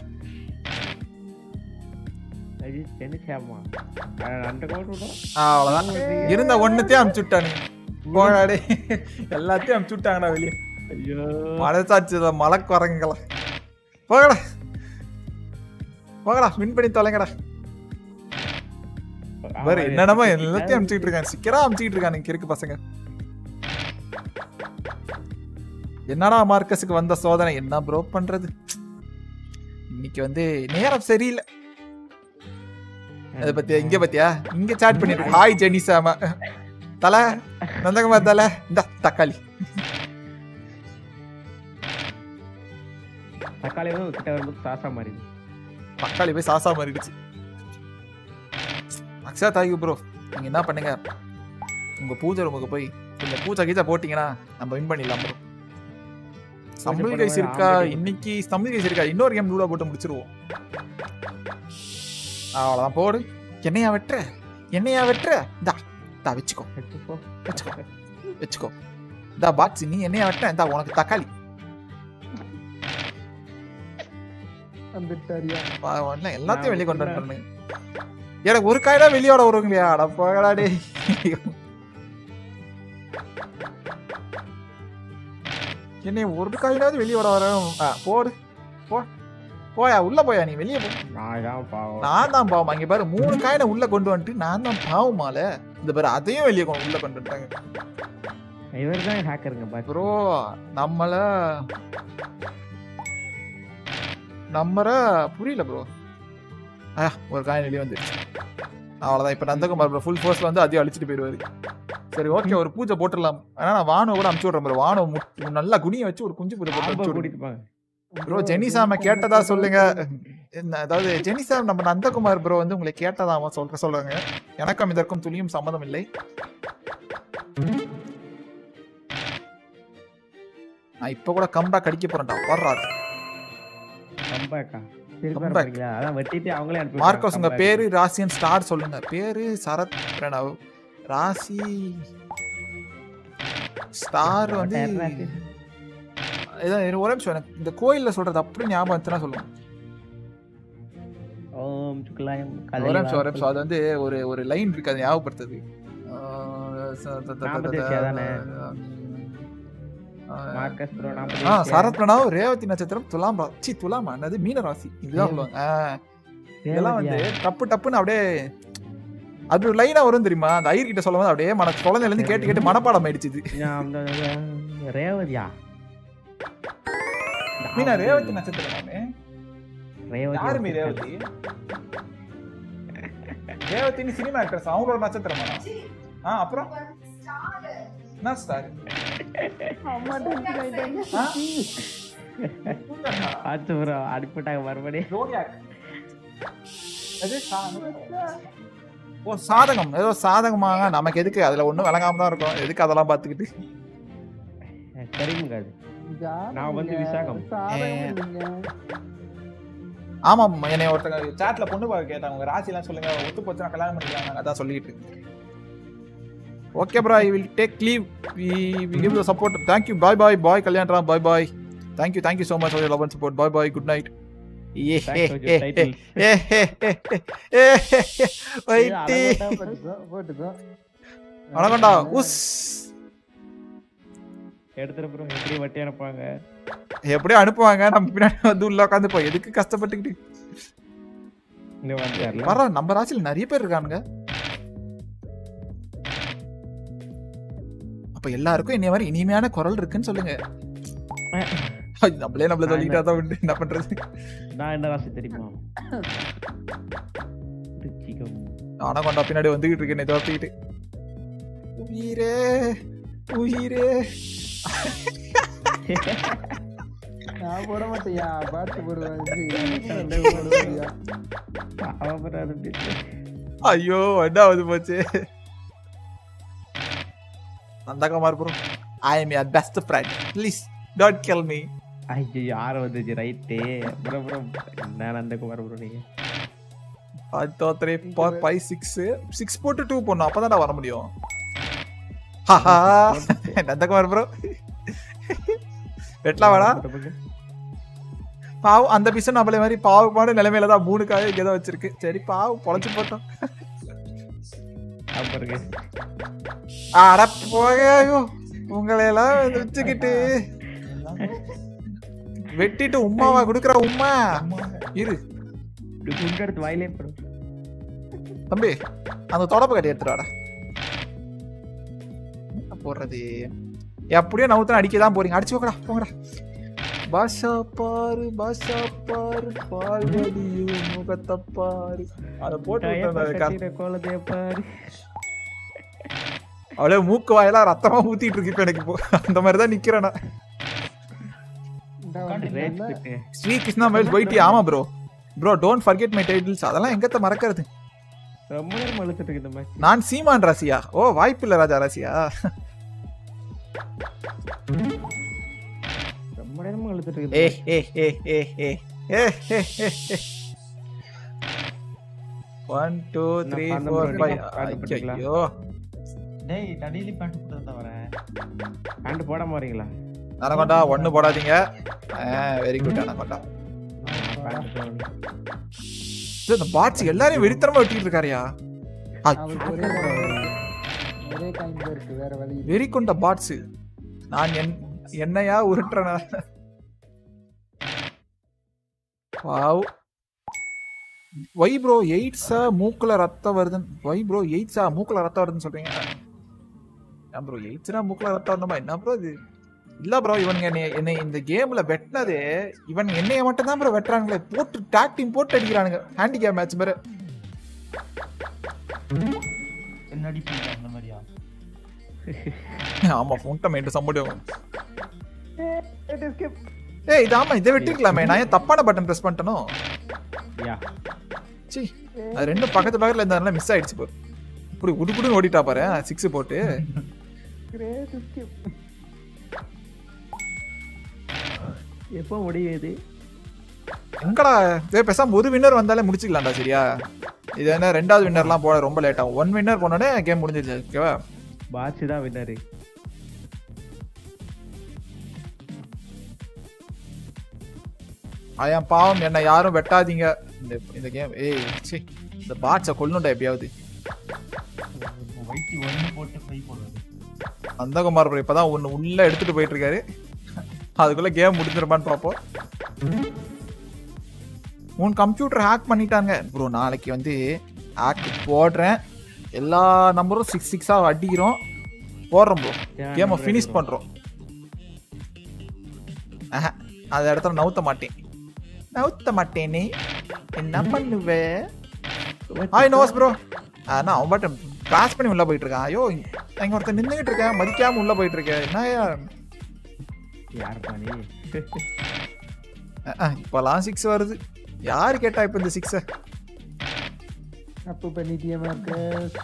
அவ்வளவுதான். இருந்த ஒண்ணுத்தையும் அமுச்சு விட்டானுங்க. போடாடே எல்லாத்தையும் அமுச்சு விட்டாங்கடா வெளியே. மனசாட்சி மலக்கு வரங்களா. போகடா போகடா, வின் பண்ணி தொலைங்கடா. பாரு என்னடமா எல்லாத்தையும் அமுச்சுட்டு இருக்காங்க, சிக்கரா அமுச்சுட்டு இருக்கானுங்க கிறுக்கு பசங்க. என்னடா மார்க்கஸுக்கு வந்த சோதனை, என்ன ப்ரோ பண்றது? இன்னைக்கு வந்து நேரம் சரியில்லை. அதை பத்தியா இங்க பத்தியா இங்க சாட் பண்ணிட்டு. ஹாய் ஜெனிசாமா. தலை நந்தகுமார் தலை. இந்த தக்காளி தக்காளி கிட்ட வரும்போது சாசா மாறி, தக்காளி போய் சாசா மாறிடுச்சு. அக்ஷா தாய்க்கு ப்ரோ நீங்க என்ன பண்ணுங்க, உங்க பூஜை ரூமுக்கு போய் இந்த பூஜை கீஜா போட்டீங்கன்னா நம்ம வின் பண்ணிடலாம் ப்ரோ. ஸ்டம்பிள் கைஸ் இருக்கா இன்னைக்கு? ஸ்டம்பிள் கைஸ் இருக்கா? இன்னொரு கேம் லூடா போட்டு முடிச்சிருவோம். அவ்வளவுதான் போடு. என்னையா வெட்டுற என்னையா வெட்டுற? இந்தா வச்சுக்கோ வச்சுக்கோ வச்சுக்கோ. இந்தா பாக்ஸ் நீ என்னையா வெட்டுற? இந்தா உனக்கு தக்காளி. எல்லாத்தையும் வெளியே கொண்டு வந்து எனக்கு ஒரு காய் தான் வெளியோட வருவீங்களா? அட போகலாடே. என்னை ஒரு காயினாவது வெளியோட வர போடு. போயா உள்ள போயா, நீ வெளியே போ. நான் தான் பாவம். அங்க பாரு 3 காயினை உள்ள கொண்டு வந்துட்டு நான் தான் பாவமால. இந்த பாரு அதையும் வெளியே உள்ள கொண்டு வந்துட்டாங்க. இவர்தான் ஹேக்கருங்க ப்ரோ. நம்மள புரியல ப்ரோ. ஒரு காயின் வெளியே வந்துருச்சு. அவ்வளவுதான். இப்ப நந்தகுமார் ப்ரோ ஃபுல் ஃபோர்ஸ்ல வந்து அதையும் அழிச்சிட்டு போயிடுவாரு. சரி ஓகே, ஒரு பூஜை போட்டுடலாம். ஆனா நான் வானோ கூட அமுச்சு விடுறேன் ப்ரோ. வானோ நல்லா குனிய வச்சு ஒரு குஞ்சு பூஜை போட்டு ப்ரோ. ஜெனிசாம கேட்டதா சொல்லுங்க. அதாவது ஜெனிசாம் நம்ம நந்தகுமார் ப்ரோ வந்து உங்களை கேட்டதாமா சொல்றாங்க. எனக்கும் இதற்கும் துளியும் சம்மதம் இல்லை. நான் இப்ப கூட கம்பேக் அடிக்க போறேன்டா. வர்றாரு மார்க்கோஸ். உங்க பேரு ராசியன் ஸ்டார் சொல்லுங்க. பேரு சரத் பிரணவ். ராசி ஸ்டார் வந்து ஒரே நிமிஷம், எனக்கு இந்த கோயில்ல சொல்றது அப்படி ஞாபகம் வந்துச்சுன்னா சொல்லுங்க. ஒரே நிமிஷம். அது வந்து ஒரு லைன் இருக்கு, அது ஞாபகப்படுத்துது. சரத் பிரணவ் ரேவதி நட்சத்திரம் துலாம் என்னது மீன ராசி. இதுதான் சொல்லுவாங்க. இதெல்லாம் வந்து டப்புன்னு அப்படியே அது லைனா வரும் தெரியுமா? அந்த ஐயர் கிட்ட சொல்லும்போது அப்படியே குழந்தையில இருந்து கேட்டு கேட்டு மனப்பாடம் ஆயிடுச்சு இது. ரேவதியா மீனா ரேவதி நட்சத்திரமாமே? யாருமே ரேவதி ரேவதி? ரேவதின்னு சினிமா ஆக்ட்ரஸ், அவங்களோட நட்சத்திரமா? அப்புறம் என்ன ஸ்டார்? ஆச்சு ப்ரோ அனுப்பிட்டாங்க மறுபடியும். ஓ சாதகம், ஏதோ சாதகமாக நமக்கு எதுக்கு? அதுல ஒண்ணும் விளங்காம தான் இருக்கும், எதுக்கு அதெல்லாம் பாத்துக்கிட்டு? தெரியுங்க நான் வந்து விசாகம். ஆமா என்னை ஒருத்தங்க சாட்ல பொண்ணு பார்க்க கேட்டாங்க, உங்க ராசி எல்லாம் சொல்லுங்க, ஒத்து போச்சுன்னா கல்யாணம் பண்ணிக்கலாம், அதான் சொல்லிட்டு இருக்கேன். Okay bro, I will take leave. we give the support. thank you, bye bye bye கல்யாணரா, bye bye. thank you so much for your love and support. bye bye, good night. வணக்கம்டா. உஸ் எடுத்துட்டு ப்ரோ எப்படி வட்டி அனுப்புவாங்க? எப்படியும் அனுப்புவாங்க, நம்ம பின்னாடி வந்து உள்ள உட்காந்து போய் எதுக்கு கஷ்டப்பட்டுக்கிட்டு வர. நம்ம ராசியில் நிறைய பேர் இருக்கானுங்க. அப்ப எல்லாருக்கும் என்ன மாதிரி இனிமையான குரல் இருக்குன்னு சொல்லுங்க. நம்மளே நம்மள சொல்லிக்கிட்டாதான் உண்டு, என்ன பண்றது? நான் என்ன ராசி தெரியுமா? ஆனா கொண்டா பின்னாடி வந்துகிட்டு இருக்கேன் தோத்திக்கிட்டு. உயிரே உயிரே. நான் போட மாட்டேயா, பாட்டு போடுவேன். ஐயோ என்ன போச்சு. Nandakumar bro, I am your best friend, please don't kill me. ஐயோ யார வந்துச்சு ரைட்டு ப்ரோ ப்ரோ. நான் நந்தகுமார் ப்ரோ. நீங்க 1 2 3 4 5 6 போட்டு 2 போடணும், அப்பதான்டா வர முடியும். நந்தகுமார் ப்ரோ வெட்டலாம் வாடா. பாவம் அந்த பிசன் நம்மளே மாதிரி பாவமான நிலைமையில தான் 3 காய் இங்கே தான் வச்சிருக்கு. சரி பாவம் பொழைச்சு போட்டோம். அட போகையோ உங்களையெல்லாம் வச்சுக்கிட்டு வெட்டிட்டு உமாவா குடுக்குற உமா இரு. எடுத்து வாயிலே போடும் தம்பி, அந்த தொடப்பு கட்டி எடுத்துடாடா. போடுறது எப்படியோ நவுத்தன அடிக்கதான் போறீங்க, அடிச்சு வைக்கடா போங்கடா. பாஷா பாரு பாஷா பாரு பார்வதியு முகத்தை பாரு, அதை போட்டு கோலத்தைய பாரு. அவளே மூக்கு வாயெல்லாம் ரத்தமா ஊத்திட்டு இருக்கு இப்ப எனக்கு. இப்போ அந்த மாதிரிதான் நிக்கிறேன். ஸ்ரீ கிருஷ்ணா மயில் போயிட்டு. ஆமா bro bro don't forget my titles, அதெல்லாம் எங்கத்த மறக்கிறது. ரொம்ப நேரம் அழுத்திட்டு இருக்கு இந்த மாதிரி. நான் சீமான் ராசியா? ஓ வாய்ப்பு இல்ல ராஜா ராசியா. ரொம்ப நேரம் அழுத்திட்டு இருக்கு. ஏ ஏ ஏ ஏ ஏ ஏ ஏ ஏ 1 2 3 4 5. ஐயோ டேய் டடிலி பேண்ட் போட்டு தான் வரேன். பேண்ட் போட போறீங்களா? அனகொண்டா ஒண்ணு போடாதீங்க. Very good anaconda. இந்த பாட்ஸ் எல்லாரையும் வெறித்தனமா வெட்டிட்டு இருக்காருயா. வெறி கொண்ட பாட்ஸ். நான் என்னையா உருட்டுறேன். வாவ். ஒய் ப்ரோ 8 மூக்குல ரத்தம் வருதுன்னு. ஒய் ப்ரோ 8 மூக்குல ரத்தம் வருதுன்னு சொல்றீங்க. ஏன் ப்ரோ 8 மூக்குல ரத்தம் வரணுமா என்ன ப்ரோ இது? இல்ல ப்ரோ இவனுங்க என்னை இந்த கேம்ல வெட்டினதே இவன் என்னைய மட்டும் தான் ப்ரோ வெட்டுறானுங்களே. போட்டு டாக் டீம் போட்டு அடிக்கிறானுங்க ஹேண்டிகேப் மேட்ச் மாதிரி. என்ன அடிப்பீங்க அந்த மாதிரியா? ஆமா ஃபோன்ட்ட மைண்ட் சம்படியும். ஏய் இது ஆமா இதை வெட்டிருக்கலாமே, நான் ஏன் தப்பான பட்டன் பிரஸ் பண்ணிட்டனோ? யா சீ அது ரெண்டும் பக்கத்து பக்கத்துல இருந்தால மிஸ் ஆயிடுச்சு ப்ரோ. இப்படி குடுகுடுன்னு ஓடிட்டா பாரு 6 போட்டு. எப்போ முடியுது? எங்கடா பேசாம ஒரு வின்னர் வந்தாலே முடிச்சுக்கலாம்டா. சரியா இது என்ன 2வது வின்னர்லாம் போட ரொம்ப லேட் ஆகும். 1 வின்னர் போனோடனே கேம் முடிஞ்சிருச்சு. ஓகேவா? பாட்சி தான் வின்னரு. ஐயம் பாவம் என்ன யாரும் வெட்டாதீங்க இந்த கேம். ஏய் சீ இந்த பாட்ஸை கொல்லணும்டா எப்படியாவது. வைத்தி 1 போட்டு 5 போடுறது. நந்தகுமார் ப்ரோ இப்பதான் ஒன்னு உள்ள எடுத்துட்டு போயிட்டு இருக்காரு. அதுக்குள்ள கேம் முடிஞ்சிருமான்னு பாப்போம். உன் கம்ப்யூட்டர் ஹேக் பண்ணிட்டாங்க ப்ரோ. நாளைக்கு வந்து ஹேக் போடுறேன், எல்லா நம்பரும் 6-6 அடிக்கிறோம், போடுறோம் ப்ரோ. கேமை ஃபினிஷ் பண்றோம். அந்த இடத்துல நவுத்த மாட்டேனே என்ன பண்ணுவே. Hi nose bro. நான் அவன் பாட்டு கிராஸ் பண்ணி உள்ள போயிட்டு இருக்கான். ஐயோ இங்க ஒருத்தர் நின்றுகிட்டு இருக்கேன், மதிக்காம உள்ள போயிட்டு இருக்கேன். என்ன யார் பாணி இப்பெல்லாம் 6 வருது. யாரு கேட்டா இப்ப இந்த 6 அப்போ பண்ணிட்டியா மார்க்கஸ்?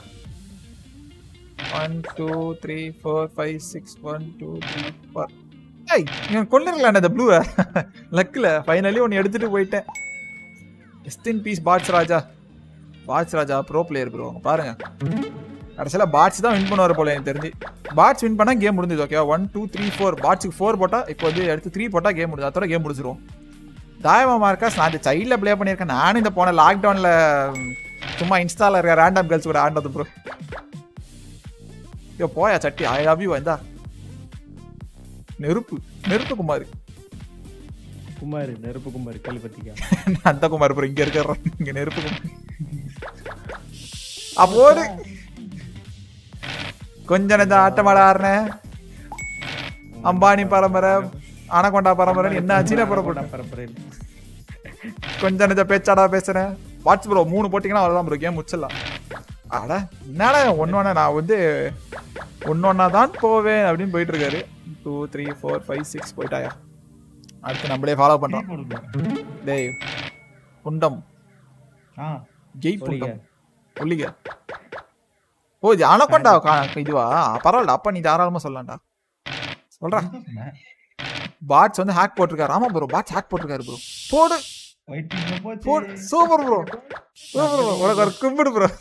1 2 3 4 5 6 1 2 3 4. ஏய் நீங்க கொல்லிரலாம் அந்த ப்ளூ லக்ல ஃபைனலி ஒன்னு எடுத்துட்டு போயிட்டேன். Rest in peace bots Raja bro player bro. பாருங்க கடைசியில பாட்ஸ் தான் வின் பண்ணுவார் போல எனக்கு தெரிஞ்சு. பாட்ஸ் வின் பண்ணா கேம் முடிஞ்சது. ஓகே 1 2 3 4 பாட்ஸுக்கு 4 போட்டா இப்போ வந்து அடுத்து 3 போட்டா கேம் முடிஞ்சது. அதோட கேம் முடிச்சிரும். தாயமா மார்க்கஸ் நான் இந்த சைல்ட்ல ப்ளே பண்ணியிருக்கேன். நானும் இந்த போன லாக்டவுன்ல சும்மா இன்ஸ்டால இருக்க ரேண்டம் கேர்ள்ஸ் கூட ஆண்டது ப்ரோ. ஐயோ போயா சட்டி. I love you. வந்தா நெருப்பு குமார் கேள்விப்பட்டிருக்கா? அந்த குமார் ப்ரோ இங்க இருக்க இங்க நெருப்பு குமார். அப்போ கொஞ்ச நெஞ்ச ஆட்டமாட ஆடுறேன். அம்பானி பரம்பரை அனகொண்டா பரம்பரை என்ன ஆச்சுன்னா பரம்பரை கொஞ்ச நெஞ்ச பேச்சாடா பேசுறேன். வாட்ஸ் ப்ரோ 3 போட்டிங்கன்னா அவ்வளோதான் ப்ரோ கேம் முடிச்சிடலாம். அட என்னால ஒன்னொன்னா நான் வந்து ஒன்னொன்னா தான் போவேன் அப்படின்னு போயிட்டு இருக்காரு. 2 3 4 5 6 போயிட்டாயா. அடுத்து நம்மளே ஃபாலோ பண்றோம். டேய் புண்டம் கெய் புண்டம் ஒல்லிக. ஓ அனகொண்டா இதுவா? பரவாயில்ல அப்ப நீ தாராளமா சொல்லலாம்டா. சொல்றேன் பாட்ஸ் வந்து ஹேக் போட்டிருக்காரு. ஆமா ப்ரோ பாட்ஸ் ஹேக் போட்டிருக்காரு ப்ரோ. போடு சூப்பர் ப்ரோ உனக்கு ஒரு கும்பிடு ப்ரோ.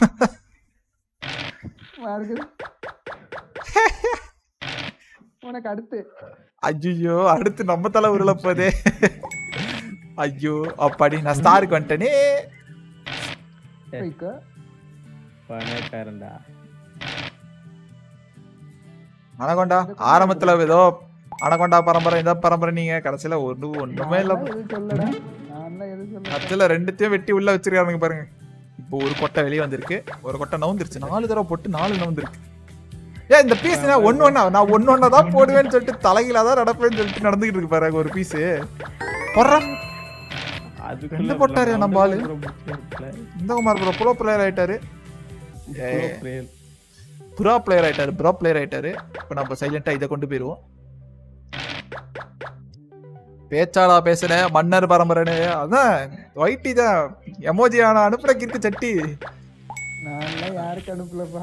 உனக்கு அடுத்து ஐயோ அடுத்து நம்ம தலை உருள போதே. ஐயோ அப்படி நான் ஸ்டாருக்கு வந்துட்டேனே. அனகொண்டா ஆரம்பத்துல ஏதோ அனகொண்டா பரம்பரை இந்த பரம்பரை நீங்க கடைசியில ஒண்ணுமே இல்ல. கடைசியில ரெண்டுத்தையும் வெட்டி உள்ள வச்சிருக்காங்க பாருங்க. இப்போ ஒரு கொட்டை வெளியே வந்திருக்கு, ஒரு கொட்டை நவுந்துருச்சு. 4 தடவை போட்டு 4 நவுந்துருக்கு. ஏன் இந்த பீஸ் நான் ஒன்னொன்னா தான் போடுவேன்னு சொல்லிட்டு தலையில தான் நடப்பேன்னு சொல்லிட்டு நடந்துகிட்டு இருக்கு பாருங்க ஒரு பீஸ். என்ன போட்டாரு நம்ம ஆளு? இந்த குமார் ப்ரோ ப்ரோ பிளேயர் ஆயிட்டாரு. ப்ரோ பிளேயர் ஆயிட்டாரு. இப்போ நம்ம சைலண்டா இதை கொண்டு போயிருவோம். பேச்சாளா பேசுற மன்னர் பரம்பரைன்னு அதான் ஒயிட்டி தான் எமோஜியான அனுப்புற கிறுக்கு சட்டி. நான் யாருக்கு அனுப்பலப்பா.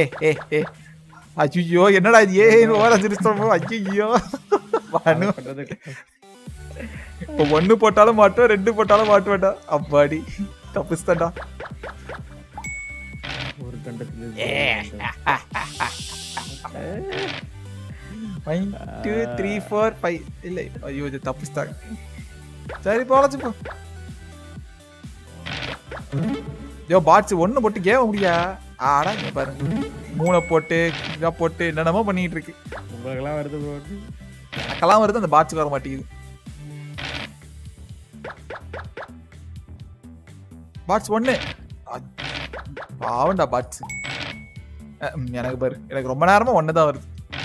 ஐயோ என்னடா இது ஓரஞ்சிருச்சோமோ. ஐயோ இப்போ 1 போட்டாலும் மாட்டோம் 2 போட்டாலும் மாட்ட வேண்டாம். அப்பாடி தப்புஸ்தான்டா. ஒரு கண்டத்துல 1 2 3 4 5 இல்ல ஐயோ இது தப்புஸ்தாங்க. சரி போலாச்சு போ. யோ பாட்ஸ் 1 போட்டு கேம் முடியா. ஆடா இங்க பாருங்க 3 போட்டு இத போட்டு என்னென்னமோ பண்ணிட்டு இருக்கு. உங்களுக்கெல்லாம் வருது ப்ரோ. எனக்கெல்லாம் வருது, அந்த பாட்ஸ்க்கு வர மாட்டேங்குது. பாட்ஸ் 1 பாவண்டா பாட்ஸ். எனக்கு பாரு எனக்கு ரொம்ப நேரமா 1 தான் வருது.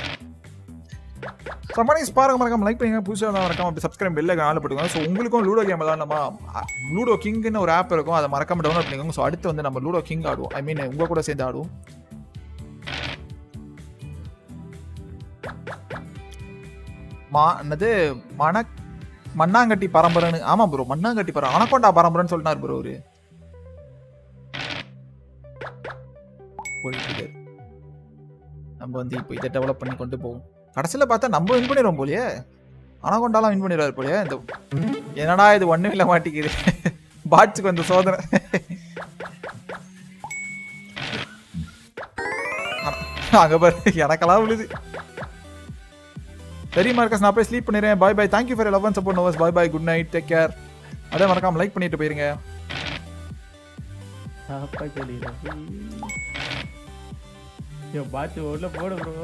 சமனிஸ் பாருங்க மறக்காம லைக் பண்ணுங்க. புதுசாக தான் மறக்காம அப்படி சப்ஸ்கிரைப் பெல்ல ஆள் போட்டுக்கோங்க. ஸோ உங்களுக்கும் லூடோ கேம் விளாடணுமா? லூடோ கிங்னு ஒரு ஆப் இருக்கும், அதை மறக்காம டவுன்லோட் பண்ணிக்கோங்க. ஸோ அடுத்து வந்து நம்ம லூடோ கிங் ஆடுவோம். ஐ மீன் உங்க கூட சேர்ந்து ஆடுவோம். என்னது மண்ணாங்கட்டி பரம்பரைன்னு. ஆமா ப்ரோ மண்ணாங்கட்டி பரம்பரை அனகொண்டா பரம்பரைன்னு சொல்லிட்டாரு ப்ரோ அவரு. நம்ம வந்து இப்போ இதை டெவலப் பண்ணி கொண்டு போவோம். கடைசியில் பார்த்தா நம்ம வின் பண்ணிடுவோம் போலியே. அனகொண்டாலாம் வின் பண்ணிடுவார் போலியே. இந்த என்னடா இது ஒன்றும் இல்லை மாட்டிக்குது. பாட்ஸுக்கு வந்து சோதனை. அங்கே பாரு எனக்கெல்லாம் விழுது. சரி மார்க்கஸ் நான் போய் ஸ்லீப் பண்ணிடுறேன். Bye bye. Thank you for love and support நோவர்ஸ். Bye bye. Good night. Take care. அதே மறக்காம லைக் பண்ணிட்டு போயிருங்க. பாத்து உள்ள போடு ப்ரோ.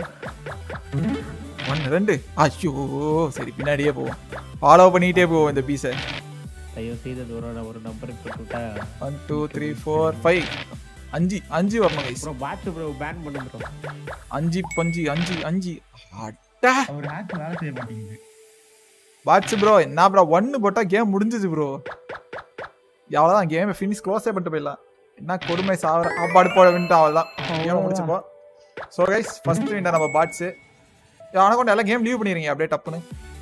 1 2 ஐயோ சரி பின்னாடியே போவோம். ஃபாலோ பண்ணிட்டே போவோம் இந்த பீஸை. ஐயோ செய்த ஒரு நம்பர் போட்டுட்டா 1 2 3 4 5 அஞ்சு வரணும் கைஸ். ப்ரோ பாத்து ப்ரோ பேன் பண்ணு ப்ரோ. 5 பஞ்சு 5 அட்டா அவர் ஹேக் வேலை செய்ய மாட்டேங்குது. வாட்ஸ் ப்ரோ என்ன ப்ரோ 1 போட்டா கேம் முடிஞ்சுது ப்ரோ. அவ்வளவுதான் கேம் ஃபினிஷ் க்ளோஸே பண்ணிட்டு போயிடலாம். என்ன கொடுமை சாவற சாப்பாடு போட விட்டு அவ்வளவுதான் கேம் முடிச்சுப்போம். ஸோ கைஸ் ஃபர்ஸ்ட் வின்னர் நம்ம பாட்ஸ். ஆனால் கொண்டு எல்லாம் கேம் லீவ் பண்ணிடுங்க அப்படியே டப்புன்னு.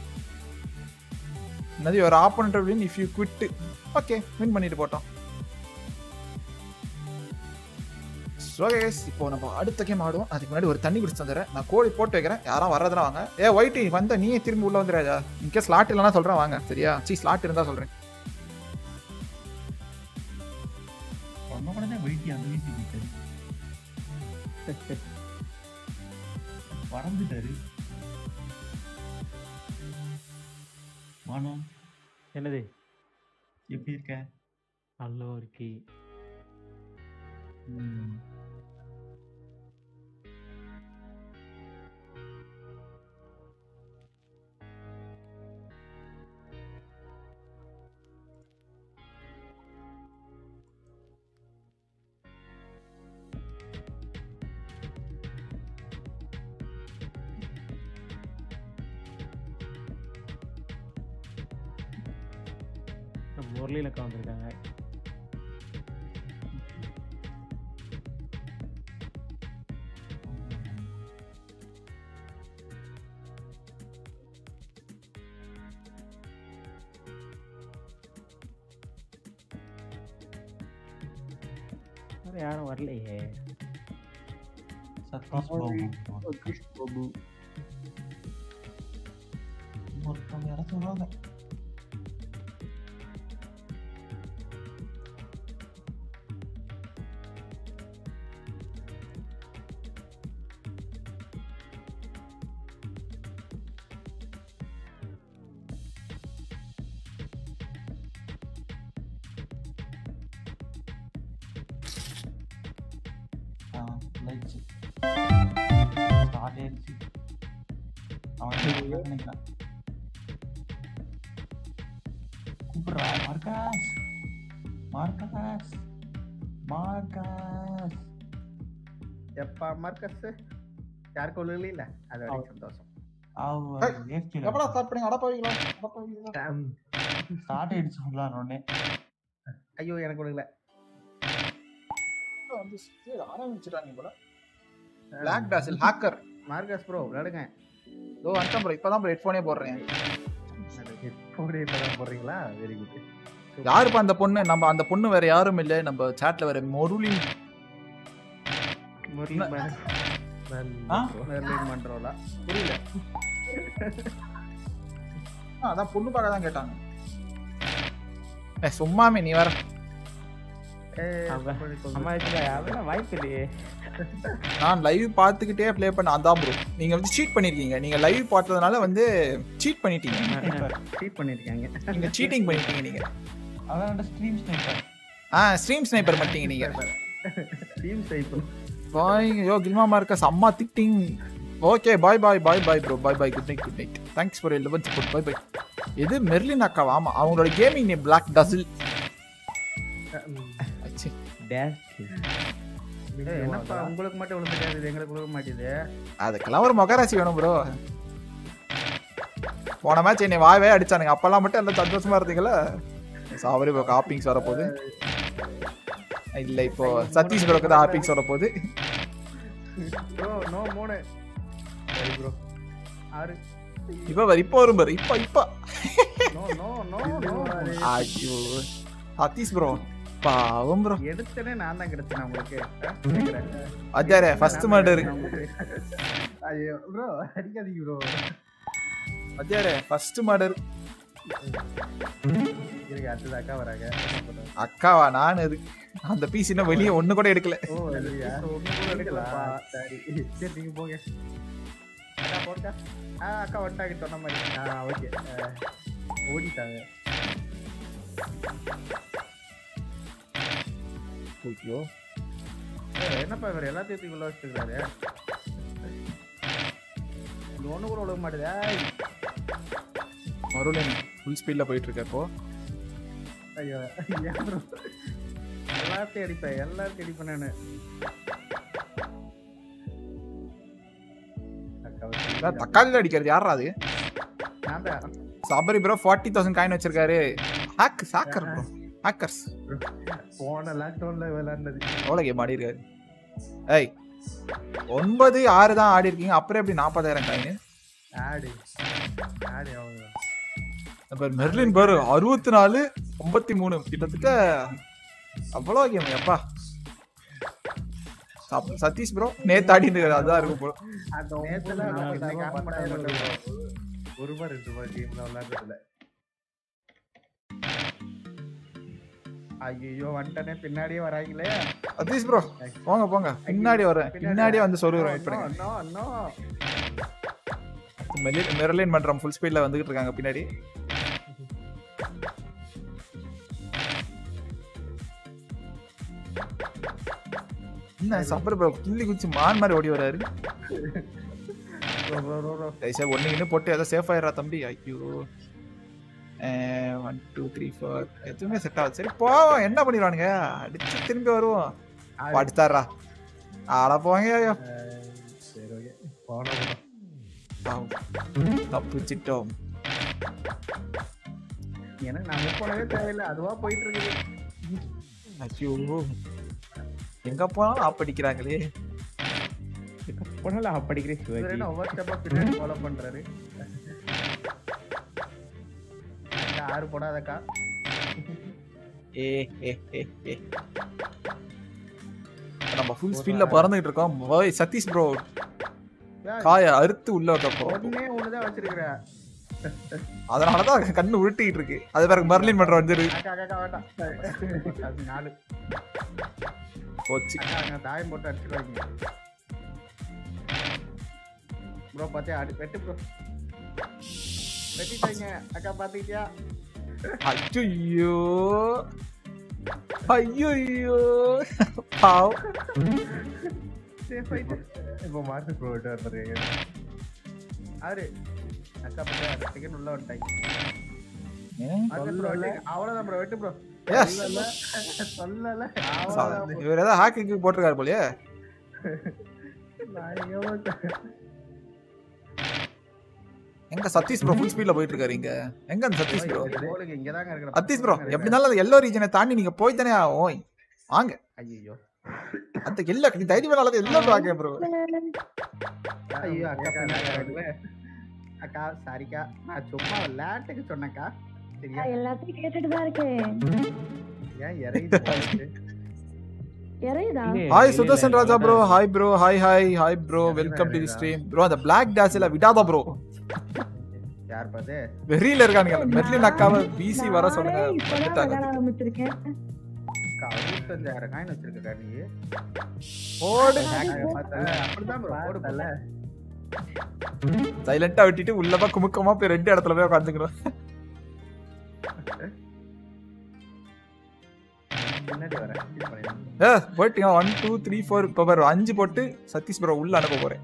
என்னது ஒரு opponent win if you quit. Okay win பண்ணிட்டு போட்டோம். ஸோ கைஸ் இப்போ நம்ம அடுத்த கேம் ஆடுவோம். அதுக்கு முன்னாடி ஒரு தண்ணி குடிச்சு தந்துடுறேன். நான் கோழி போட்டு வைக்கிறேன். யாரும் வர்றதுலாம் வாங்க. ஒயிட் வந்த நீயே திரும்பி உள்ள வந்துடாதா. இங்கே ஸ்லாட் இல்லைன்னா சொல்கிறேன் வாங்க. சரியா ஸ்லாட் இருந்தால் சொல்கிறேன். ஒன்ன உடனே வெயிட்டி அந்த வீட்டு பறந்துட்டாரு. மானம் என்னது எப்படி இருக்க? நல்லா இருக்கே. முரளியில் உட்காந்துருக்காங்க. யாரும் வரலையே. சதீஷ் பாபு ஒருத்தவங்க யாரும் சொல்லுவாங்க. எப்பா மார்க்கஸ் யாருக்கு ஒழுங்கல இல்ல அது வரைக்கும் சந்தோஷம். எப்படா ஸ்டார்ட் பண்ணீங்க? அட போவீங்களா? ஸ்டார்ட் ஆயிடுச்சு ஃபுல்லா உடனே. ஐயோ எனக்கு ஒழுங்கல வந்து ஆரம்பிச்சிட்டாங்க போல. பிளாக் டாசில் ஹேக்கர் மார்க்கஸ் ப்ரோ விளையாடுங்க. ஓ அதான் ப்ரோ இப்பதான் ப்ரோ ஹெட்ஃபோனே போடுறேன். ஹெட்ஃபோனே இப்பதான் போடுறீங்களா? Very good. யாருப்பா அந்த பொண்ணு? நம்ம அந்த பொண்ணு வேற யாரும் இல்ல. நம்ம சாட்ல வேற மொருலின் மன்றோலா புரியல. அதான் பொண்ணு பார்க்க தான் கேட்டாங்க. சும்மாமே நீ வர வாய்ப்பு இல்லையே. நான் லைவ் பார்த்துக்கிட்டே ப்ளே பண்ண. அதான் ப்ரோ நீங்க வந்து சீட் பண்ணிருக்கீங்க. நீங்க லைவ் பார்த்ததுனால வந்து சீட் பண்ணிட்டீங்க. சீட் பண்ணிருக்கீங்க. நீங்க சீட்டிங் பண்ணிட்டீங்க. நீங்க அதான் ஸ்ட்ரீம் ஸ்னைப்பர். ஸ்ட்ரீம் ஸ்னைப்பர் பண்ணிட்டீங்க நீங்க. Stream sniper bye. யோ கில்மா மார்க்கஸ் அம்மா திட்டிங். Okay bye bye bye bye bro. Bye bye. Good night good night. Thanks for 11 support. Bye bye. இது மெர்லின் அக்காவா? ஆமா அவங்களோட கேமிங் நேம் பிளாக் டசில். என்னப்பா உங்களுக்கு மட்டும் ஒழுங்கு தெரியாது எங்களுக்கு ஒழுங்க மாட்டேது. அதுக்கெல்லாம் ஒரு மொகராசி வேணும் ப்ரோ. போன மேட்ச் என்னை வாயவே அடிச்சானுங்க. அப்பெல்லாம் மட்டும் எல்லாம் சந்தோஷமா இருந்தீங்களா? சாவரி இப்போ ஹாப்பிங்ஸ் வரப்போகுது. இல்ல இப்போ சதீஷ் ப்ரோக்கு தான் ஹாப்பிங்ஸ் வரப்போகுது. ப்ரோ நோ மோனே ப்ரோ 6 இப்போ வரும் பாரு. இப்போ நோ நோ நோ நோ. ஐயோ சதீஷ் ப்ரோ பாவம் ப்ரோ. எடுத்தனே நான் தான் கிடைச்சேன் உங்களுக்கு. அஜாரே ஃபர்ஸ்ட் மர்டர். ஐயோ ப்ரோ அடிக்காதீங்க ப்ரோ. அஜாரே ஃபர்ஸ்ட் மர்டர். இதுக்கு அடுத்து அக்கா வராங்க. அக்காவா? நான் அது அந்த பீஸ் இன்னும் வெளியே ஒண்ணு கூட எடுக்கல. ஓ இல்லையா? ஒண்ணு கூட எடுக்கலப்பா. சரி சரி நீங்க போங்க. அக்கா போடா. அக்கா வந்துட்டாங்க சொன்ன மாதிரி. ஓகே ஓடிட்டாங்க. ஐயோ என்னப்பா இவர் எல்லாத்தையும் உள்ள வச்சுருக்காரு. ஒண்ணு கூட ஒழுக மாட்டேதா. மறுபடியும் ஃபுல் ஸ்பீட்ல போயிட்டு இருக்க இப்போ. ஐயோ எல்லாத்தையும் அடிப்பேன் நானு. தக்காளில அடிக்கிறது யாரா அது? நான் தான். சபரி ப்ரோ 40,000 காயின் வச்சிருக்காரு. Hacker bro. ஹேக்கர்ஸ். போன லாக்டவுன்ல விளையாடுனது. எவ்வளோ கேம் ஆடி இருக்காரு? ஏய் 9-6 தான் ஆடி இருக்கீங்க. அப்புறம் எப்படி 40,000 காயின்? ஆடி அவங்க. அப்ப மெர்லின் பாரு 64 53 கிட்டத்தட்ட அவ்வளோ கேம் அப்பா. சதீஷ் ப்ரோ நேத்து ஆடி இருக்காரு. அதான் இருக்கும் ப்ரோ. அந்த நேத்துல ஒரு ரூபாய் 2 ரூபாய் கேம்ல விளையாடுறதுல. ஐயோ வந்துட்டனே பின்னாடியே வராங்களே. சதீஷ் ப்ரோ போங்க பின்னாடி வரேன். பின்னாடியே வந்து சொல்லுறேன். வெயிட் பண்ணுங்க. நோ மெர்லின் பண்றோம் ஃபுல் ஸ்பீட்ல வந்துகிட்டு இருக்காங்க பின்னாடி. என்ன சபர் ப்ரோ துள்ளி குச்சி மான் மாதிரி ஓடி வராரு. சார் ஒன்னுக்கு போட்டு ஏதோ சேஃப் ஆயிடுறா தம்பி. ஐயோ 1 2 3 4 எதுவுமே செட் ஆகுது. சரி போவோம். என்ன பண்ணிடுவானுங்க? அடிச்சு திரும்பி வருவோம். அடித்தாரா ஆள போங்க. ஐயோ சரி ஓகே போனோம். தப்பிச்சிட்டோம். எனக்கு நம்ம போனவே தேவையில்லை. அதுவா போயிட்டு இருக்குது. ஐயோ எங்க போனாலும் ஆப்படிக்கிறாங்களே. போனாலும் ஆப்படிக்கிறேன். சிவாஜி ஒவ்வொரு ஸ்டெப்பா பின்னாடி ஃபாலோ பண்றாரு. யாரு போடாதக்கா. நம்ம ஃபுல் ஸ்பீட்ல பறந்துட்டு இருக்கோம். ஓய் சதீஷ் ப்ரோ காய அறுத்து உள்ள வைக்கப்போ ஒண்ணுதான் வச்சிருக்கிற. அதனாலதான் கண்ணு உருட்டிட்டு இருக்கு. அது பிறகு மர்லின் பண்ற வந்துரு போச்சு. தாயம் போட்டு அடிச்சிருவாங்க ப்ரோ. பாத்தியா வெட்டு ப்ரோ. வெட்டிட்டாங்க அக்கா பாத்துக்கிட்டியா? ஐயோ பாவ். இப்போ மார்க் ப்ரோ விட்டு வந்துடுறீங்க. ஆறு அக்கா பாத்தியா செகண்ட் உள்ள வந்துட்டாங்க. அவ்வளவுதான் ப்ரோ. வெட்டு ப்ரோ. சொல்லல இவர் ஏதாவது ஹேக்கிங் போட்டிருக்காரு போலயே. எங்க சதீஷ் ப்ரோ ஃபுல் ஸ்பீட்ல போயிட்டு இருக்காரு. எங்க அந்த சதீஷ் ப்ரோ? இங்கதாங்க இருக்கிற சதீஷ் ப்ரோ எப்படி இருந்தாலும் எல்லோ ரீஜனை தாண்டி நீங்க போய் தானே ஆகும். வாங்க. ஐயோ அந்த எல்ல நீ தைரியமானது எல்லாம் வாங்க ப்ரோ. ஐயோ அக்கா அக்கா சாரிக்கா. நான் சும்மா விளையாட்டுக்கு சொன்னேக்கா. சரியா எல்லாத்தையும் கேட்டுட்டு தான் இருக்கேன். ஏன் இறையுது? Hi Sudarshan Raja bro. Hi bro. Hi bro. Welcome to the stream bro. அந்த பிளாக் டாஸ்ல விடாத ப்ரோ. யார் பாது வெறியில இருக்கானுங்க. மெர்லின் அக்காவை பிசி வர சொல்லுங்க. வந்துட்டாங்க. ஆரம்பிச்சிருக்கேன். 65,000 காயின் வச்சிருக்கா நீ? ஓடு. அப்படிதான் ப்ரோ போடுல. சைலண்டா விட்டுட்டு உள்ளமா குமுக்கமா போய் ரெண்டு இடத்துல போய் உட்காந்துக்கணும். முன்னாடி வரேன். போயிட்டீங்க 1 2 3 4 இப்போ பாரு 5 போட்டு சதீஷ் ப்ரோ உள்ள அனுப்ப போறேன்.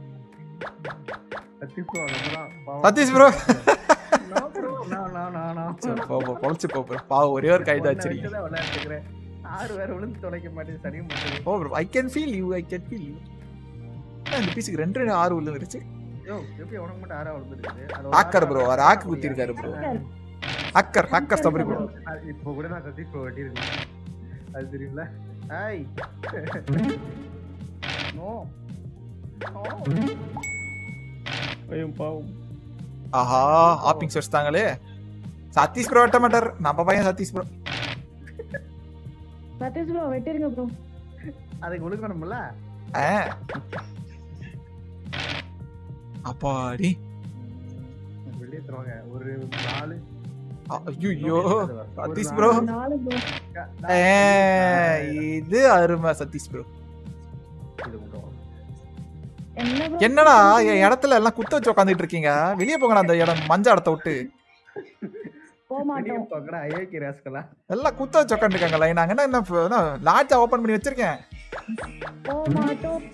Satish bro no bro no பொழைச்சு போ ப்ரோ. பாவம் ஒரே ஒரு கைதா வச்சிருக்கீங்க. விளையாட்டுக்கிறேன். 6 வேற விழுந்து தொலைக்க மாட்டேன். சரியா முடியும். Oh bro I can feel you. இந்த பீஸுக்கு 2 6 விழுந்துருச்சு. யோ எப்படி உனக்கு மட்டும் 6 விழுந்துருக்கு? Hacker bro. ஒரு ஹேக் குத்தி இருக்காரு ப்ரோ. Hacker Sabari bro. இப்போ கூட நான் சதீஷ் ப்ரோ வெட்டி இருக்கேன். அது தெரியும்ல. ஹாய் நோ பயம் பாவம். ஆஹா ஆப்பிங் வச்சுட்டாங்களே. சதீஷ் ப்ரோ வெட்ட மாட்டார். நம்ம பையன் சதீஷ் ப்ரோ. சதீஷ் ப்ரோ வெட்டிருங்க ப்ரோ. அதுக்கு ஒழுங்கணும்ல. அப்பாடி வெளியே தருவாங்க. ஒரு 4 ஐயோ சதீஷ் ப்ரோ. 4 ப்ரோ. இது அருமை சதீஷ் ப்ரோ. என்ன ப்ரோ? என்னடா என் இடத்துல எல்லாம் குத்த வச்சு உட்காந்துட்டு இருக்கீங்க? வெளியே போங்கடா அந்த இடம் மஞ்ச இடத்த விட்டு. போக மாட்டோம். போங்கடா ஐயோக்கி ராஸ்கலா. எல்லாம் குத்த வச்சு உட்காந்துருக்காங்க லைன். நாங்க என்ன லாட்ஜா ஓபன் பண்ணி வச்சிருக்கேன். போக மாட்டோம்.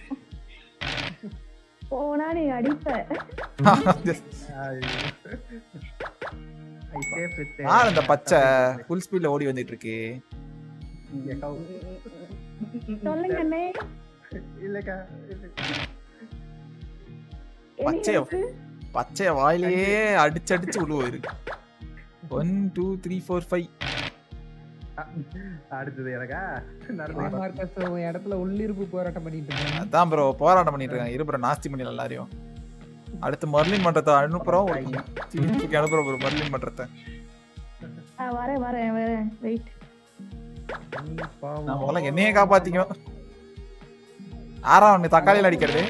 போனா நீ அடிப்ப. யார் அந்த பச்சை ஃபுல் ஸ்பீட்ல ஓடி வந்துட்டு இருக்கு? அக்கா சொல்லுங்க அண்ணே. இல்லக்கா பச்சை பச்சைய வாயிலேயே அடிச்சு விழுவோம் இருக்கு. 1 2 3 4 5. அடுத்தது எனக்கா மார்க்கஸ் உன் இடத்துல உள்ளிருப்பு போராட்டம் பண்ணிட்டு இருக்காங்க. அதான் ப்ரோ போராட்டம் பண்ணிட்டு இருக்காங்க. இரு ப்ரோ நாஸ்தி பண்ணி எல்லாரையும். அடுத்து மர்லின் மன்றத்தை அனுப்புறோம். தூக்கி அனுப்புறோம் ப்ரோ மர்லின் மன்றத்தை. வரேன் வெயிட். நான் முதல்ல என்னையே காப்பாத்திக்கோ. ஆறா உன்னை தக்காளியில அடிக்கிறது.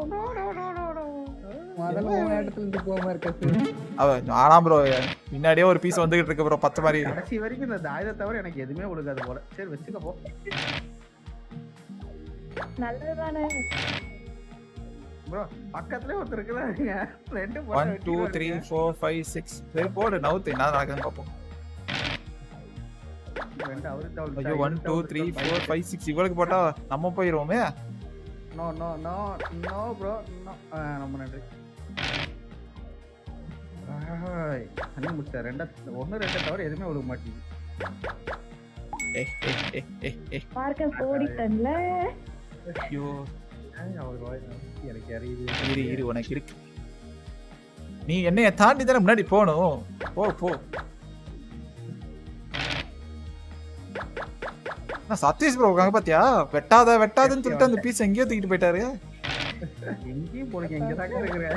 முதல்ல உன் இடத்துல இருந்து போ மார்க்கஸ். ஆனா ப்ரோ முன்னாடியே ஒரு பீஸ் வந்துகிட்டு இருக்கு ப்ரோ பச்சை மாதிரி. கடைசி வரைக்கும் இந்த தாயத்தை தவிர எனக்கு எதுவுமே ஒழுகாது போல. சரி வச்சுக்க போ. நல்லதுதானே ப்ரோ பக்கத்துலயே ஒருத்தர் இருக்குறாங்க. 1 2 3 4 5 6. சரி போடு நவுத்து என்ன நடக்குதுன்னு பாப்போம். ஐயோ 1 2 3 4 5 6 இவளுக்கு போட்டா நம்ம போயிடுவோமே. No no no no bro no. ரொம்ப நன்றி. அண்ணி முடிச்ச 1 2 தவிர எதுவுமே ஒழுக மாட்டேங்குது. மார்க்கஸ் ஓடிட்டன்ல. ஐயோ எனக்கு அறியுது. இரு உனக்கு இருக்கு. நீ என்னைய தாண்டி தானே முன்னாடி போகணும். போ சதீஷ் ப்ரோ உட்காங்க பாத்தியா? வெட்டாதுன்னு சொல்லிட்டு அந்த பீஸ் எங்கேயோ தூக்கிட்டு போயிட்டாரு. எங்கேயும் போடுங்க இங்கதாங்க இருக்கிறேன்.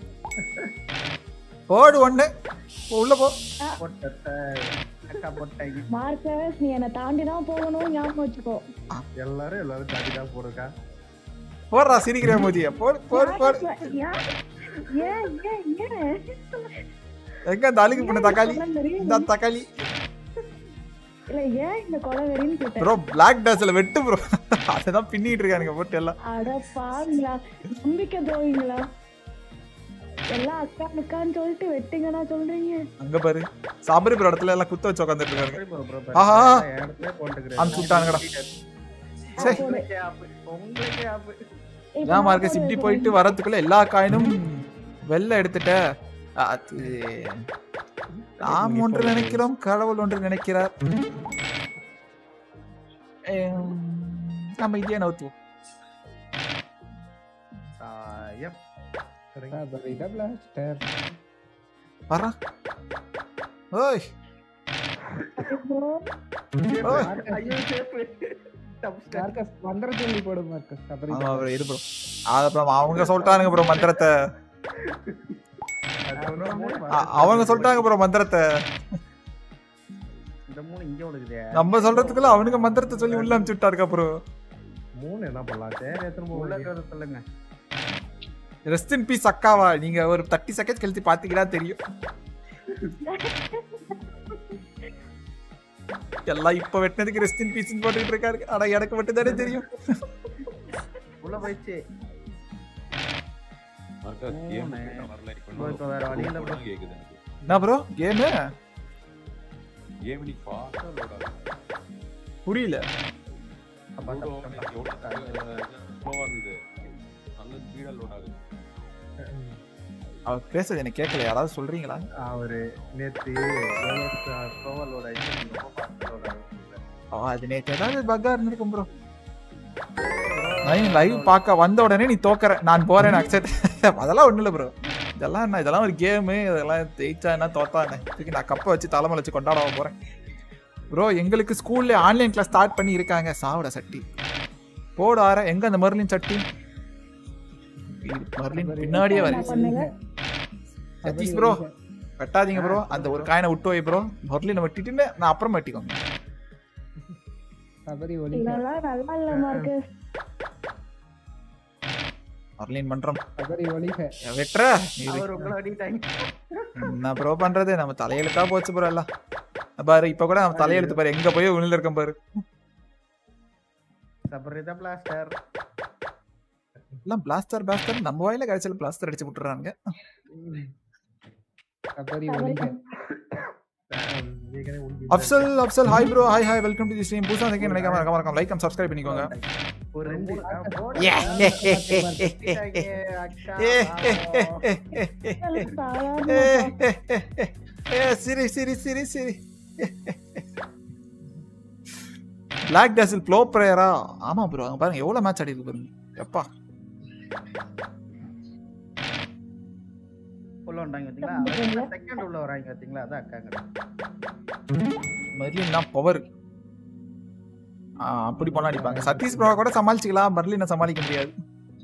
போடு ஒண்ணு உள்ள போ. மார்க்கஸ் நீ என்ன தாண்டி தான் போகணும் ஞாபகம் வச்சுக்கோ. எல்லாரும் தாண்டி தான் போடுறா. போடுறா சிரிக்கிற மோதிய போடு. எங்க அந்த அழுகு பண்ண தக்காளி? இந்த தக்காளி இல்ல ஏன் இந்த கொலவெறின்னு கேட்டேன் ப்ரோ. பிளாக் டாஸ்ல வெட்டு ப்ரோ. அததான் பின்னிட்டு இருக்கானுங்க போட்டு எல்லாம். அட பாங்களா நம்பிக்கை தோவீங்களா? எல்லாம் அக்கான்னு சொல்லிட்டு வெட்டிங்கனா சொல்றீங்க. அங்க பாரு சாபரி ப்ரோ இடத்துல எல்லாம் குத்த வச்சு உட்கார்ந்துட்டு இருக்காங்க. ஆஹா அம் சுட்டானுங்கடா. சரி நான் மார்க்கஸ் இப்படி போயிட்டு வரதுக்குள்ள எல்லா காயினும் வெள்ள எடுத்துட்ட. அது நாம் ஒன்று நினைக்கிறோம் கடவுள் ஒன்று நினைக்கிறார். நம்ம இதே நவுத்துவோம். வரா ஓய் மந்திரம் சொல்லி போடு மார்க்கஸ். அப்புறம் அவங்க சொல்லிட்டானுங்க ப்ரோ மந்திரத்தை. அவங்க சொல்லிட்டாங்க ப்ரோ மந்திரத்தை. நம்ம சொல்றதுக்குள்ள அவனுக்கு மந்திரத்தை சொல்லி உள்ள அனுப்பிச்சு விட்டாருக்கா ப்ரோ. 3 என்ன பண்ணலாம்? சரி எத்தனை உள்ள சொல்லுங்க. ரெஸ்ட் இன் பீஸ் அக்காவா? நீங்க ஒரு 30 செகண்ட் கழிச்சு பாத்தீங்கன்னா தெரியும். எல்லாம் இப்ப வெட்டினதுக்கு ரெஸ்ட் இன் பீஸ் போட்டுட்டு இருக்காரு. ஆனா எனக்கு மட்டும் தானே தெரியும். உள்ள போயிடுச்சு. என்ன ப்ரோ கேம் புரியல. அவர் பேசுறது எனக்கு கேட்கல. யாராவது சொல்றீங்களா? அவரு நேத்து அது நேற்று ஏதாவது பக்கா இருந்திருக்கும் ப்ரோ. லைவ் பார்க்க வந்த உடனே நீ தோக்கற நான் போறேன் அக்செப்ட். அதெல்லாம் ஒண்ணும் இல்லை ப்ரோ. இதெல்லாம் ஒரு கேமு. இதெல்லாம் ஜெயிச்சா என்ன தோத்தா என்ன? நான் கப்பை வச்சு தலைமை வச்சு கொண்டாட போறேன் ப்ரோ. எங்களுக்கு ஸ்கூல்ல ஆன்லைன் கிளாஸ் ஸ்டார்ட் பண்ணி இருக்காங்க. சாவிட சட்டி போடு ஆற. எங்க அந்த மர்லின் சட்டி? மர்லின் பின்னாடியே வருது. சதீஷ் ப்ரோ வெட்டாதீங்க ப்ரோ. அந்த ஒரு காயினை விட்டு வை ப்ரோ. மர்லினை வெட்டிட்டு நான் அப்புறம் வெட்டிக்கோங்க. மர்லின் மன்றம் வெட்டுற என்ன ப்ரோ பண்றது? நம்ம தலையெழுத்தா போச்சு ப்ரோ. எல்லாம் பாரு இப்ப கூட நம்ம தலையெழுத்து பாரு எங்க போய் உள்ள இருக்கோம் பாரு. எல்லாம் பிளாஸ்டர் நம்ம வாயில கடைசியில பிளாஸ்டர் அடிச்சு விட்டுறாங்க. Afzal hi bro. Hi welcome to the stream. புதுசா இருக்கீங்க நினைக்காம மறக்காம லைக் அண்ட் சப்ஸ்கிரைப் பண்ணிக்கோங்க. சரி பிளாக் டேசில் ப்ளோ பிளேயரா? ஆமா ப்ரோ, அங்க பாருங்க எவ்வளவு மேட்ச் ஆடி இருக்கு பாருங்க. எப்பா உள்ள வந்தாங்க பாத்தீங்களா? செகண்ட் உள்ள வராங்க பாத்தீங்களா? அதான் அக்காங்க. மெர்லின் தான் பவர். அப்படி பண்ண அடிப்பாங்க. சதீஷ் ப்ரோ கூட சமாளிச்சுக்கலாம், மெர்லினை சமாளிக்க முடியாது.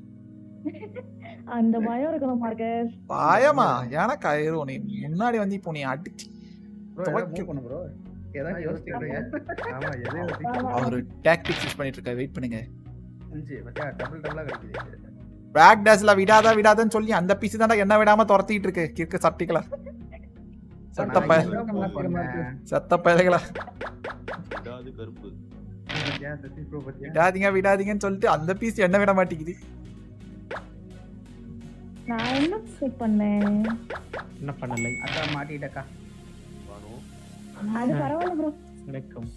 அந்த பயம் இருக்கணும் மார்க்கஸ். பயமா? எனக்கு நீ முன்னாடி வந்து இப்போ நீ அடிச்சு பண்ணு ப்ரோ. ஏதாவது யோசிக்கிறீங்க? ஆமா, எதை யோசிக்கிறீங்க? அவர் டாக்டிக்ஸ் யூஸ் பண்ணிட்டு இருக்காரு. வெயிட் பண்ணுங்க. டபுள் டபுளா கிடைக்குது. பேக் டேஸ்ல விடாதன்னு சொல்லி அந்த பீஸ் தான்டா என்ன விடாம துரத்திட்டு இருக்கு. கிறுக்கு சட்டிகளா, சத்த பயலுகளா. விடாதீங்கன்னு சொல்லிட்டு அந்த பீஸ் என்ன விட மாட்டேங்குது. நான் என்ன செக் பண்ணேன்? என்ன பண்ணலை? அக்கா மாட்டிட்டக்கா. அது பரவாயில்ல ப்ரோ. வணக்கம்.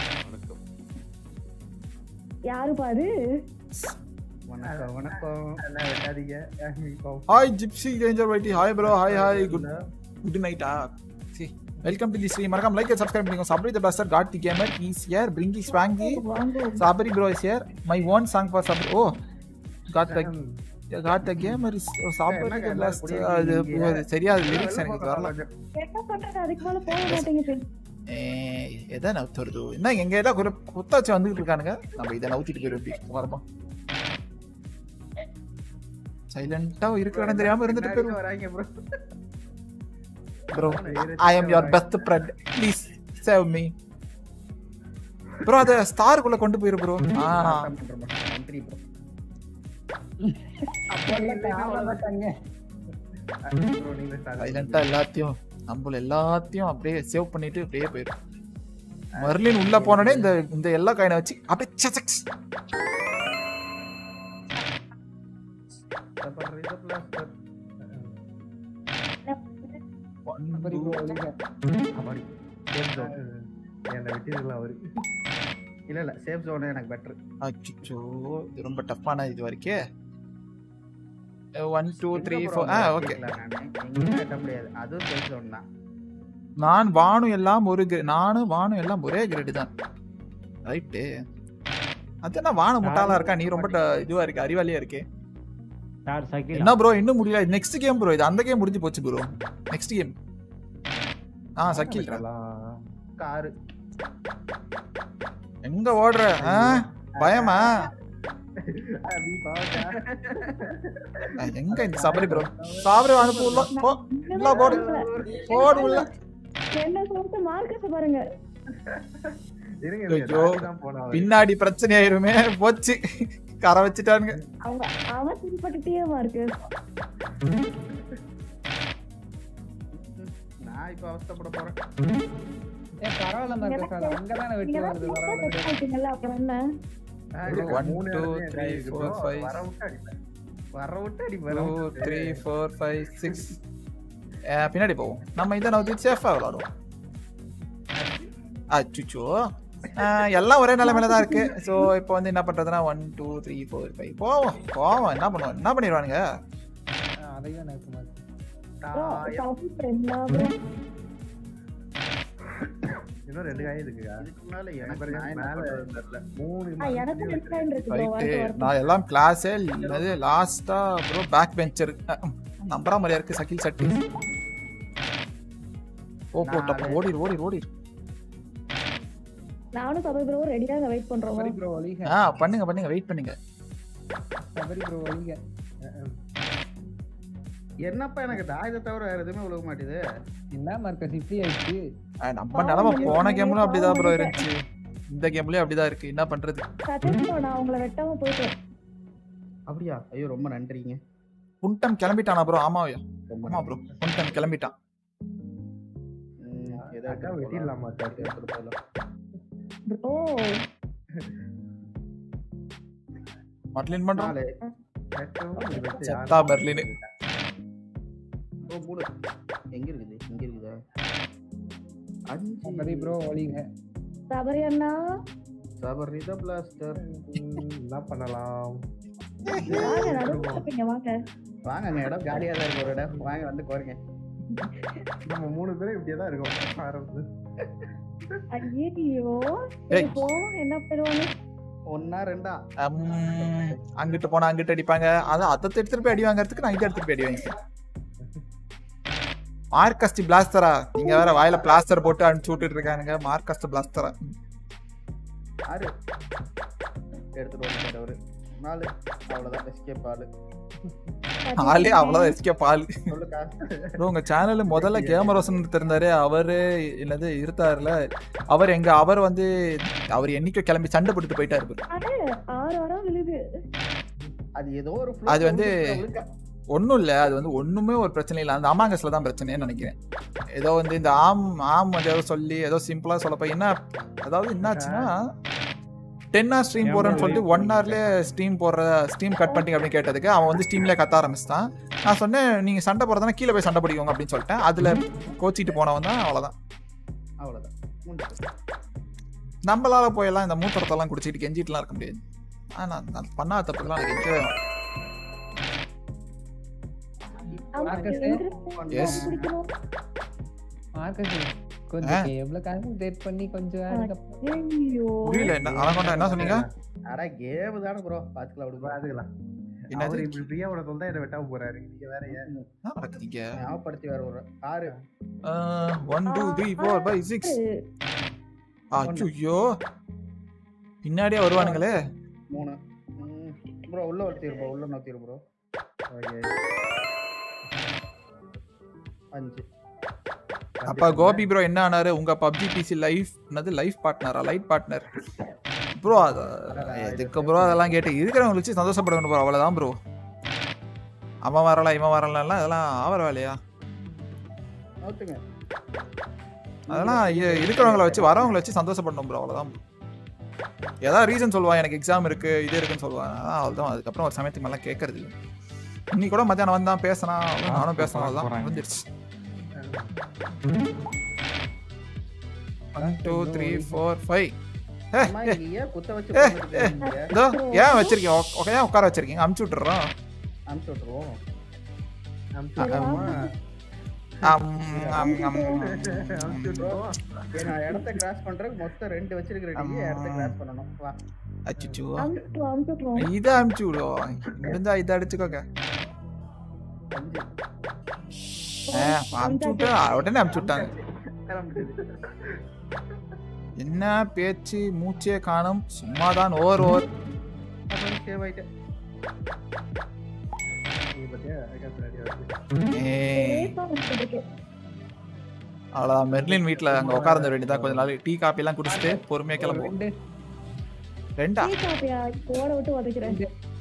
யாரு பாரு? வணக்கம் வணக்கம். எல்லாம் வெட்டாதீங்க. ஹாய் ஜிப்சி ரேஞ்சர் வைட்டி. Hi bro. ஹாய் குட் நைட்டா. see welcome to the stream. மறக்காம லைக் and subscribe பண்ணுங்க. Sabri the Blaster got the gamer is here bringing swangy. Sabri bro is here. My own song for Sabri. Oh got the gamer is Sabri the Blaster. அது சரியா lyrics எனக்கு வரல. என்ன பண்றது? அதுக்கு மேல போக மாட்டேங்குது. எதை நவுத்துறது? என்ன எங்க ஏதா குத்தாச்சு வந்துட்டு இருக்கானுங்க. நம்ம இதை நவுத்திட்டு போயிடும். வரப்பா சைலண்டா இருக்கிற இடம் தெரியாம இருந்துட்டு போயிடும். வராங்க bro. Bro, I am your best friend. Please save me. Bro, அத ஸ்டார் குள்ள கொண்டு போயிரு ப்ரோ. நன்றி ப்ரோ. சைலண்டா எல்லாத்தையும் அப்படியே சேவ் பண்ணிட்டு அப்படியே போயிடும். மர்லின் உள்ள போனோடனே இந்த எல்லா காயினை வச்சு அப்படியே சசக்ஸ். இல்ல சேஃப் ஜோன் எனக்கு பெட்டர். அச்சோ இது ரொம்ப டஃப்பான இது வரைக்கே. 1 2 3 4 ஓகே. எங்க கட்ட முடியாது. அது சேஃப் ஜோன் தான். நான் வானு எல்லாம் ஒரே கிரேட் தான். ரைட். அதனா வானு முட்டாளா இருக்கா, நீ ரொம்ப இதுவா இருக்கு, அறிவாளியா இருக்கே. யார் சகில்? என்ன ப்ரோ இன்னும் முடியல? Next game bro. இது அந்த கேம் முடிஞ்சு போச்சு ப்ரோ. நெக்ஸ்ட் கேம் சக்கில் கார் எங்க ஓடுற? பயமா? எங்க இந்த சபரி ப்ரோ? சாபரி அனுப்பு உள்ள போ. உள்ள போடு உள்ள. என்ன சொல்லிட்டு மார்க்கஸ் பாருங்க. பின்னாடி பிரச்சனை ஆயிருமே. போச்சு, கரை வச்சுட்டானுங்க. அவன் திருப்பட்டே மார்க்கஸ். நான் இப்ப அவஸ்தைப்பட போறேன். பரவாயில்ல மார்க்கஸ், அங்கதானே வெட்டி வருது. பரவாயில்ல. அப்புறம் என்ன? 1 2 3 4 5 வர விட்டு அடி 2 3 4 5 6 பின்னாடி போவோம். நம்ம இதை நான் சேஃபா விளாடுவோம். அச்சுச்சோ எல்லாம் ஒரே நிலைமையில தான் இருக்கு. ஸோ இப்போ வந்து என்ன பண்றதுன்னா 1 2 3 4 5 போவோம். என்ன பண்ணுவோம்? என்ன பண்ணிடுவானுங்க? அதையும் எனக்கு இன்னும் 2 காய் இருக்குங்க. இதுக்கு மேல எனக்கு மேல தெரியல. 3 நான் எல்லாம் கிளாஸே இல்லது லாஸ்டா ப்ரோ பேக் பெஞ்சர் நம்பரா மாதிரியா இருக்கு. சகில் சட்டி டப் ஓடி. நானும் சபரி ப்ரோ ரெடியா வெயிட் பண்றோம். சபரி ப்ரோ ஒலிங்க. பண்ணுங்க வெயிட் பண்ணுங்க. சபரி ப்ரோ ஒலிங்க. என்னப்பா எனக்கு தாயத்தை தவிர வேற எதுவுமே உழுக மாட்டேது. என்ன மார்க்கஸ் இப்படி ஆயிடுச்சு? நம்ம நிலம போன கேம்லயும் அப்படிதான் ப்ரோ இருந்துச்சு, இந்த கேம்லயும் அப்படிதான் இருக்கு. என்ன பண்றது? நான் உங்களை வெட்டாம போயிட்டேன். அப்படியா? ஐயோ ரொம்ப நன்றிங்க. புண்டம் கிளம்பிட்டானா ப்ரோ? ஆமா ப்ரோ புண்டம் கிளம்பிட்டான். ஏதாவது வெட்டிடலாமா ப்ரோ? மர்லின் பண்றான். செத்தா மர்லின். எங்க இருக்குதா? சபரி ப்ரோ ஒலிங்க. சபரி அண்ணா, சபரி தி பிளாஸ்டர். என்ன பண்ணலாம்? வாங்க இடம் காலியா தான் இருக்கு. ஒரு இடம் வாங்க வந்து கோருங்க. நம்ம 3 பேரும் இப்படியே தான் இருக்கோம். ஐயோ ஏய். போ என்ன பெறுவாங்க 1 2 அங்கிட்டு போனா அங்கிட்டு அடிப்பாங்க. அதான் அதை எடுத்துட்டு போய் அடி வாங்குறதுக்கு நான் இதை எடுத்துட்டு போய் அடி வாங்கிக்கிறேன். மார்க்கஸ்ட் பிளாஸ்டரா? நீங்க வேற வாயில பிளாஸ்டர் போட்டு அனுப்பிச்சு விட்டுட்டு இருக்கானுங்க. மார்க்கஸ்ட் பிளாஸ்டரா? 6 எடுத்துட்டு வந்துட்டாரு அவரு 4 அவ்வளவுதான் எஸ்கேப் ஆளு ஆளே அவ்வளவுதான் எஸ்கேப் ஆளு. சொல்லுக்கா ப்ரோ உங்க சேனல் முதல்ல கேமரோசன் இருந்தாரு. அவரு என்னது இருந்தாருல அவர் எங்க அவர் வந்து அவர் என்னைக்கோ கிளம்பி சண்டை போட்டுட்டு போயிட்டாரு bro. 6 வர விழுது. அது ஏதோ ஒரு அது வந்து ஒன்றும் இல்லை, அது வந்து ஒன்றுமே ஒரு பிரச்சனை இல்லை. அந்த அமாங்கஸ்ல தான் பிரச்சனைன்னு நினைக்கிறேன். ஏதோ வந்து இந்த ஆம் வந்து ஏதோ சொல்லி ஏதோ சிம்பிளாக சொல்லப்போ என்ன அதாவது என்னாச்சுன்னா 10 hours ஸ்ட்ரீம் போடுறேன்னு சொல்லிட்டு 1 hourலேயே ஸ்ட்ரீம் கட் பண்ணிட்டீங்க அப்படின்னு கேட்டதுக்கு அவன் வந்து ஸ்ட்ரீம்லேயே கத்த ஆரம்பிச்சிட்டான். நான் சொன்னேன் நீங்கள் சண்டை போடுறதுனா கீழே போய் சண்டை பிடிக்கோங்க அப்படின்னு சொல்லிட்டேன். அதில் கோச்சிட்டு போனவன் தான். அவ்வளோதான். நம்மளால போயெல்லாம் இந்த மூத்திரத்தெல்லாம் குடிச்சிட்டு கெஞ்சிட்டுலாம் இருக்க முடியாது. ஆனால் நான் பண்ணாத தப்புலாம் எனக்கு கெஞ்சவே வேணாம். Yes. கொஞ்சம் எவ்வளவு கான்சென்ட்ரேட் பண்ணி கொஞ்சம் ஐயோ புரியல என்ன அழகொண்டா என்ன சொன்னீங்க? அட கேம் தானே ப்ரோ பாத்துக்கலாம் விடு பாத்துக்கலாம். என்னது? அவர் இப்படி பிரியாவோட சொல்ல என்ன வெட்டாம போறாரு. நீங்க வேற ஏன் என்ன நடக்குதுங்க? ஞாபகப்படுத்தி வேற ஒரு 6 1 2 3 4 5 6. ஐயோ பின்னாடியே வருவானுங்களே. 3 ப்ரோ உள்ள ஒருத்தீர் ப்ரோ உள்ள நோத்திரு ப்ரோ. ஓகே 5 அப்பா கோபி ப்ரோ என்ன ஆனாரு? உங்க பப்ஜி பிசி லைஃப் என்னது லைஃப் பார்ட்னரா? Light partner bro. எதுக்கு ப்ரோ அதெல்லாம் கேட்டு இருக்கிறவங்க வச்சு சந்தோஷப்படணும் ப்ரோ. அவ்வளோதான் ப்ரோ. அவன் வரல இவன் வரலாம் அதெல்லாம் ஆவர வேலையா? நோத்துங்க அதெல்லாம் இருக்கிறவங்கள வச்சு வரவங்களை வச்சு சந்தோஷப்படணும் ப்ரோ. அவ்வளோதான் ப்ரோ. ஏதாவது ரீசன் சொல்லுவான், எனக்கு எக்ஸாம் இருக்கு இது இருக்குன்னு சொல்லுவான். அவ்வளோதான். அதுக்கப்புறம் ஒரு சமயத்துக்கு மேலே கேட்கறது இல்லை. இன்னைக்கு கூட மத்தியானம் வந்தான் பேசினான், நானும் பேசணும். அவ்வளோதான் முடிஞ்சிருச்சு. 1 2 3 4 5. அம்மா இங்க குத்த வச்சு போட்டுட்டீங்க. இதோ ஏன் வச்சிருக்கீங்க? ஏன் உட்கார வச்சிருக்கீங்க? அமுச்சு விட்டுறோம். அம்ச்சு விட்டுருவோம். நான் இடத்த கிராஸ் பண்றதுக்கு மொத்தம் 2 வச்சிருக்கேன். இடத்த கிராஸ் பண்ணணும். வா அச்சோ அமுத்துறோம் இதை அமுச்சு விடுவோம். இருந்தா இதை அடிச்சுக்கோங்க. 5 அமுச்சு விட்டு உடனே அமுச்சு விட்டாங்க. என்ன பேச்சு மூச்சே காணும். சும்மாதான் ஓவர் அப்புறம் சேவ் ஆயிட்டு அவ்வளோதான். மெர்லின் வீட்டில் அங்கே உட்கார்ந்து வேண்டியதான். கொஞ்ச நாள் டீ காப்பி எல்லாம் குடிச்சிட்டு பொறுமையாக கிளம்புவோம். 2 டீ காப்பியா ஓட விட்டு உதைக்கிறேன்.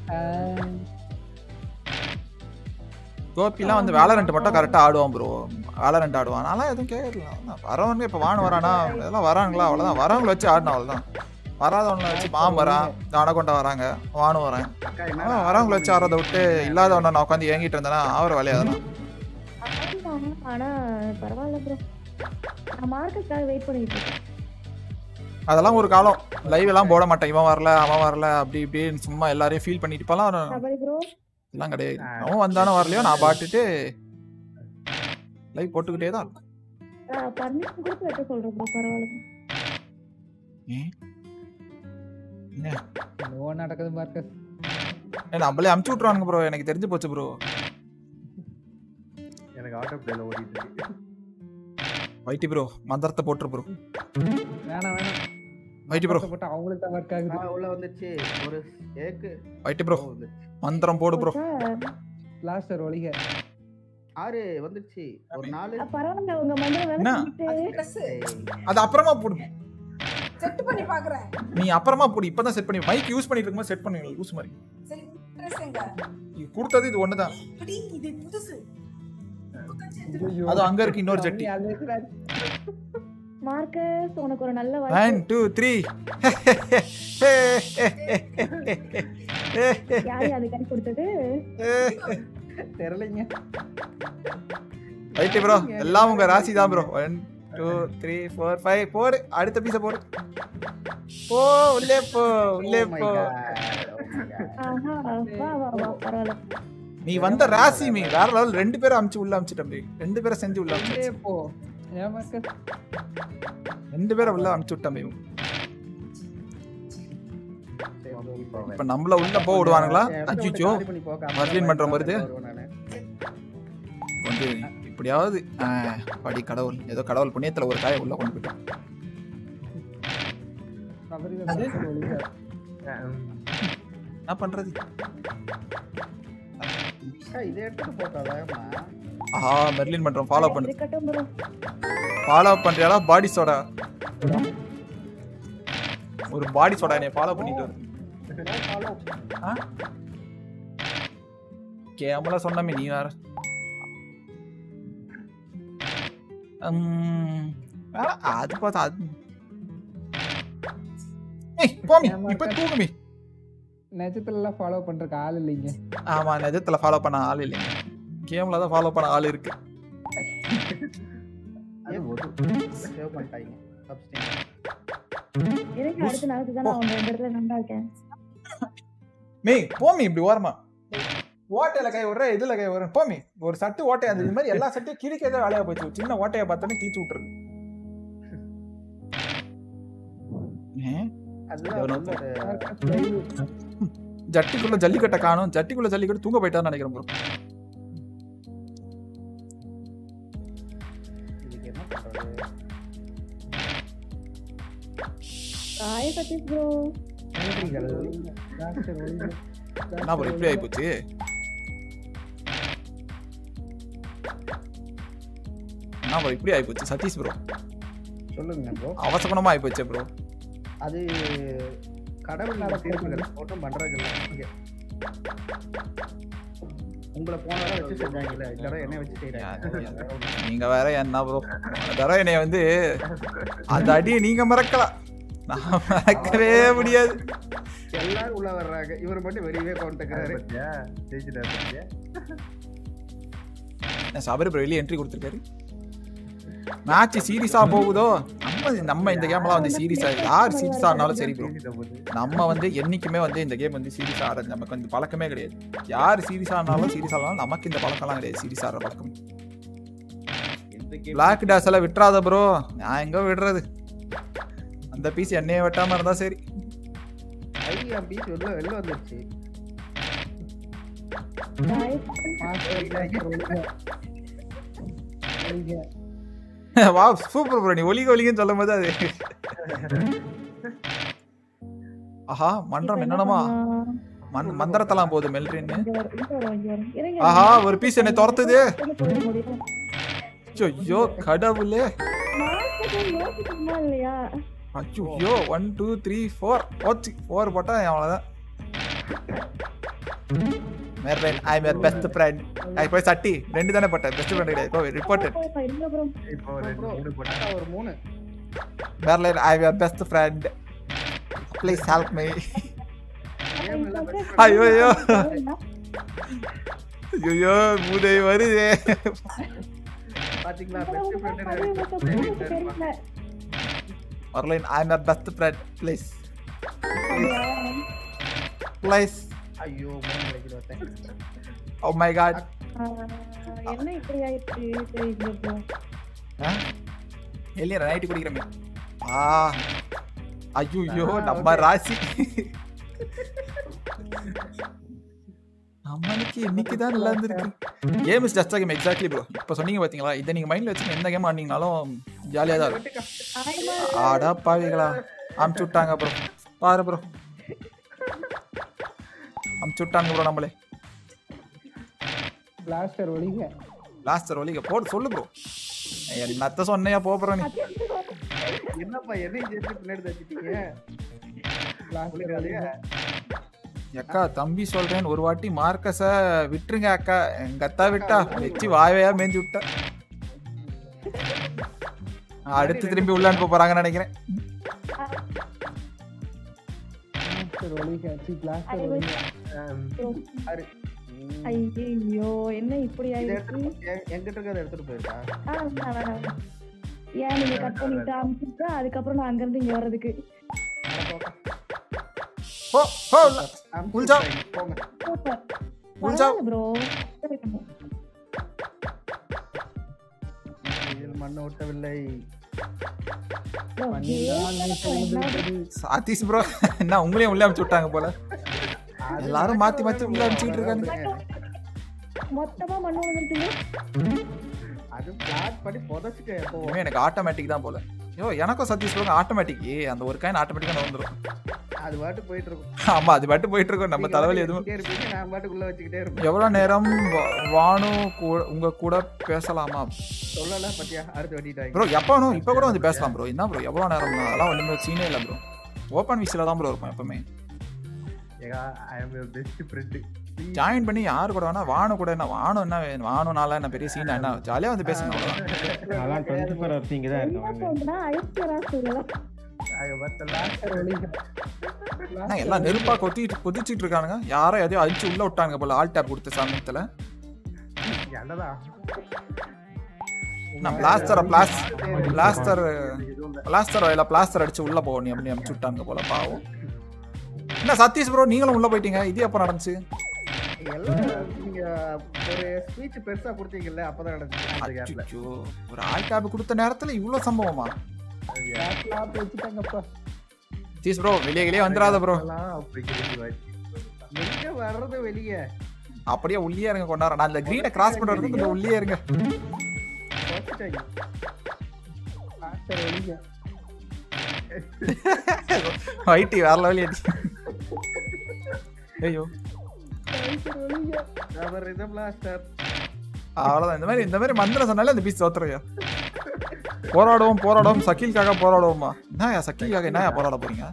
கோபிலாம் வந்து வேலரண்ட் மட்டும் கரெக்டாக ஆடுவான் ப்ரோ. வேலரண்ட் ஆடுவான். அதெல்லாம் எதுவும் கேட்கல. வரவனுங்க இப்போ வான் வரானா இதெல்லாம் வரானுங்களா? அவ்வளோதான். வரவங்களை வச்சு ஆடணும். அவ்வளோதான். வராதவனை வச்சு பாம்பு வரான், அணகொண்டா வராங்க, வானும் வரேன். வரவங்களை வச்சு ஆடுறதை விட்டு இல்லாதவனை நான் உட்காந்து ஏங்கிட்டு இருந்தேன்னா அவர் வேலையாதான். ஆனா பரவாயில்ல ப்ரோ. நான் மார்க்கெட்டுக்காக வெயிட் பண்ணிட்டு இருக்கேன். அதெல்லாம் ஒரு காலம். லைவ் எல்லாம் போட மாட்டேன். இவன் வரல அவன் வரல அப்படி இப்படின்னு சும்மா எல்லாரையும் ஃபீல் பண்ணிட்டு இப்பெல்லாம் ப்ரோ எல்லாம் கிடையாது. அவன் வந்தானோ வரலையோ நான் பாட்டுட்டு லைவ் போட்டுக்கிட்டே தான் இருக்கும். பர்மிஷன் கொடுத்து வைக்க சொல்றேன் ப்ரோ. பரவாயில்ல. நோ நடக்குது மார்க்கஸ். நம்மளே அமுச்சு விட்டுருவானுங்க ப்ரோ. எனக்கு தெரிஞ்சு போச்சு ப்ரோ. எனக்கு ஆட்டோ பிளேல ஓடிட்டு இருக்கு. வைட்டி ப்ரோ மந்திரத்தை போட்டுரு ப்ரோ. வேணாம் வைட்டி ப்ரோ போட்டு அவங்களுக்கு தான் ஒர்க் ஆகுது. உள்ள வந்துச்சு ஒரு ஏக்கு. வைட்டி ப்ரோ மந்திரம் போடு ப்ரோ. பிளாஸ்டர் ஒளிக 6 வந்துருச்சு. ஒரு 4 பரவாயில்ல. உங்க மந்திரம் வேலை அது அப்புறமா போடு. செட் பண்ணி பாக்குறேன். நீ அப்புறமா போடு. இப்பதான் செட் பண்ணி மைக் யூஸ் பண்ணிட்டு இருக்கும்போது செட் பண்ணுவீங்க லூஸ் மாதிரி. சரி ட்ரெஸ் எங்க? நீ கொடுத்தது இது ஒண்ணுதான். அடி இது புதுசு. அது அங்க இருக்கு இன்னொரு ஜட்டி. மார்க்கஸ் உனக்கு ஒரு நல்ல 1 2 3. யாரு அது கை கொடுத்தது? தெரியலங்க. வைட்டி ப்ரோ எல்லாம் உங்க ராசி தான் ப்ரோ. 1 2 3 4 5 போடு. அடுத்த பீஸ போடு. போ உள்ளே போ உள்ளே போ. ஆஹா வா வா வா பரவாயில்ல. நீ வந்த ராசி மீ வேற லெவல். 2 பேரை அமுச்சு உள்ள அமுச்சிட்டேன். 2 பேரை செஞ்சு உள்ள அமுச்சு. போ ஏன் மார்க்கஸ்? 2 பேரை உள்ள அனுப்பிச்சு விட்டோம் இவங்க. இப்ப நம்மள உள்ள போக விடுவானுங்களா? அச்சோ மர்லின் பண்ற வருது வந்து இப்படியாவது படி கடவுள் ஏதோ கடவுள் புண்ணியத்துல ஒரு காயை உள்ள கொண்டு போயிட்டோம். என்ன பண்றது? இதை எடுத்துட்டு போட்டாதாம்மா. ஆஹா மெர்லின் பண்றோம். ஃபாலோ பண்ணு. இருக்கட்டும் ப்ரோ. ஃபாலோ பண்றியாடா பாடி சோடா? ஒரு பாடி சோடா என்னை ஃபாலோ பண்ணிட்டு வருது. கேமலா சொன்னமே நீ வேற. அது பார்த்தா அது போமி இப்ப தூங்குமி. நிஜத்துல எல்லாம் ஃபாலோ பண்றதுக்கு ஆள் இல்லைங்க. ஆமா நிஜத்துல ஃபாலோ பண்ண ஆள் இல்லைங்க. கேம்ல தான் ஃபாலோ பண்ண ஆள் இருக்கு. சேவ் பண்ணிட்டாங்க. எனக்கு அடுத்த நாளுக்கு தான் நான் உங்க இடத்துல நண்டா இருக்கேன். மே போமி இப்படி ஓரமா ஓட்டையில கை விடுற இதுல கை விடுற போமி. ஒரு சட்டு ஓட்டையா இருந்தது. இது மாதிரி எல்லா சட்டையும் கிழிக்கதே வேலையா போச்சு. சின்ன ஓட்டையை பார்த்தோன்னே கிழிச்சு விட்டுருக்கு. ஜட்டிக்குள்ள ஜல்லிக்கட்டை காணும். ஜட்டிக்குள்ள ஜல்லிக்கட்டு தூங்க போயிட்டான்னு நினைக்கிறேன் ப்ரோ. Hi Satish bro. என்ன ப்ரோ இப்படி ஆயிப்போச்சு? என்ன ப்ரோ இப்படி ஆயிப்போச்சு சதீஷ் ப்ரோ? சொல்லுங்க ப்ரோ. அவசரமா ஆயிப்போச்சு ப்ரோ. அது கடவுள் ஒன்றும் பண்றது இல்லை. உங்களை போன தடவை வச்சு செஞ்சாங்கல்ல, இந்த தடவை என்ன வச்சு செய்யறாங்க? நீங்க வேற என்ன ப்ரோ தடவை என்னைய வந்து அந்த அடியை நீங்க மறக்கலாம், நான் மறக்கவே முடியாது. எல்லாரும் உள்ள வர்றாங்க, இவர் மட்டும் வெளியவே கொண்டுக்கிறாரு. சபரி ப்ரோ வெளியே என்ட்ரி கொடுத்துருக்காரு. மேட்ச் சீரியஸா போகுதோ நம்ம இந்த கேம்லாம் வந்து சீரியஸா யார் சீரியஸா ஆனாலும் சரி ப்ரோ. நம்ம வந்து என்னைக்குமே வந்து இந்த கேம் வந்து சீரியஸா ஆடுறது நமக்கு வந்து பழக்கமே கிடையாது. யார் சீரியஸா ஆனாலும் சீரியஸா ஆனாலும் நமக்கு இந்த பழக்கம்லாம் கிடையாது. சீரியஸா ஆடுற பழக்கம். பிளாக் டேஸ் எல்லாம் விட்டுறாத ப்ரோ. நான் எங்க விடுறது? அந்த பீஸ் என்னைய வெட்டாம இருந்தா சரி. ஐயா பீஸ் வெளில வந்துருச்சு. வா சூப்பர் ப்ரோ. நீ ஒலிக ஒலிகன்னு சொல்லும் போது அது ஆஹா மன்றம் என்னமா மந்திரத்தெல்லாம் போகுது மெல்ரின்னு. ஆஹா ஒரு பீஸ் என்னை துரத்துது. ஐயோ கடவுளே. ஐயோ 1 2 3 4 போட்டா அவ்வளவுதான். Merlin I am your best friend. ஐ போய் சட்டி 2 தானே போட்டேன். பெஸ்ட் ஃப்ரெண்ட் கிடையாது. இப்போ ரிப்போர்ட்டட். இப்போ ஒரு 3. Merlin I am your best friend. Please help me. ஐயோ ஐயோ ஐயோ மூதை வருதே. பாத்தீங்களா best friend Merlin I am your best friend. Please please. ஐயோ மூணு கிடைக்குது ஒருத்தன். Oh my god. என்ன இப்படி ஆயிடுச்சு தெரியல ப்ரோ. எல்லியா நைட் குடிக்கிறமே. ஐயோ நம்ம ராசி. நம்மளுக்கு இன்னைக்கு தான் நல்லா இருந்திருக்கு. Game is just game. Exactly bro. இப்போ சொன்னீங்க பாத்தீங்களா, இதை நீங்க மைண்ட்ல வச்சு எந்த கேம் ஆடினீங்கனாலும் ஜாலியா தான் இருக்கும். ஆடா பாவிகளா அமுச்சு விட்டாங்க ப்ரோ. பாரு ப்ரோ அமுச்சு விட்டாங்க ப்ரோ. நம்மளே பிளாஸ்டர் ஒலிக போட்டு சொல்லு ப்ரோ. என்னத்த சொன்னையா போறோம் நீ? என்னப்பா எதையும் சேர்த்து பின்னாடி தச்சிட்டீங்க? அக்கா தம்பி சொல்றேன் ஒரு வாட்டி மார்க்கஸ விட்டுருங்க அக்கா. எங்க அத்தா விட்டா வச்சு வாயவையா மேஞ்சி விட்டா. அடுத்து திரும்பி உள்ள அனுப்ப போறாங்கன்னு நினைக்கிறேன். ஐயோ என்ன இப்படி ஆயிடுச்சு? என்கிட்ட இருக்கிறத எடுத்துட்டு போயிருக்கா? ஏன் நீங்க கட் பண்ணிட்டு அனுப்பிச்சுட்டா அதுக்கப்புறம் நான் அங்க இருந்து இங்க வர்றதுக்கு உல்ஜா ப்ரோ. மண்ணை ஒட்டவில்லை. சதீஷ் ப்ரோ என்ன உங்களையும் உள்ள அனுப்பிச்சு விட்டாங்க போல. எல்லாரும் மாத்தி மாத்தி உள்ள அனுப்பிச்சிட்டு இருக்காங்க. மொத்தமா மண்ணு வந்துருக்கீங்க. அது பிளாட் பண்ணி புதைச்சிட்டேன் எப்போ. எனக்கு ஆட்டோமேட்டிக் தான் போல. ஐயோ எனக்கும் சதீஷ் ப்ரோ ஆட்டோமேட்டிக். அந்த ஒரு காயின் ஆட்டோமேட்டிக்கா வந்துரும். அது பாட்டு போயிட்டு இருக்கும். ஆமா அது பாட்டு போயிட்டு இருக்கும். நம்ம தலைவலி எதுவும் இருப்பீங்க, நான் பாட்டுக்குள்ள வச்சுக்கிட்டே இருப்பேன். எவ்வளவு நேரம் வானு உங்க கூட பேசலாமா? சொல்லல பத்தியா அடுத்து வெட்டிட்டாங்க ப்ரோ. எப்போ வேணும் இப்போ கூட வந்து பேசலாம் ப்ரோ. என்ன ப்ரோ எவ்வளவு நேரம்? அதெல்லாம் ஒண்ணுமே சீனே இல்லை ப்ரோ. ஓப்பன் விசில தான் ப்ரோ இருப்போம் எப்பவுமே. ஏகா I am your best friend. Join பண்ணி யாரு கூட வேணா வானு கூட என்ன வானு என்ன வானுனால என்ன பெரிய சீனா என்ன ஜாலியா வந்து பேசுங்க அவ்வளவுதான். அதெல்லாம் 24 hours இங்க தான் என்ன இருக்காங்க. சொல்றா ஐஸ்வரா சொல்லலாம். ஐயோ பத்தல எல்லாம் நெருப்பா கொதிச்சிட்டு இருக்கானுங்க. யாரோ எதையோ அழிச்சு உள்ள விட்டாங்க போல ஆல் டேப் கொடுத்த சமயத்துல. என்னடா நான் பிளாஸ்டர் அடிச்சு உள்ள போக நீ அப்படி அனுப்பிச்சு விட்டாங்க போல பாவம். என்ன சதீஷ் ப்ரோ நீங்களும் உள்ள போயிட்டீங்க. இது எப்போ நடந்துச்சு? எல்லாம் நீங்க ஒரு ஸ்பீச் பெருசா கொடுத்தீங்கல்ல அப்பதான் நடந்துச்சு. அச்சோ, ஒரு ஆல் டேப் கொடுத்த நேரத்துல இவ்வளவு சம்பவமா? சதீஷ் ப்ரோ வெளியே வந்துடாத ப்ரோ. எங்க வர்றது வெளியே? அப்படியே உள்ளே இருங்க கொண்டாடுறேன். நான் இந்த கிரீனை கிராஸ் பண்றது கொஞ்சம் உள்ளே இருங்க. வைட்டி வேற லெவல் ஏத்தி. ஐயோ அவ்வளவுதான். இந்த மாதிரி மந்திரம் சொன்னாலே அந்த பீச் தோத்துறையா. போராடுவோம் சக்கீலுக்காக போராடுவோமா? என்னயா சக்கீலுக்காக என்னயா போராட போறீங்க?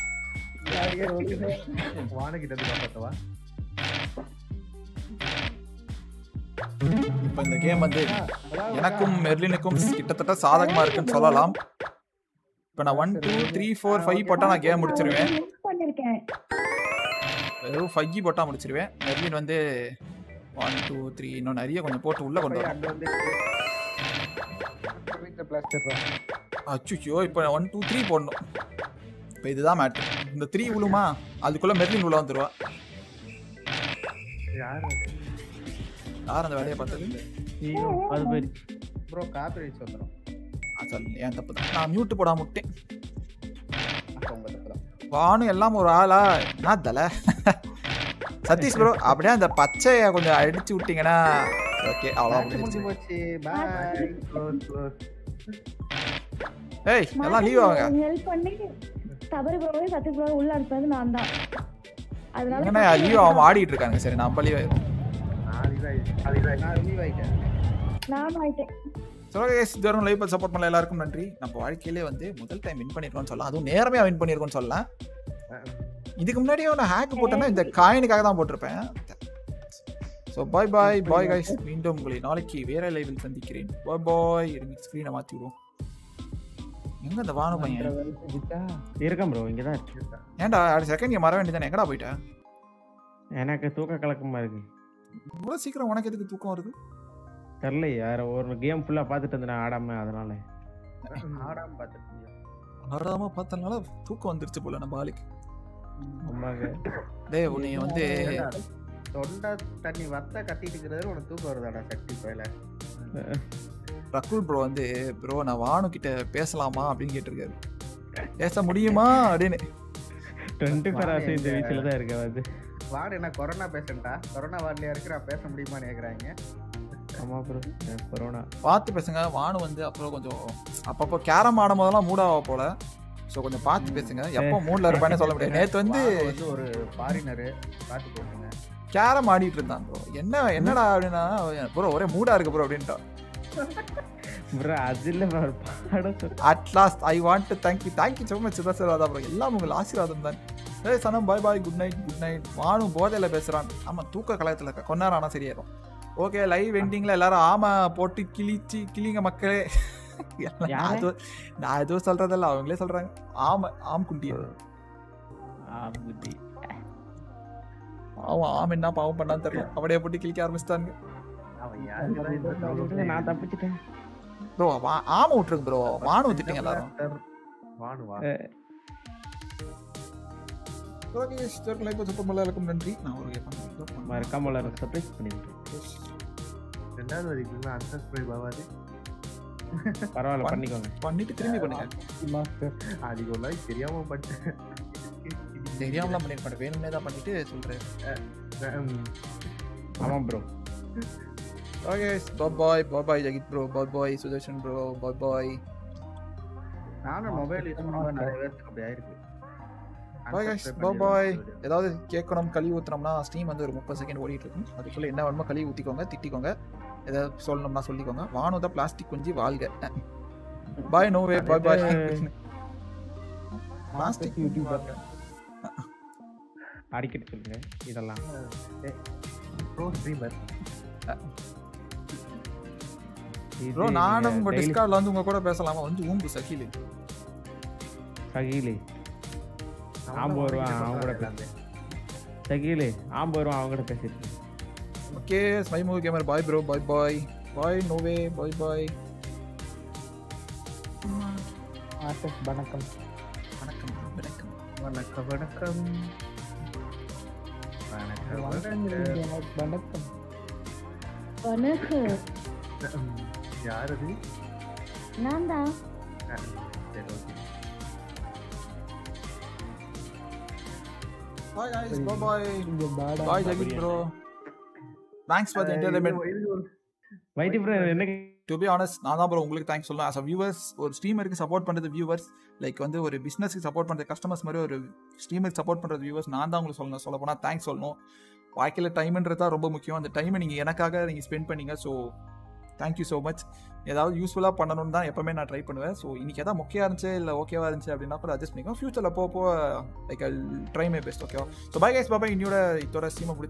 இப்ப இந்த கேம் வந்து எனக்கும் மெர்லினுக்கும் கிட்டத்தட்ட சாதகமா இருக்குன்னு சொல்லலாம். இப்ப நான் 1 2 3 4 5 போட்டா நான் கேம் முடிச்சிருவேன். வெறும் 5 போட்டா முடிச்சிருவேன். மெர்லின் வந்து 1 2 3 இன்னும் நிறைய கொஞ்சம் போட்டு உள்ள கொண்டு வரேன். அச்சுச்சோ இப்ப 1 2 3 போடணும். இப்ப இதுதான் மேட்டர். இந்த 3 உளுமா அதுக்குள்ள மெர்லின் உள்ள வந்துருவா. யார் அந்த வேலையை பார்த்தது? ப்ரோ காப்பிரைட்ஸ் வந்துரும். ஏன் தப்பு தான். நான் மியூட் போடாம விட்டேன். வானும் எல்லாம் ஒரு ஆளா நான் தலை. சதீஷ் ப்ரோ அப்படியே அந்த பச்சைய கொஞ்சம் அடிச்சு விட்டீங்கன்னா ஓகே அவ்வளவு போச்சு. பை. ஏய் எல்லாம் லீவ் ஆகுங்க. ஹெல்ப் பண்ணி தவறு ப்ரோவே சதீஷ் ப்ரோ உள்ள அனுப்புறது நான் தான். அதனால என்ன லீவ் ஆகாம ஆடிட்டு இருக்காங்க. சரி நம்ம லீவ் ஆயிரும். நான் ஆயிட்டேன். இதுவரைக்கும் லைவ் சப்போர்ட் பண்ணல எல்லாருக்கும் நன்றி. நம்ம வாழ்க்கையிலே வந்து முதல் டைம் வின் பண்ணிருக்கோம்னு சொல்லலாம். அதுவும் நேரமே வின் பண்ணிருக்கோம்னு சொல்லலாம். இதுக்கு முன்னாடியே நான் ஹேக் போட்டேன்னா இந்த காயினுக்காக தான் போட்டிருப்பேன். So bye bye bye guys. மீண்டும் உங்களை நாளைக்கு வேற லைவில் சந்திக்கிறேன். பாய் பாய். ஸ்க்ரீனை மாற்றி விடுவோம். எங்க அந்த வானு பையன் இருக்கேன் ப்ரோ. இங்கே தான் இருக்கு. ஏன்டா அடுத்த செகண்ட் மற வேண்டியதானே? எங்கடா போயிட்டேன்? எனக்கு தூக்க கலக்கமா இருக்கு. இவ்வளோ சீக்கிரம் உனக்கு எதுக்கு தூக்கம் வருது? தெரியல யார ஒரு கேம் ஃபுல்லா பார்த்துட்டு இருந்தேன் ஆடாம. அதனால ஆடாம பார்த்தனால தூக்கம் வந்துருச்சு போல நம்ம ஆளுக்கு. ஆமாங்க. டேய் உன்னை வந்து தொண்டை தண்ணி வத்த கட்டிட்டு இருக்கிறது உனக்கு தூக்கம் வருதாடா சக்தி பையில. ரகுல் ப்ரோ வந்து ப்ரோ நான் வானு கிட்ட பேசலாமா அப்படின்னு கேட்டிருக்காரு. பேச முடியுமா அப்படின்னு. 24 hours இந்த வீச்சில தான் இருக்க வந்து. வார்டு என்ன கொரோனா பேஷண்டா? கொரோனா வார்டுலயா இருக்கிறா பேச முடியுமான்னு கேக்குறாங்க. ஆமா ப்ரோ கொரோனா. பார்த்து பேசுங்க. வானு வந்து அப்புறம் கொஞ்சம் அப்பப்போ கேரம் ஆடும் போதெல்லாம் மூடாவா போல. ஸோ கொஞ்சம் பார்த்து பேசுங்க. எப்போ மூட்ல இருப்பானே சொல்ல முடியாது. நேற்று வந்து ஒரு ஃபாரினரு பார்த்து பேசுங்க. கேரம் ஆடிட்டு இருந்தான் ப்ரோ. என்னடா அப்படின்னா ப்ரோ ஒரே மூடா இருக்கு ப்ரோ அப்படின்ட்டான். ப்ரோ அது இல்ல at last I want to thank you so much சிதாசிரவாதா ப்ரோ. எல்லாம் உங்கள் ஆசீர்வாதம் தான். ஏய் சனம் பாய் பாய் குட் நைட். வானு போதையில பேசுறான். ஆமா தூக்க கலயத்துல இருக்க கொஞ்ச நேரம் ஆனா சரியாயிரும். ஓகே லைவ் எண்டிங்ல எல்லாரும் ஆமா போட்டு கிளிங்க மக்களே. நான் எதுவும் சொல்றதில்ல அவங்களே சொல்றாங்க. ஆம் குண்டியா அவன் என்ன பாவம் பண்ணான்னு தெரியல. அவனைய போட்டு கிளிக்க ஆரம்பிச்சிட்டாங்க. நான் தப்பிச்சிட்டேன் ப்ரோ. ஆமா விட்டுருக்கு ப்ரோ. வானு விட்டுட்டீங்க எல்லாரும். எல்லாருக்கும் நன்றி. நான் ஒரு மறக்காம எல்லாரும் சப்ஸ்கிரைப் பண்ணிடுங்க. ரெண்டாவது வரைக்கும் அன்சப்ஸ்கிரைப் ஆகாது. பரவாயில்ல பண்ணிக்கோங்க. பண்ணிட்டு திரும்பி பண்ணுங்க. மாஸ்டர் அது ஒரு நாளைக்கு தெரியாம பண்ணிட்டேன். தெரியாமலாம் பண்ணிருக்க மாட்டேன், வேணும்னே தான் பண்ணிட்டு சொல்றேன். ஆமா bro. Okay bye Jagith bro, bye Sudarshan bro, bye. நானும் மொபைல் யூஸ் பண்ணும்போது நிறைய பேருக்கு அப்படி ஆயிருக்கு. Bye guys, bye. ஏதாவது கேட்கணும், கழுவி ஊத்துறோம்னா ஸ்ட்ரீம் வந்து ஒரு 30 செகண்ட் ஓடிட்டு இருக்கும். அதுக்குள்ள என்ன வேணுமோ கழுவி ஊத்திக்கோங்க, திட்டிக்கோங்க, ஏதாவது சொல்லணும்னா சொல்லிக்கோங்க. வானோத பிளாஸ்டிக் குஞ்சு வாழ்க. பாய் நோவே, பாய். பிளாஸ்டிக் யூடியூபர் அடிக்கடி சொல்லுங்க இதெல்லாம். ப்ரோ ஸ்ட்ரீமர் ப்ரோ, நானும் உங்க டிஸ்கார்ட்ல வந்து உங்க கூட பேசலாமா? வந்து ஊம்பு சகிலு சகிலி ஆம்பு வருவான் அவங்க கூட பேச. சகிலி ஆம்பு வருவான் அவங்க கூட பேசிட்டு. ஓகே ஸ்மைமூ கேமர், பாய் ப்ரோ, பாய் நோவே, பாய். ஆர்டிஸ்ட் வணக்கம். வணக்கம். வணக்கம் வணக்கம் வணக்கம் வணக்கம். வணக்கம். யார் அது? நான் தான். சரி ஓகே. Bye guys, bye. இங்க பாடா Bye Jagit bro. Thanks for the entertainment. வைட்டி ப்ரோ என்ன To be honest, நான் தான் ப்ரோ உங்களுக்கு தேங்க்ஸ் சொல்லலாம். as a viewers, ஒரு ஸ்ட்ரீமருக்கு சப்போர்ட் பண்றது வியூவர்ஸ், லைக் வந்து ஒரு பிசினஸ்க்கு சப்போர்ட் பண்ற கஸ்டமர்ஸ் மாதிரி ஒரு ஸ்ட்ரீமருக்கு சப்போர்ட் பண்றது வியூவர்ஸ். நான் தான் உங்களுக்கு சொல்ல போனா தேங்க்ஸ் சொல்லணும். வாழ்க்கையில் டைம்ன்றது தான் ரொம்ப முக்கியம். அந்த டைமை நீங்கள் எனக்காக நீங்கள் ஸ்பெண்ட் பண்ணீங்க. So thank you so much. ஏதாவது யூஸ்ஃபுல்லாக பண்ணணும்னு தான் எப்பவுமே நான் ட்ரை பண்ணுவேன். ஸோ இன்றைக்கி எதாவது முக்கியம் இருந்துச்சு இல்லை ஓகேவா இருந்துச்சு அப்படின்னா கூட அட்ஜஸ்ட் பண்ணிக்கோ. ஃபியூச்சரில் போக லைக் ட்ரை மை பெஸ்ட். ஓகேவா? So bye guys, bye. இன்னோட இதோட ஸ்ட்ரீமை